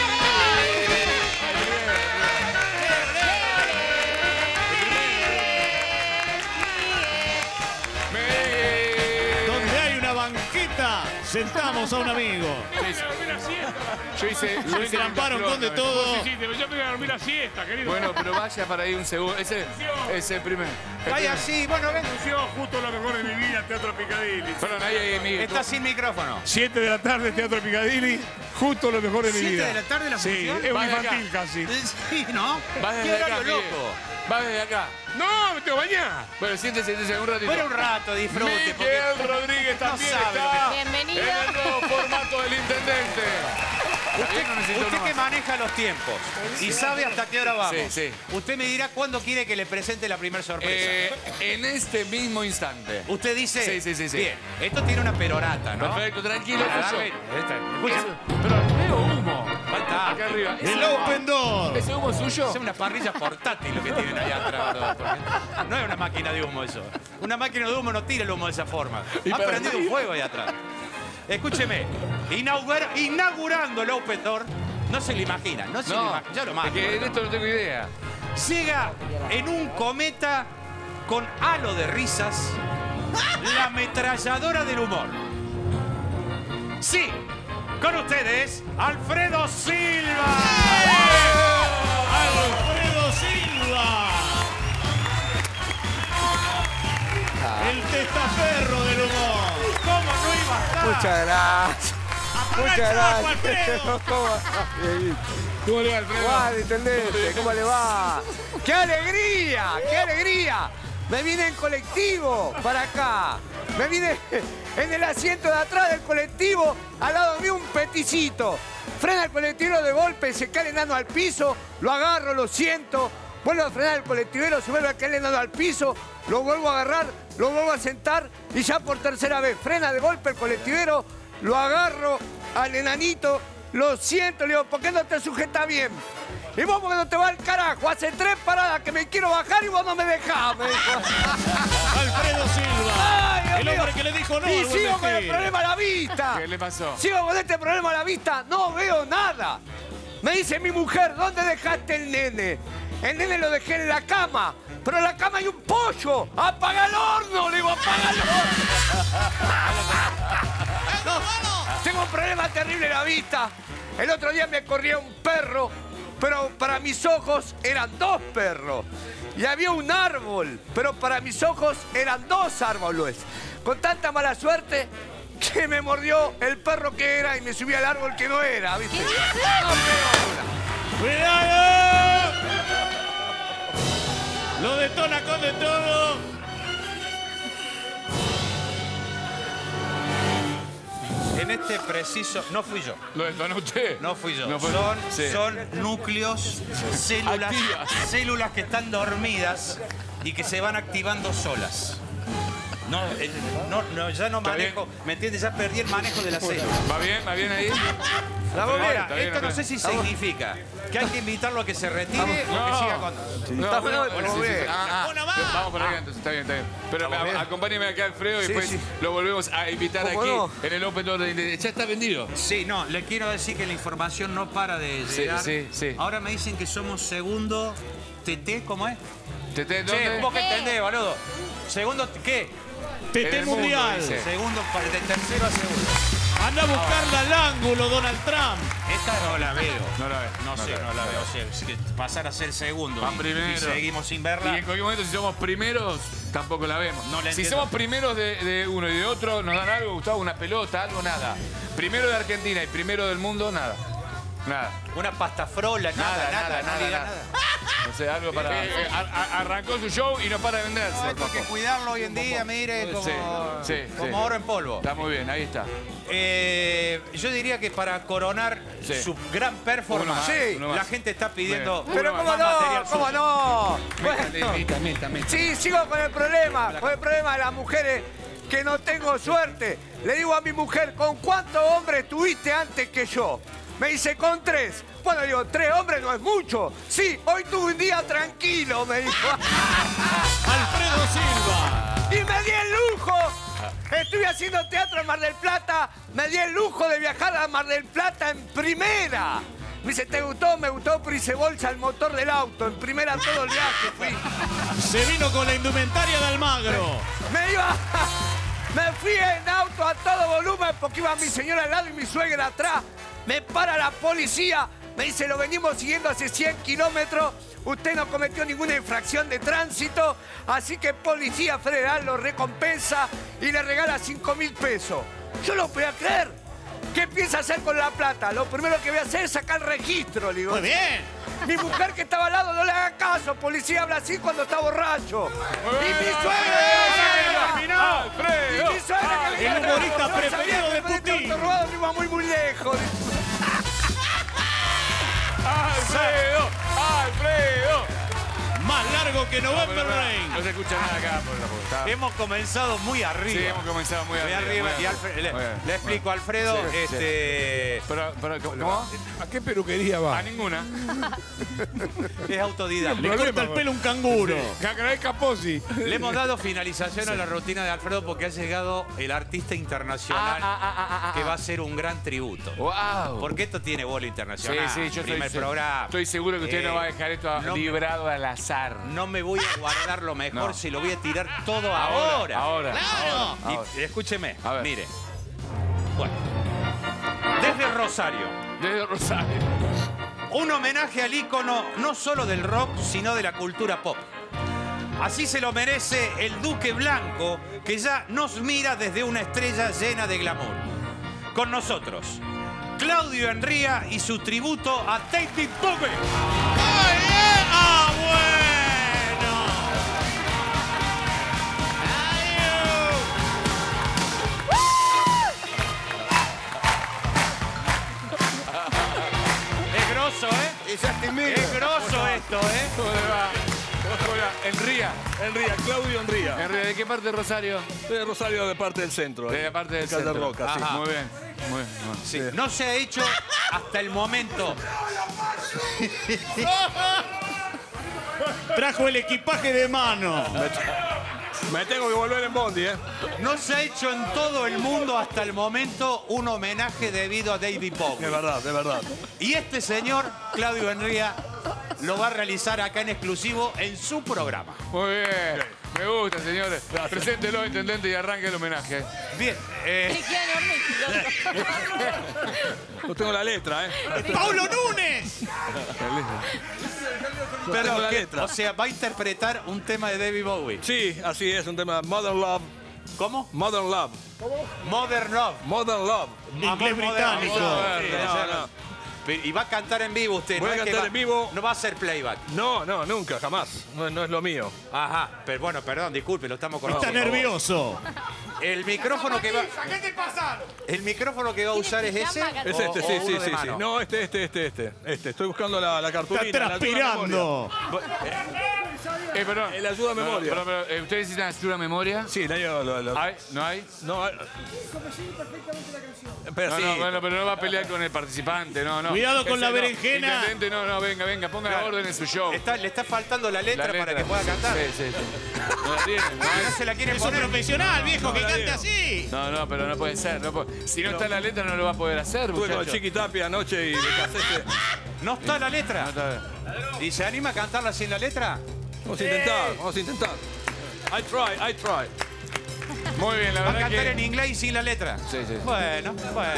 Miguel. Donde hay una banqueta, sentamos a un amigo. Yo hice. yo Lo hice entramparon una con de flor, todo. Sí, pero yo me voy a dormir la siesta, querido. Bueno, pero vaya para ahí un segundo. Ese es el primer. el Vaya primer. así, bueno, ven. justo lo mejor de mi vida, Teatro Picadilly. Perdón, ahí, ahí, Miguel. Está sin micrófono. siete de la tarde, Teatro Picadilly, justo lo mejor de mi ¿Siete vida. de la tarde la Sí, función? es un Va de acá. infantil casi. Sí, ¿no? Vas Qué desde acá, horario Miguel. loco. Vas desde acá. No, me tengo que bañar. Bueno, siéntese, siéntese un ratito. Bueno, un rato, disfrute. Miguel porque- Rodríguez no también sabe lo está Bienvenido. en el nuevo formato del intendente. ¿Está bien o necesita Usted uno que más? maneja los tiempos y sabe hasta qué hora vamos. Sí, sí. Usted me dirá cuándo quiere que le presente la primera sorpresa. Eh, en este mismo instante. Usted dice. Sí, sí, sí, sí. Bien, esto tiene una perorata, ¿no? Perfecto, tranquilo. Agarre- escucho. esta- escucha. Pero veo humo. Falta Acá arriba. El Open Door. ¿Ese humo es suyo? Es una parrilla portátil lo que tienen ahí atrás, bro, porque no es una máquina de humo eso. Una máquina de humo no tira el humo de esa forma. Ha prendido un fuego ahí atrás. Escúcheme, inaugura, inaugurando el Open Door, no se lo imagina, no se No, lo imagina. Ya lo es mato. que de esto no tengo idea. Llega en un cometa con halo de risas la ametralladora del humor. Sí, con ustedes, Alfredo Silva. ¡Alfredo Silva! El testaferro del humor. ¿Cómo no iba a estar? Muchas gracias. Muchas gracias. ¿Cómo, ¿Cómo le va, Alfredo? Juan, intendente, ¿cómo le va? ¡Qué alegría! ¡Qué alegría! Me vine en colectivo para acá. Me vine en el asiento de atrás del colectivo, al lado mío un peticito. Frena el colectivero de golpe, se cae el enano al piso, lo agarro, lo siento, vuelvo a frenar el colectivero, se vuelve a caer el enano al piso, lo vuelvo a agarrar, lo vuelvo a sentar y ya por tercera vez frena de golpe el colectivero, lo agarro al enanito, lo siento, le digo, ¿por qué no te sujeta bien? Y vos porque no te va al carajo, hace tres paradas que me quiero bajar y vos no me dejás, me dijo. Alfredo Silva, Ay, el hombre que le dijo no y al buen sigo con el vestir. problema a la vista. ¿Qué le pasó? Sigo con este problema a la vista, no veo nada. Me dice mi mujer, ¿dónde dejaste el nene? El nene lo dejé en la cama, pero en la cama hay un pollo. ¡Apaga el horno! Le digo, apaga el horno. No, tengo un problema terrible en la vista. El otro día me corría un perro, pero para mis ojos eran dos perros. Y había un árbol, pero para mis ojos eran dos árboles. Con tanta mala suerte que me mordió el perro que era y me subí al árbol que no era, ¿viste? No veo una. ¡Cuidado! Lo detona con de todo. En este preciso... No fui yo. ¿Lo detonó usted? No fui yo. No fue- son, sí. son núcleos, células, Activas. células que están dormidas y que se van activando solas. No, eh, no, no, ya no ¿Está manejo, ¿me entiendes? Ya perdí el manejo de la célula. ¿Va bien? ¿Va bien ahí? Ahora, Está bien, esto no está sé bien. si significa que hay que invitarlo a que se retire o que No. siga con... No, Está bueno, bueno, bueno, sí, muy sí, bien. sí. Ah, ah. Vamos por ahí entonces, está bien, está bien. Pero Estamos bien. a- acompáñeme acá, Alfredo, y Sí, después sí. lo volvemos a invitar ¿Cómo aquí no? en el Open Door. de- ¿Ya está vendido? Sí, no, le quiero decir que la información no para de Sí, llegar. sí, sí. Ahora me dicen que somos segundo T T, ¿cómo es? ¿T T Che, dónde? vos que entendés, boludo. Segundo, ¿qué? T En T el mundo, Mundial. dice. Segundo, pa- de tercero a segundo. Anda a buscarla al ángulo, Donald Trump. Esta no la veo. No la ve. No, sé, no la veo. O sea, es que pasar a ser segundo Van y, primero. y seguimos sin Y verla. en cualquier momento, si somos primeros, tampoco la vemos. No la si entiendo. somos primeros de, de uno y de otro, ¿nos dan algo, Gustavo? ¿Una pelota? ¿Algo? Nada. Primero de Argentina y primero del mundo, nada. Nada. Una pasta frola, nada, nada, nada, no diga nada. nada. No sé, algo para... Eh, eh, ar- ar- arrancó su show y no para de venderse. No, hay que cuidarlo hoy en día, mire, como, Sí, sí, como sí. oro en polvo. Está muy bien, ahí está. Eh, yo diría que para coronar Sí. su gran performance, Uno más, Sí. uno más. la gente está pidiendo Bien. Pero Uno cómo más no, material cómo suyo. no. Métale, Bueno, meta, meta, meta. sí, sigo con el problema, con el problema de las mujeres que no tengo suerte. Le digo a mi mujer, ¿con cuántos hombres tuviste antes que yo? Me dice, con tres. Bueno, digo, tres hombres no es mucho. Sí, hoy tuve un día tranquilo, me dijo. Alfredo Silva. Y me di el lujo. Estuve haciendo teatro en Mar del Plata. Me di el lujo de viajar a Mar del Plata en primera. Me dice, ¿te gustó? Me gustó, pero hice bolsa el motor del auto. En primera todo el viaje fui. Se vino con la indumentaria de Almagro. Me iba... Me fui en auto a todo volumen porque iba mi señora al lado y mi suegra atrás. Me para la policía. Me dice, lo venimos siguiendo hace cien kilómetros. Usted no cometió ninguna infracción de tránsito. Así que Policía Federal lo recompensa y le regala cinco mil pesos. Yo lo voy a creer. ¿Qué piensa hacer con la plata? Lo primero que voy a hacer es sacar registro, le digo. Muy bien. Mi mujer que estaba al lado no le haga caso. Policía habla así cuando está borracho. Y mi suegra. ¡Alfredo! Y mi suegra que le El diga, humorista "No, preferido sabía que de con este Putin". auto robado no iba muy, muy lejos. ¡Alfredo! ¡Alfredo! Más largo que November no, no, Rain. No se escucha nada acá. Por la puta. Hemos comenzado muy arriba. Sí, hemos comenzado muy Muy arriba. arriba. muy Y arriba. Alfred- le, Muy bien. le explico, Alfredo, Sí, este... Pero, pero, ¿cómo? ¿A qué peluquería va? A ninguna. Es autodidacta. Le corta el pelo un canguro. Cacaraí Caposi. Le hemos dado finalización a la rutina de Alfredo porque ha llegado el artista internacional Ah, ah, ah, ah, ah, que ah. va a ser un gran tributo. Wow. Porque esto tiene bola Sí, internacional. sí, yo Primer estoy, programa. estoy seguro que usted Eh, no va a dejar esto no me- librado al azar. No me voy a guardar lo mejor, No. si lo voy a tirar todo Ahora, ahora. ahora, Claro. ahora, Y- ahora. y escúcheme, A ver. mire. Bueno. Desde Rosario. Desde Rosario. Un homenaje al ícono no solo del rock, sino de la cultura pop. Así se lo merece el Duque Blanco, que ya nos mira desde una estrella llena de glamour. Con nosotros, Claudio Enría y su tributo a David Bowie. ¡Ah, bueno! Es grosso, ¿eh? Es grosso esto, ¿eh? ¿Cómo le va? Hola, Enría. Enría, Claudio Enría. Enría, ¿de qué parte de Rosario? De Rosario, de parte del centro. De la parte del Calle centro. Roca, sí. Ajá. Muy bien. Muy bien. muy bien. Sí, no se ha hecho hasta el momento. Trajo el equipaje de mano. Me tengo que volver en Bondi, ¿eh? No se ha hecho en todo el mundo hasta el momento un homenaje debido a David Bowie. De verdad, de verdad. Y este señor, Claudio Enría, lo va a realizar acá en exclusivo en su programa. Muy bien. Me gusta, señores. Preséntelo, intendente, y arranque el homenaje. Bien. eh, Te queda enorme. No tengo la letra, ¿eh? ¡Paulo Núñez! pero tengo la ¿qué? letra. O sea, va a interpretar un tema de David Bowie. Sí, así es, un tema Modern Love. ¿Cómo? Modern Love. Modern Love. Modern Love. Inglés Amor británico. moderno. Sí, No, ya no. no. Y va a cantar en vivo usted. Voy no a es que cantar va- en vivo. No va a ser playback. No, no, nunca, jamás. No, no es lo mío. Ajá. Pero bueno, perdón, disculpe, lo estamos Está conociendo. nervioso. El micrófono que va... ¿Qué te pasa? El micrófono que va a usar es ese. Es o- este, o sí, uno sí, de sí, sí. mano? No, este, este, este, este. Este. Estoy buscando la, la cartulina. Está la ayuda a transpirando. Eh, perdón. El ayuda a No, no, memoria. pero, pero, eh, ¿ustedes necesitan ayuda a memoria? Sí, la ayuda. Lo, lo- ¿Hay? ¿No hay? No, hay- pero No, sí. no, bueno, pero no va a pelear con el participante, no, no. Cuidado con Ese la no. berenjena. Intendente, no, no, venga, venga, ponga Claro. orden en su show. Está- le está faltando la letra, La para que pueda cantar. Sí, sí, sí. No la tiene, no Ah, hay. no se la quiere Es un poner. profesional, viejo, que la cante digo. así. No, no, pero no puede ser. No puede- Si no está en la letra, no lo va a poder hacer, Estuve con el muchacho. Chiqui Tapia anoche y de casete. No está la letra. No está- ¿Y se anima a cantarla sin la letra? Vamos a intentar, vamos a intentar. I try, I try. Muy bien, la Va a verdad cantar que... en inglés y sin la letra. Sí, sí. Bueno, bueno.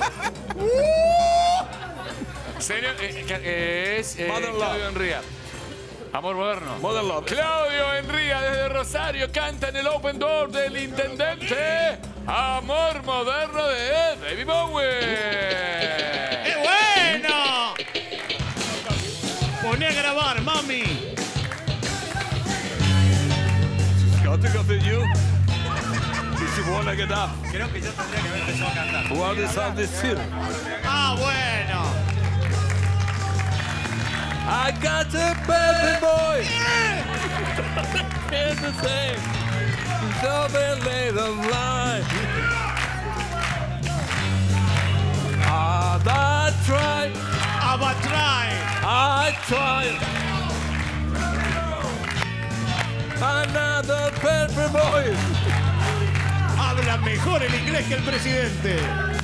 Señor, eh, que- eh, es eh, Modern Claudio Love. Enría. Amor moderno. Modern Love. Claudio Enría desde Rosario canta en el Open Door del Intendente. Amor moderno de David Bowie. ¡Qué bueno! Poné a grabar, mami. Got to go to you. If you wanna get up. Creo que yo tendría que haber empezado a cantar. What is on this film? Ah, bueno. I got a baby boy. Here's the thing. So late of life. Ah, I tried. Aba try. I tried. Another baby boy. Habla mejor el inglés que el presidente.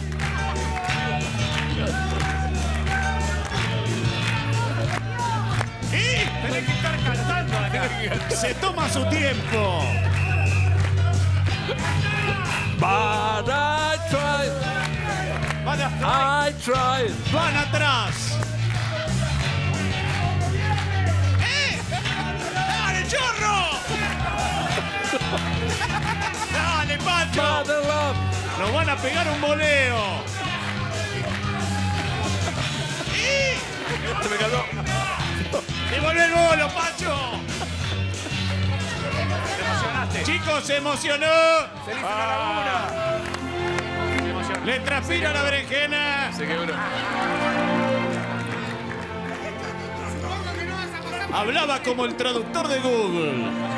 Y Tenés que estar cantando acá. se toma su tiempo. But I tried. Van a I tried. Van atrás. ¡Eh! ¡Dale, chorro! ¡Dale, Pancho! Modern Love. Nos van a pegar un voleo. ¡Y! Se me cayó. ¡Devolvé el bolo, Pancho! Te emocionaste. Chicos, se emocionó. Se le hizo la laguna. Se emocionó. Le transpira la berenjena. Se quebró. Hablaba como el traductor de Google.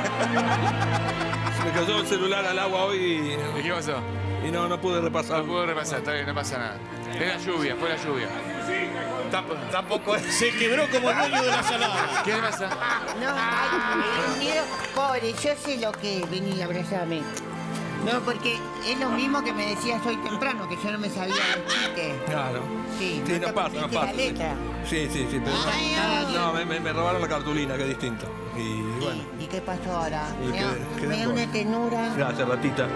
Me cayó el celular al agua hoy y... ¿Y qué pasó? Y no, no pude repasar. No pude repasar, está bien, no pasa nada. Es la lluvia, fue la lluvia. Tampoco es... Se quebró como el dueño de la salada. ¿Qué le pasa? No, ay, me dio miedo. Pobre, yo sé lo que es. Vení, abrazame. No, porque es lo mismo que me decías hoy temprano, que yo no me sabía los chistes. Claro. Sí, Sí, no te pasa, no aprendiste pasa. la letra. Sí, sí, sí, pero Ay, no, ay, no, me, me- me robaron la cartulina, que es distinto. Y bueno, ¿Y qué pasó ahora? Y Me da- qué- qué me da mejor. una tenura. gracias, ratita.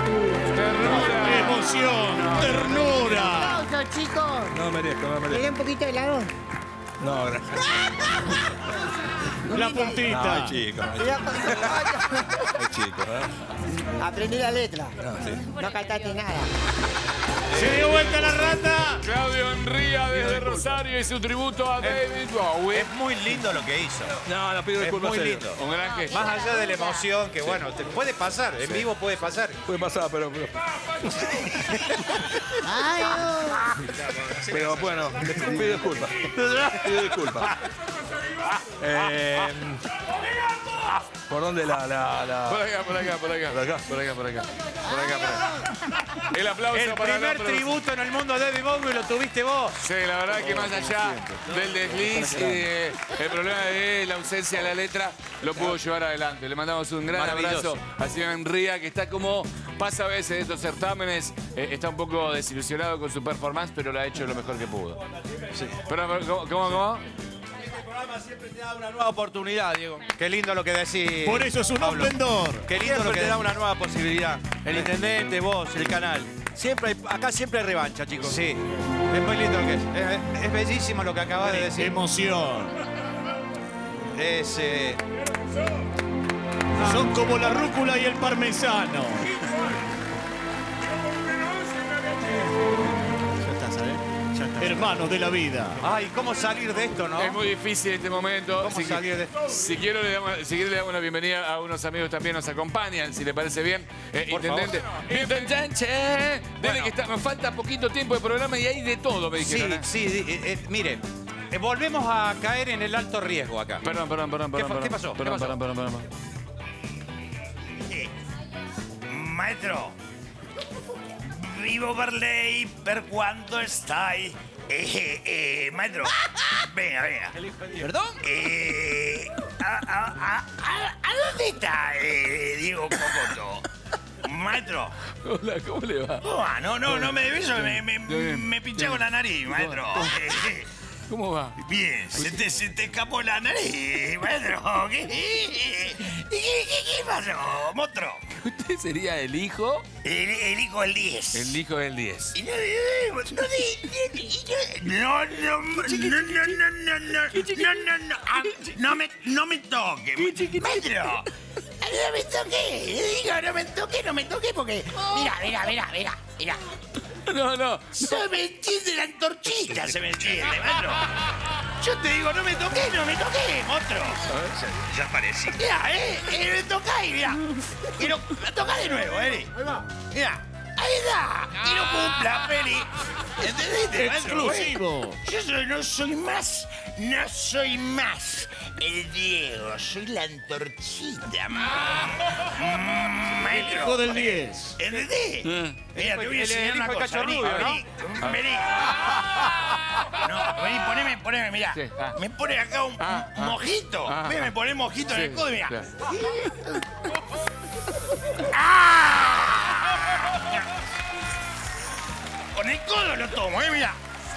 Emoción, ternura. ¡Aplausos, chicos! No merezco, no ¿Me da merezco. un poquito de helado? No, gracias. La puntita. No, chico, no, Mira, es chico, ¿eh? aprendí la letra. No, sí. No cantaste nada. Se dio vuelta la rata. Claudio Enría desde Rosario y su tributo a David Bowie. Es muy lindo lo que hizo. No, la pido Es disculpas. muy serio. lindo. Un gran gesto. Más allá de la emoción, que bueno, te puede pasar, en vivo puede pasar. Puede pasar, pero... Pero, Ay, pero bueno, les pido disculpas. Pido disculpas. Eh, ¿Por dónde la, la, la... Por acá, por acá, por acá. Por acá. Por acá, por acá. Por acá, por acá. El aplauso El para primer la tributo en el mundo de David Bowie lo tuviste vos. Sí, la verdad que más allá del desliz y de el problema de la ausencia de la letra, lo pudo llevar adelante. Le mandamos un gran Maravilloso. abrazo al señor Enría, que está como pasa a veces de estos certámenes, eh, está un poco desilusionado con su performance, pero lo ha hecho lo mejor que pudo. Sí. Pero, pero, ¿cómo, cómo? cómo? El programa siempre te da una nueva oportunidad, Diego. Qué lindo lo que decís. Por eso es un Pablo. esplendor. Qué lindo Siempre lo que te da decís. una nueva posibilidad. El intendente, vos, el canal. Siempre hay- acá siempre hay revancha, chicos. Sí, es muy lindo lo que es. Es, es bellísimo lo que acabas de decir. Emoción. Es, eh, Son como la rúcula y el parmesano. Ya está, ¿sabes? Ya está. Hermanos de la vida. Ay, ¿cómo salir de esto, no? Es muy difícil este momento. ¿Cómo Si, salir de esto? si quiero, le damos, si quiere, le damos la bienvenida a unos amigos también nos acompañan, si le parece bien. Eh, Por intendente. Intendente. Dile Bueno. que está, nos falta poquito tiempo de programa y hay de todo, me Sí, dijeron. ¿eh? sí, eh, eh, mire, eh, volvemos a caer en el alto riesgo acá. Perdón, perdón, perdón, ¿Qué perdón. fue? ¿Qué perdón. pasó? ¿Qué Perdón, pasó? perdón, perdón, perdón. Maestro, vivo Barley, per cuánto estáis. Eh, eh, maestro, venga, venga. ¿Perdón? Eh, a, a, a, a- ¿a dónde está eh, Diego Cocoto? Maestro. Hola, ¿cómo le va? ¿Cómo va? No, no, no me beso, me, me, bien, me pinché con la nariz, maestro. Eh, eh, ¿Cómo va? Bien, se te, se te escapó la nariz, maestro. ¿Qué, qué, qué, qué pasó, monstruo? ¿Usted sería el hijo? El, el hijo del diez. El hijo del diez. Y no, no, no, no, no, no, no, no, no, no, no, ah, no me, no me toque, maestro. No me toque, digo, no me toque, no me toque porque, mira, mira, mira, mira, mira. No, no. Se me entiende la antorchita, se me entiende, maestro. Yo te digo, no me toqué, no me toqué, monstruo. Ya aparecí. Mira, eh, eh, me tocáis, mira. Quiero tocar de nuevo, eh. Mira, ahí está. Quiero cumpla, Feli. ¿Entendiste, maestro? Exclusivo. Yo soy- no soy más, no soy más el Diego, soy la antorchita, mm, maestro. Hijo del diez. ¿Entendés? Mira, te voy a El- el enseñar una hijo de cosa. Vení, Cachorrubio, ¿no? vení, vení. No, vení, poneme, poneme, mirá. Sí, ah. Me pone acá un, Ah, un ah. mojito. Ah, Ve, ah. me pone mojito en Sí, el codo y mirá. claro. ¡Ah! Con el codo lo tomo, eh, mirá.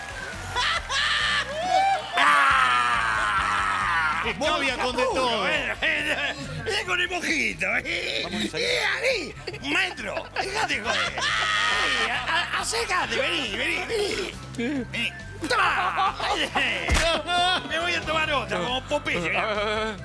¡Ah! Escabia con de todo. Bueno, eh, eh, con el mojito. Eh, eh, ahí, maestro, dejate joder. Eh, a- a- acércate, vení, vení, vení. Vení. ¡Toma! Eh, Me voy a tomar otra, como Popeye. mirá.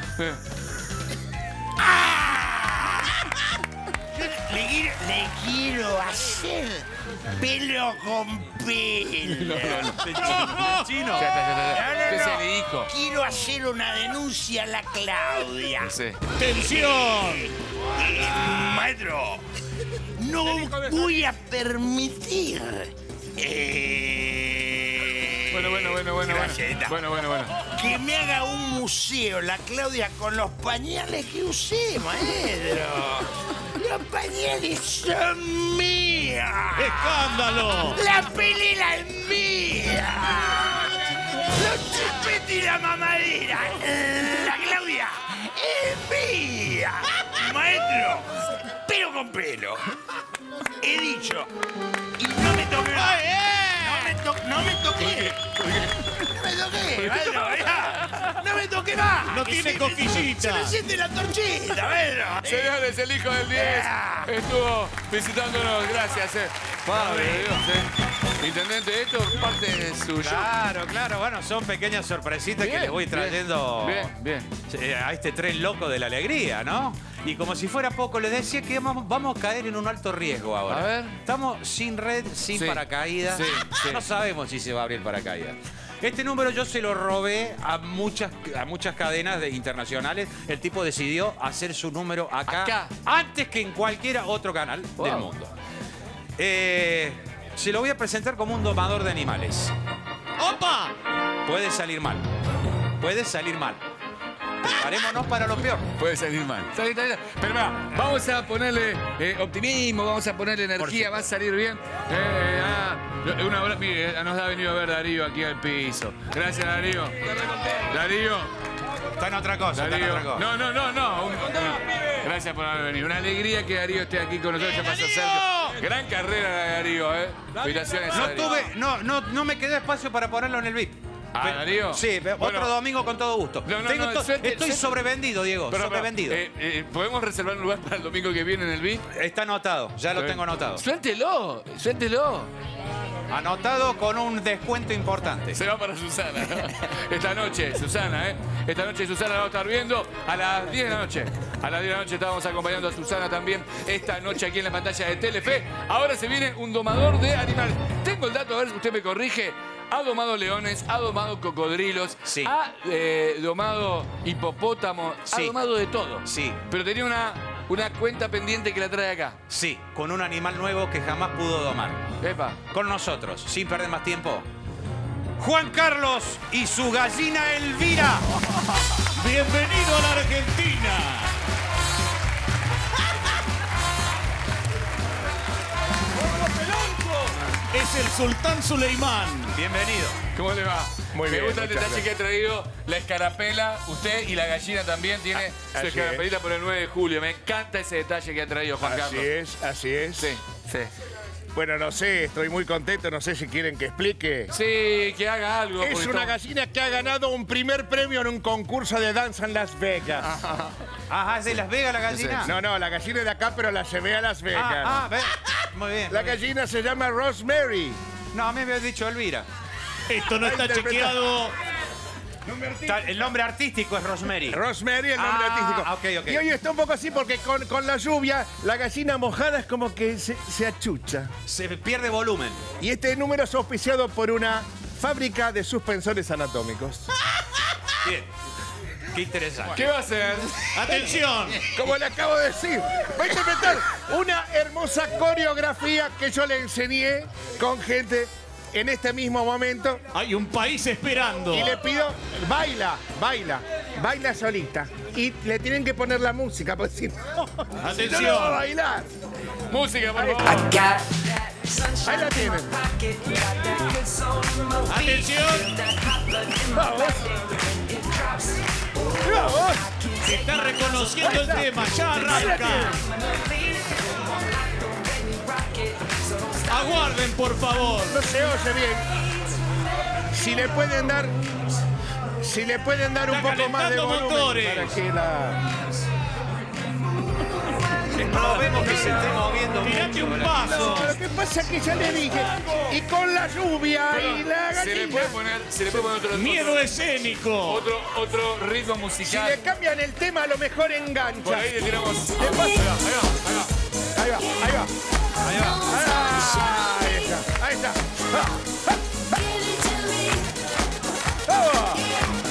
¡Ah! Yo Le quiero, le quiero hacer pelo con pelo. Chino. Ya está, ya está, ya. No, no, ¿Qué no. se le dijo? Quiero hacer una denuncia a la Claudia. No sé. ¡Tensión! Eh, maestro, no voy a permitir. Eh, Bueno, bueno, bueno, bueno. Gracias, Bueno, bueno, bueno. Que me haga un museo, la Claudia, con los pañales que usé, maestro. Los pañales son míos. ¡Escándalo! La pelela es mía. Los chupetes y la mamadera. La Claudia es mía. Maestro, pero con pelo. He dicho. Y no me toqué. No me, to no me toqué. No me toqué, maestro. Mirá. No me toqué más. No tiene se, cosquillita. Se me siente la torchita, maestro. Señores, el hijo del diez estuvo visitándonos. Gracias, eh. Padre de Dios, eh. Intendente, esto es parte de su show. Claro, claro. Bueno, son pequeñas sorpresitas Bien, que les voy trayendo bien, bien, eh, a este tren loco de la alegría, ¿no? Y como si fuera poco, les decía que vamos, vamos a caer en un alto riesgo ahora. A ver. Estamos sin red, sin Sí, paracaídas. sí, sí. No sabemos si se va a abrir paracaídas. Este número yo se lo robé a muchas, a muchas cadenas de, internacionales. El tipo decidió hacer su número acá, Acá. antes que en cualquier otro canal Wow. del mundo. Eh, se lo voy a presentar como un domador de animales. ¡Opa! Puede salir mal. Puede salir mal. Preparémonos para lo peor. Puede salir mal. Está bien, está bien. Pero mira, vamos a ponerle eh, optimismo, vamos a ponerle energía, va a salir bien. Eh, ah, una hora, mire, nos ha venido a ver Darío aquí al piso. Gracias, Darío. Darío. Está en otra cosa, está en Darío. otra cosa. No, no, no, no. Un- gracias por haber venido. Una alegría que Darío esté aquí con nosotros. Ya pasó Sergio. Gran carrera la de Darío, ¿eh? Felicitaciones a No Darío. tuve, no, no, no me quedó espacio para ponerlo en el V I P. Ah, Pero- Darío. Sí, pero Bueno. otro domingo con todo gusto. No, no, Tengo no, to- suelte, estoy suelte. sobrevendido, Diego. Pero, pero, sobrevendido. eh, eh, ¿podemos reservar un lugar para el domingo que viene en el V I P? Está anotado, ya lo tengo anotado. Suéltelo, suéltelo. Anotado con un descuento importante. Se va para Susana. Esta noche, Susana, ¿eh? Esta noche Susana la va a estar viendo a las diez de la noche. A las diez de la noche estábamos acompañando a Susana también esta noche aquí en la pantalla de Telefe. Ahora se viene un domador de animales. Tengo el dato, a ver si usted me corrige. Ha domado leones, ha domado cocodrilos, Sí. ha eh, domado hipopótamos, ha Sí. domado de todo. Sí. Pero tenía una, una cuenta pendiente que la trae acá. Sí, con un animal nuevo que jamás pudo domar. Epa. Con nosotros, sin perder más tiempo, Juan Carlos y su gallina Elvira. Bienvenido a la Argentina. Es el Sultán Suleimán. Bienvenido. ¿Cómo le va? Muy Me bien, gusta el muchas detalle que ha traído la escarapela. Usted y la gallina también tiene Ah, su así escarapelita por el nueve de julio. Me encanta ese detalle que ha traído Juan Así Carlos. es, así es. Sí, sí. Bueno, no sé, estoy muy contento, no sé si quieren que explique. Sí, que haga algo. Es porque una todo- gallina que ha ganado un primer premio en un concurso de danza en Las Vegas. Ajá, ¿es de Las Vegas la gallina? No, no, la gallina es de acá, pero la llevé a Las Vegas. Ah, ah, ve. Muy bien. La muy bien. gallina se llama Rosemary. No, a mí me habías dicho Elvira. Esto no está Interpreta- chequeado. Ta- El nombre artístico es Rosemary. Rosemary, el nombre Ah, artístico. ok, ok. Y hoy está un poco así porque con, con la lluvia, la gallina mojada es como que se, se achucha. Se pierde volumen. Y este número es auspiciado por una fábrica de suspensores anatómicos. Bien. Qué interesante. ¿Qué va a hacer? Atención. Como le acabo de decir, va a interpretar una hermosa coreografía que yo le enseñé con gente en este mismo momento. Hay un país esperando. Y le pido, baila, baila, baila solita. Y le tienen que poner la música, porque si no, Atención. si no, no va a bailar. Música, por Ahí favor. Ahí la tienen. Atención. Vamos. Vamos. Está reconociendo el tema. Ya arranca. Aguarden, por favor. No se oye bien. Si le pueden dar, si le pueden dar un Está poco más de calentando volumen motores. para que la. No vemos que se esté moviendo Tirate mucho. un No, paso. lo que pasa es que ya le dije. Y con la lluvia y la Se le gallina. puede poner, se le puede poner otro, Miedo otro, escénico. otro, otro ritmo Si musical. le cambian el tema, a lo mejor engancha. Por ahí le tiramos. ¿Qué pasa? Ahí va, ahí va, Ahí va, ahí va. ahí va. Ah, ahí está, ahí está. Ah, ah, ah. Vamos.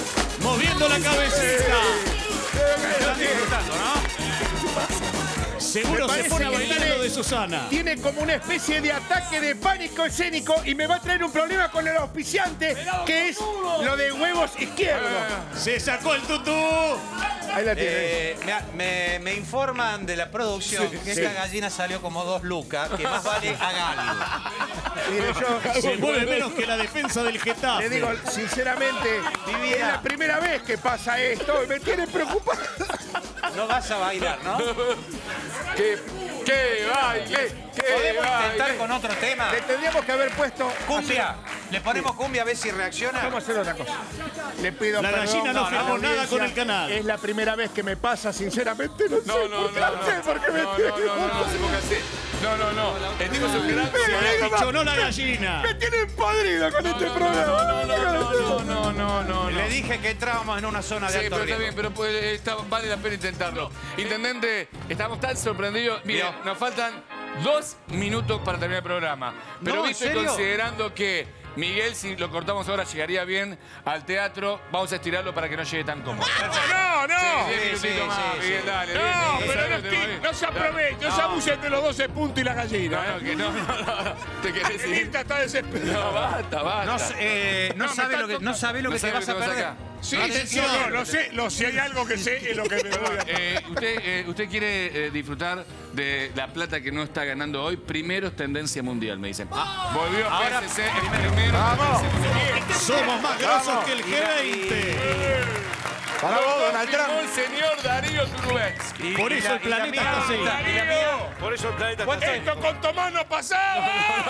Moviendo la cabecita. Están disfrutando, ¿no? Seguro Me se parece pone a que bailar tiene- lo de Susana. Tiene como una especie de ataque de pánico escénico y me va a traer un problema con el auspiciante, que es lo de huevos izquierdos. Se sacó el tutú. Ahí la tiene. Eh, me, me- me informan de la producción Sí, que sí. esta gallina salió como dos lucas, que más vale haga algo. Mire, yo- Se mueve menos que la defensa del Getafe. Le digo, sinceramente, es la primera vez que pasa esto y me tiene preocupado. No vas a bailar, ¿no? ¡Qué, qué baile! ¡Qué ¿Podemos intentar baile! con otro tema? Le tendríamos que haber puesto... Cumbia. Le ponemos cumbia a ver si reacciona. Vamos a hacer otra cosa. Le pido La perdón gallina no a la firmó nada audiencia. con el canal. Es la primera vez que me pasa, sinceramente, no, No, sé. no, por qué, no, no sé no. por qué me No, tiene no, no, no, no se ponga así. No, no, no. El tipo es un gran... Se le pichonó la gallina. Me tienen podrido con este programa. No, no, no, no, no, no. Le dije que entrábamos en una zona de Sí, alto pero está riesgo. bien, pero pues, está- vale la pena intentarlo. Intendente, estamos tan sorprendidos. Mire, Vio. nos faltan dos minutos para terminar el programa. Pero No, ¿en viste, serio? considerando que Miguel, si lo cortamos ahora, llegaría bien al teatro, vamos a estirarlo para que no llegue tan cómodo. No, no. Sí, diez Sí, minutitos sí, más, sí, Miguel, sí. dale. No, diez, pero diez, no, diez, es diez, que no se aproveche, no se abuse de los doce puntos y la gallina. No, no, que no, no, no. Te querés El ir. Insta está desesperado. No, basta, basta. No, eh, no, No, me sabe está lo que, no tocando. sabe lo que No te sabe vas lo a que vas perder. acá. Sí, Atención. no, no sé, lo, si hay algo que sé es lo que me voy a... Eh, usted, eh, usted quiere eh, disfrutar de la plata que no está ganando hoy. Primero es tendencia mundial, me dicen. Volvió ahora- P S C el primero. Vamos. Somos más grosos que el G veinte. Para vos, Donald Confirmó Trump. el señor Darío Turubetsky. Por eso el planeta está así. Por eso el planeta Esto con Tomás no pasaba.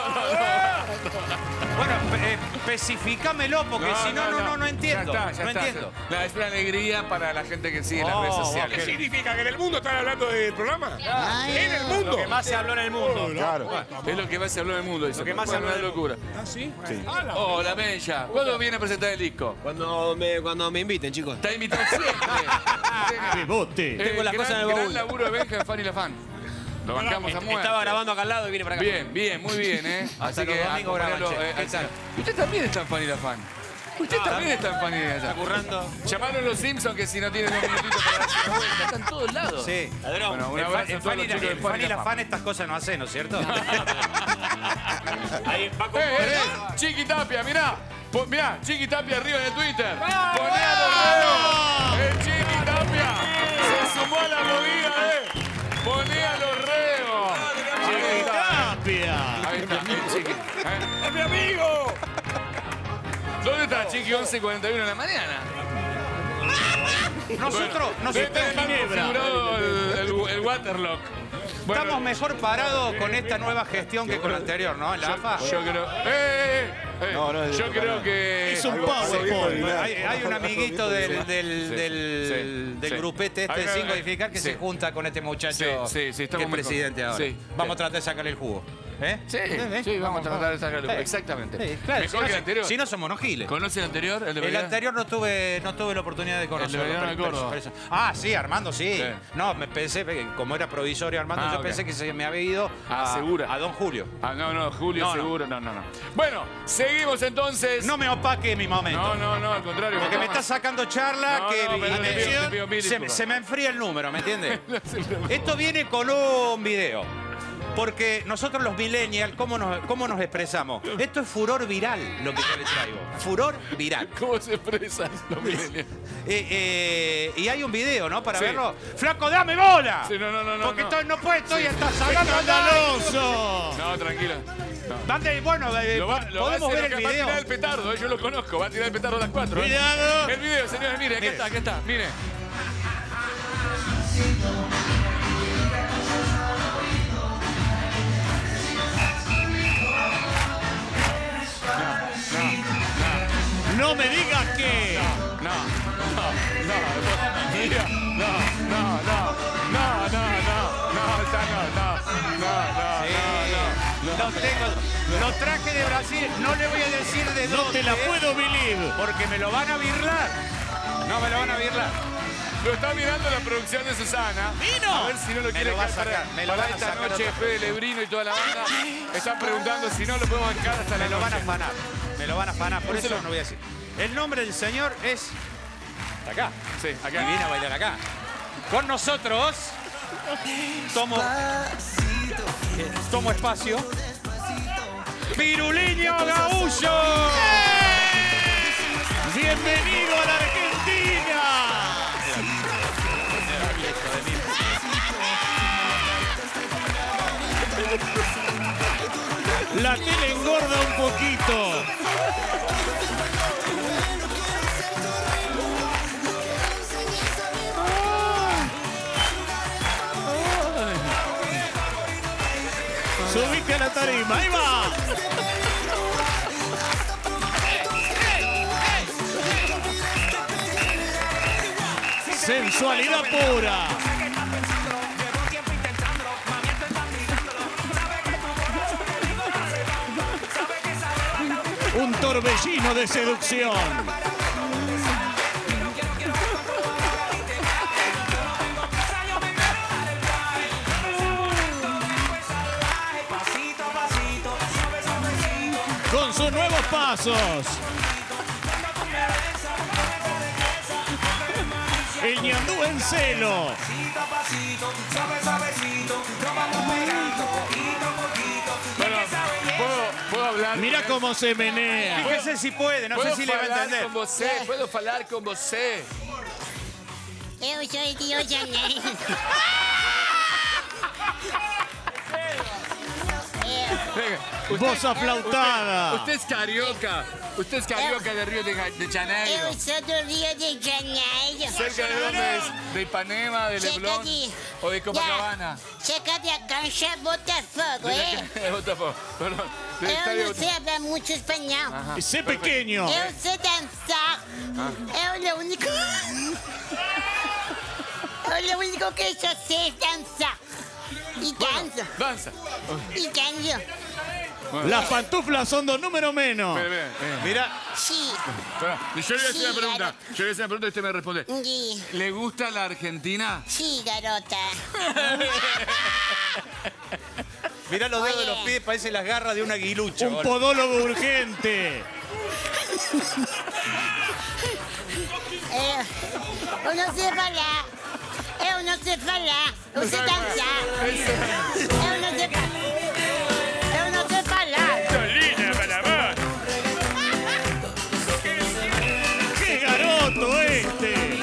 Bueno, eh, especificámelo, porque si no, no, no, no entiendo. Ya está, ya no está. entiendo. No, es una alegría para la gente que sigue las Oh, redes ¿Qué sociales. significa? ¿Que en el mundo están hablando del programa? ¿En el mundo? Más se habló en el mundo. Claro. Es lo que más se habló en el mundo. Dice. Lo que más se Bueno, habló una en el locura. ¿Ah, sí? Hola, Bella. ¿Cuándo viene a presentar el disco? Cuando me, cuando me inviten, chicos. Está invitado siempre. Bebote. Tengo las gran, cosas en el gran baúl. laburo de Benja en Fan y la Fan. Lo bancamos a muerte. Estaba grabando acá al lado y vine para acá. Bien, bien, muy bien, ¿eh? Hasta Así los que domingos acompañalo, graban, che. eh, ¿Qué al tal? cine. Usted también está en Fan y la Fan. Usted también está en Fan y la Fan. Está currando. Llamaron los Simpsons que si no tienen dos minutitos para darse una vuelta. Están en todos lados. Sí. Bueno, un En abrazo Fan- a en todos Fan y los la- chicos de en Fan y la Fan. Fan estas cosas no hacen, ¿no es cierto? Ahí va con Eh, eh, Chiqui Tapia, mirá. Po- mirá, Chiqui Tapia arriba en el Twitter. Poné a los reos. El Chiqui Tapia se sumó a la movida, eh. Poné a los reos. Ahí está. Tapia. Ahí está, el Chiqui. ¿eh? ¡Es mi amigo! ¿Dónde está Chiqui? once cuarenta y uno de la mañana. Nosotros, Bueno, nosotros debe tener mal configurado el, el, el Waterlock. Bueno, estamos mejor parados con esta nueva gestión que con la anterior, ¿no? En la A F A. Yo creo. ¡Eh, eh, eh! No, no es de Yo tocar creo nada. que. Es un PowerPoint. Hay, hay un amiguito del, del, Sí, del, sí, del sí. grupete Hay este una- sin codificar que sí. se junta con este muchacho Sí, sí, sí, que estamos es muy presidente con- ahora. sí, Vamos sí. a tratar de sacarle el jugo. ¿Eh? Sí, ¿Eh? sí, vamos a tratar de sacarlo. Sí. Exactamente. Sí, claro, Mejor si no, que el si- anterior. Si no somos no giles. ¿Conoce el anterior? El de El Belgrano? anterior no tuve, no tuve la oportunidad de conocerlo. Belgrano de pero- Córdoba. pero- pero- Ah, sí, Armando, sí. Sí. No, me pensé, que como era provisorio Armando, Ah, yo ok. pensé que se me había ido Ah, a, segura. a Don Julio. Ah, no, no, Julio No, no. seguro. No, no, no. Bueno, seguimos entonces. No me opaque mi momento. No, no, no, al contrario. Porque me está está sacando charla No, que no, pero y te me- pido- te pido mil se, disculpas. se me enfría el número, ¿me entiendes? Esto viene con un video. Porque nosotros los millennials, ¿cómo nos, ¿cómo nos expresamos? Esto es furor viral lo que yo les traigo. Furor viral. ¿Cómo se expresan los millennials? Eh, eh, y hay un video, ¿no? Para Sí. verlo. ¡Flaco, dame bola! Sí, no, no, no, no. Porque no. estoy- no puedo, estoy Sí. hasta hablando ¡Escandaloso! No, tranquilo. No. ¿Dónde? Bueno, eh, Lo va, lo va a podemos hacer ver el acá, va a video. tirar el petardo, eh, yo lo conozco, va a tirar el petardo a las cuatro. eh. Cuidado. El video, señores, mire, acá Mire. está, acá está, mire. No me digas que. No, no, no, no, mira, no, no, no, no, no, no, no, ya no, no, no, no, no, no, Lo tengo. Lo traje de Brasil. No le voy a decir de No dónde. te la puedo believe. Porque me lo van a birlar. No me lo van a birlar. Lo está mirando la producción de Susana. A ver si no lo Me quiere lo va a dejar para, sacar, me lo para van a esta sacar noche. otra. Fede Lebrino y toda la banda están preguntando si no lo podemos bancar hasta la Me lo van a noche. afanar. Me lo van a afanar. Por Eso eso lo- no voy a decir. El nombre del señor es. Acá. Sí, Y acá. viene a bailar acá. Con nosotros. Tomo. Tomo espacio. ¡Piruliño Gaullo! ¡Bienvenido a la Argentina! La tele engorda un poquito. Subite a la tarima, ahí va. Sensualidad pura. Un torbellino de seducción. Con sus nuevos pasos. El ñandú en celo. Bueno, ¿puedo, puedo hablar? Mira cómo se menea. Fíjese si puede, no sé si le va a entender. Con você, puedo hablar con você. Eu soy tío Chanel. Voz aflautada. Usted, usted es carioca. Usted es carioca de Río de, de Janeiro. Eu sou do Rio de Janeiro. ¿Cerca de dónde es? ¿De Ipanema, de Leblon de- o de Copacabana? Cerca de Cancha Botafogo, ¿eh? De Botafogo. Perdón. Del Eu estadio não sei Botafogo. falar muito espanhol. Ajá. Sé pequeño. Eu sei dançar. É o único... É o único que eu sei dançar. E danço. Danza. E danço. Las pantuflas son dos números menos. Bien, bien, bien. Mira. Sí. Espera, yo le voy a hacer una Sí, pregunta. Yo le voy a hacer una pregunta y usted me responde. Sí. ¿Le gusta la Argentina? Sí, garota. Mirá los dedos de Oye. los pies, parecen las garras de un aguilucho. Un podólogo urgente. Eu, eu não sei falar. Eu não sei falar. Eu sei dançar. Eu não sei falar. Eu não sei falar. Solina para vos. ¡Qué garoto este!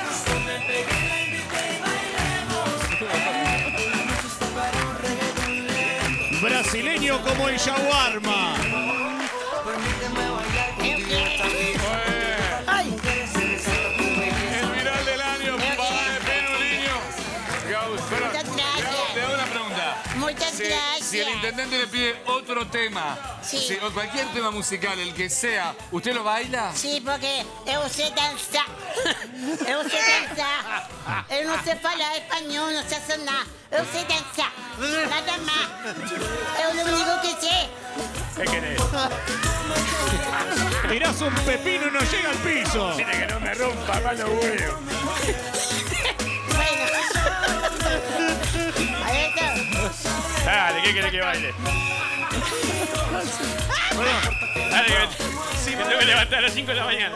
Brasileño como el shawarma. El viral del año para el Piruliño. Gaus, pero, Muchas gracias. te hago una pregunta. Muchas Si, gracias. si el intendente le pide otro tema, Sí. si- o cualquier tema musical, el que sea, ¿usted lo baila? Sim, porque eu sei dançar. Eu sei dançar. Eu não sei falar espanhol, não sei sonar. Eu sei dançar. Nada mais. É o único que sei. ¿Qué querés? Tirás un pepino y no llega al piso. Mira que no me rompa más los huevos. Ahí está. Dale, ¿qué querés que baile? Dale, que me, me tengo que levantar a las cinco de la mañana.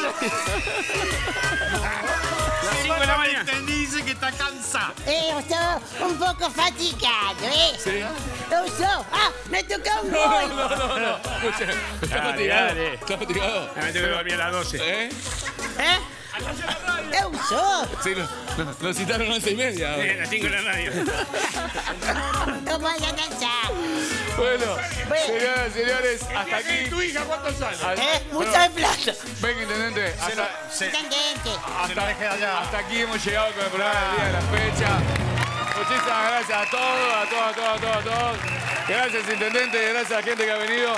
Las cinco de la mañana. Dice que está cansado. Eh, eu estou um pouco fatigado, eh? Sí. Eu sou. Ah, me tocou um No, gol. no, no, no. Escuche, ¿está Dale, fatigado? dale. ¿Está fatigado? Me tengo que dormir a las doce. ¿Eh? Eh? Eu sou. Sí, lo, lo, lo citaron a once y media. Sí, a las cinco de la radio. Eu vou a dançar. Bueno, Bueno. señoras y señores, hasta aquí. ¿Tu hija cuántos años? Ah, Eh, bueno, mucha plata. venga, intendente, hasta, Intendente. hasta, hasta aquí hemos llegado con el programa del día de la fecha. Muchísimas gracias a todos, a todos, a todos, a todos, a todos. Gracias, intendente, gracias a la gente que ha venido.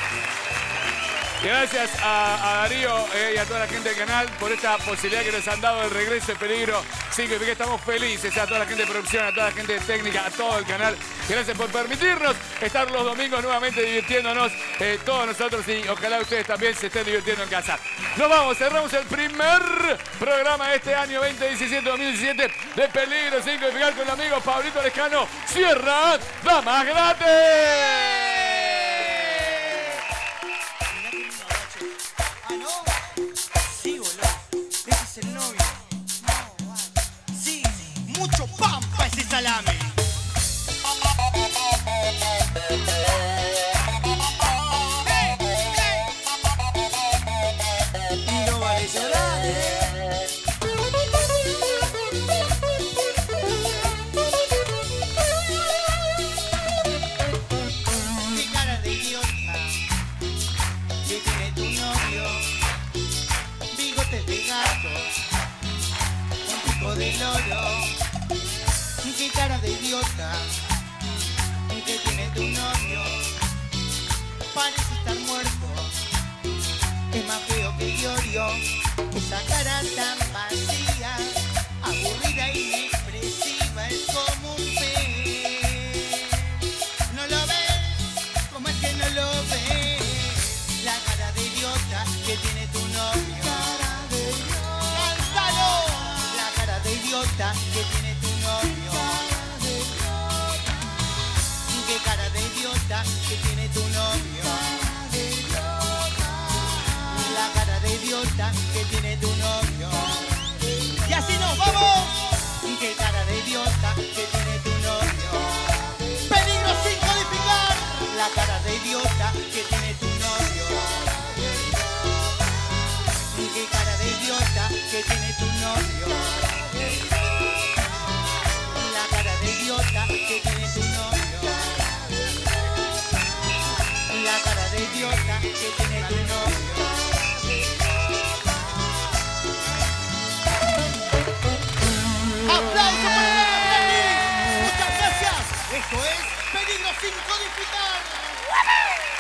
Gracias a, a Darío eh, y a toda la gente del canal por esta posibilidad que nos han dado del regreso de Peligro cinco y que estamos felices, a toda la gente de producción, a toda la gente de técnica, a todo el canal. Gracias por permitirnos estar los domingos nuevamente divirtiéndonos eh, todos nosotros y ojalá ustedes también se estén divirtiendo en casa. Nos vamos, cerramos el primer programa de este año veinte diecisiete dos mil diecisiete de Peligro cinco y con el amigo Pablito Lescano. Cierra Damas Gratis. Sí, boludo. Ese es el novio. Sí, mucho pampa ese ese salame. Y no vale llorar, ¿eh? Qué cara de idiota que tiene tu novio. Bigotes de gato, un pico de loro. Qué cara de idiota que tiene tu novio. Parece estar muerto, es más feo que Iorio. Esa cara tan vacía, aburrida y inexpresiva, es como un pez. ¿No lo ves? ¿Cómo es que no lo ves? La cara de idiota que tiene tu novio. ¡Cántalo! La cara de idiota que tiene tu novio. ¡Qué cara de idiota que tiene tu novio! La cara de idiota que tiene tu novio. Y así nos vamos. ¡Qué cara de idiota que tiene tu novio! ¡Peligro sin codificar! La cara de idiota que tiene tu novio. ¡Qué cara de idiota que tiene tu novio! La cara de idiota que tiene tu novio. La cara de idiota que tiene tu novio. ¡Aplausos para Freddy! ¡Muchas gracias! Esto es Peligro sin codificar.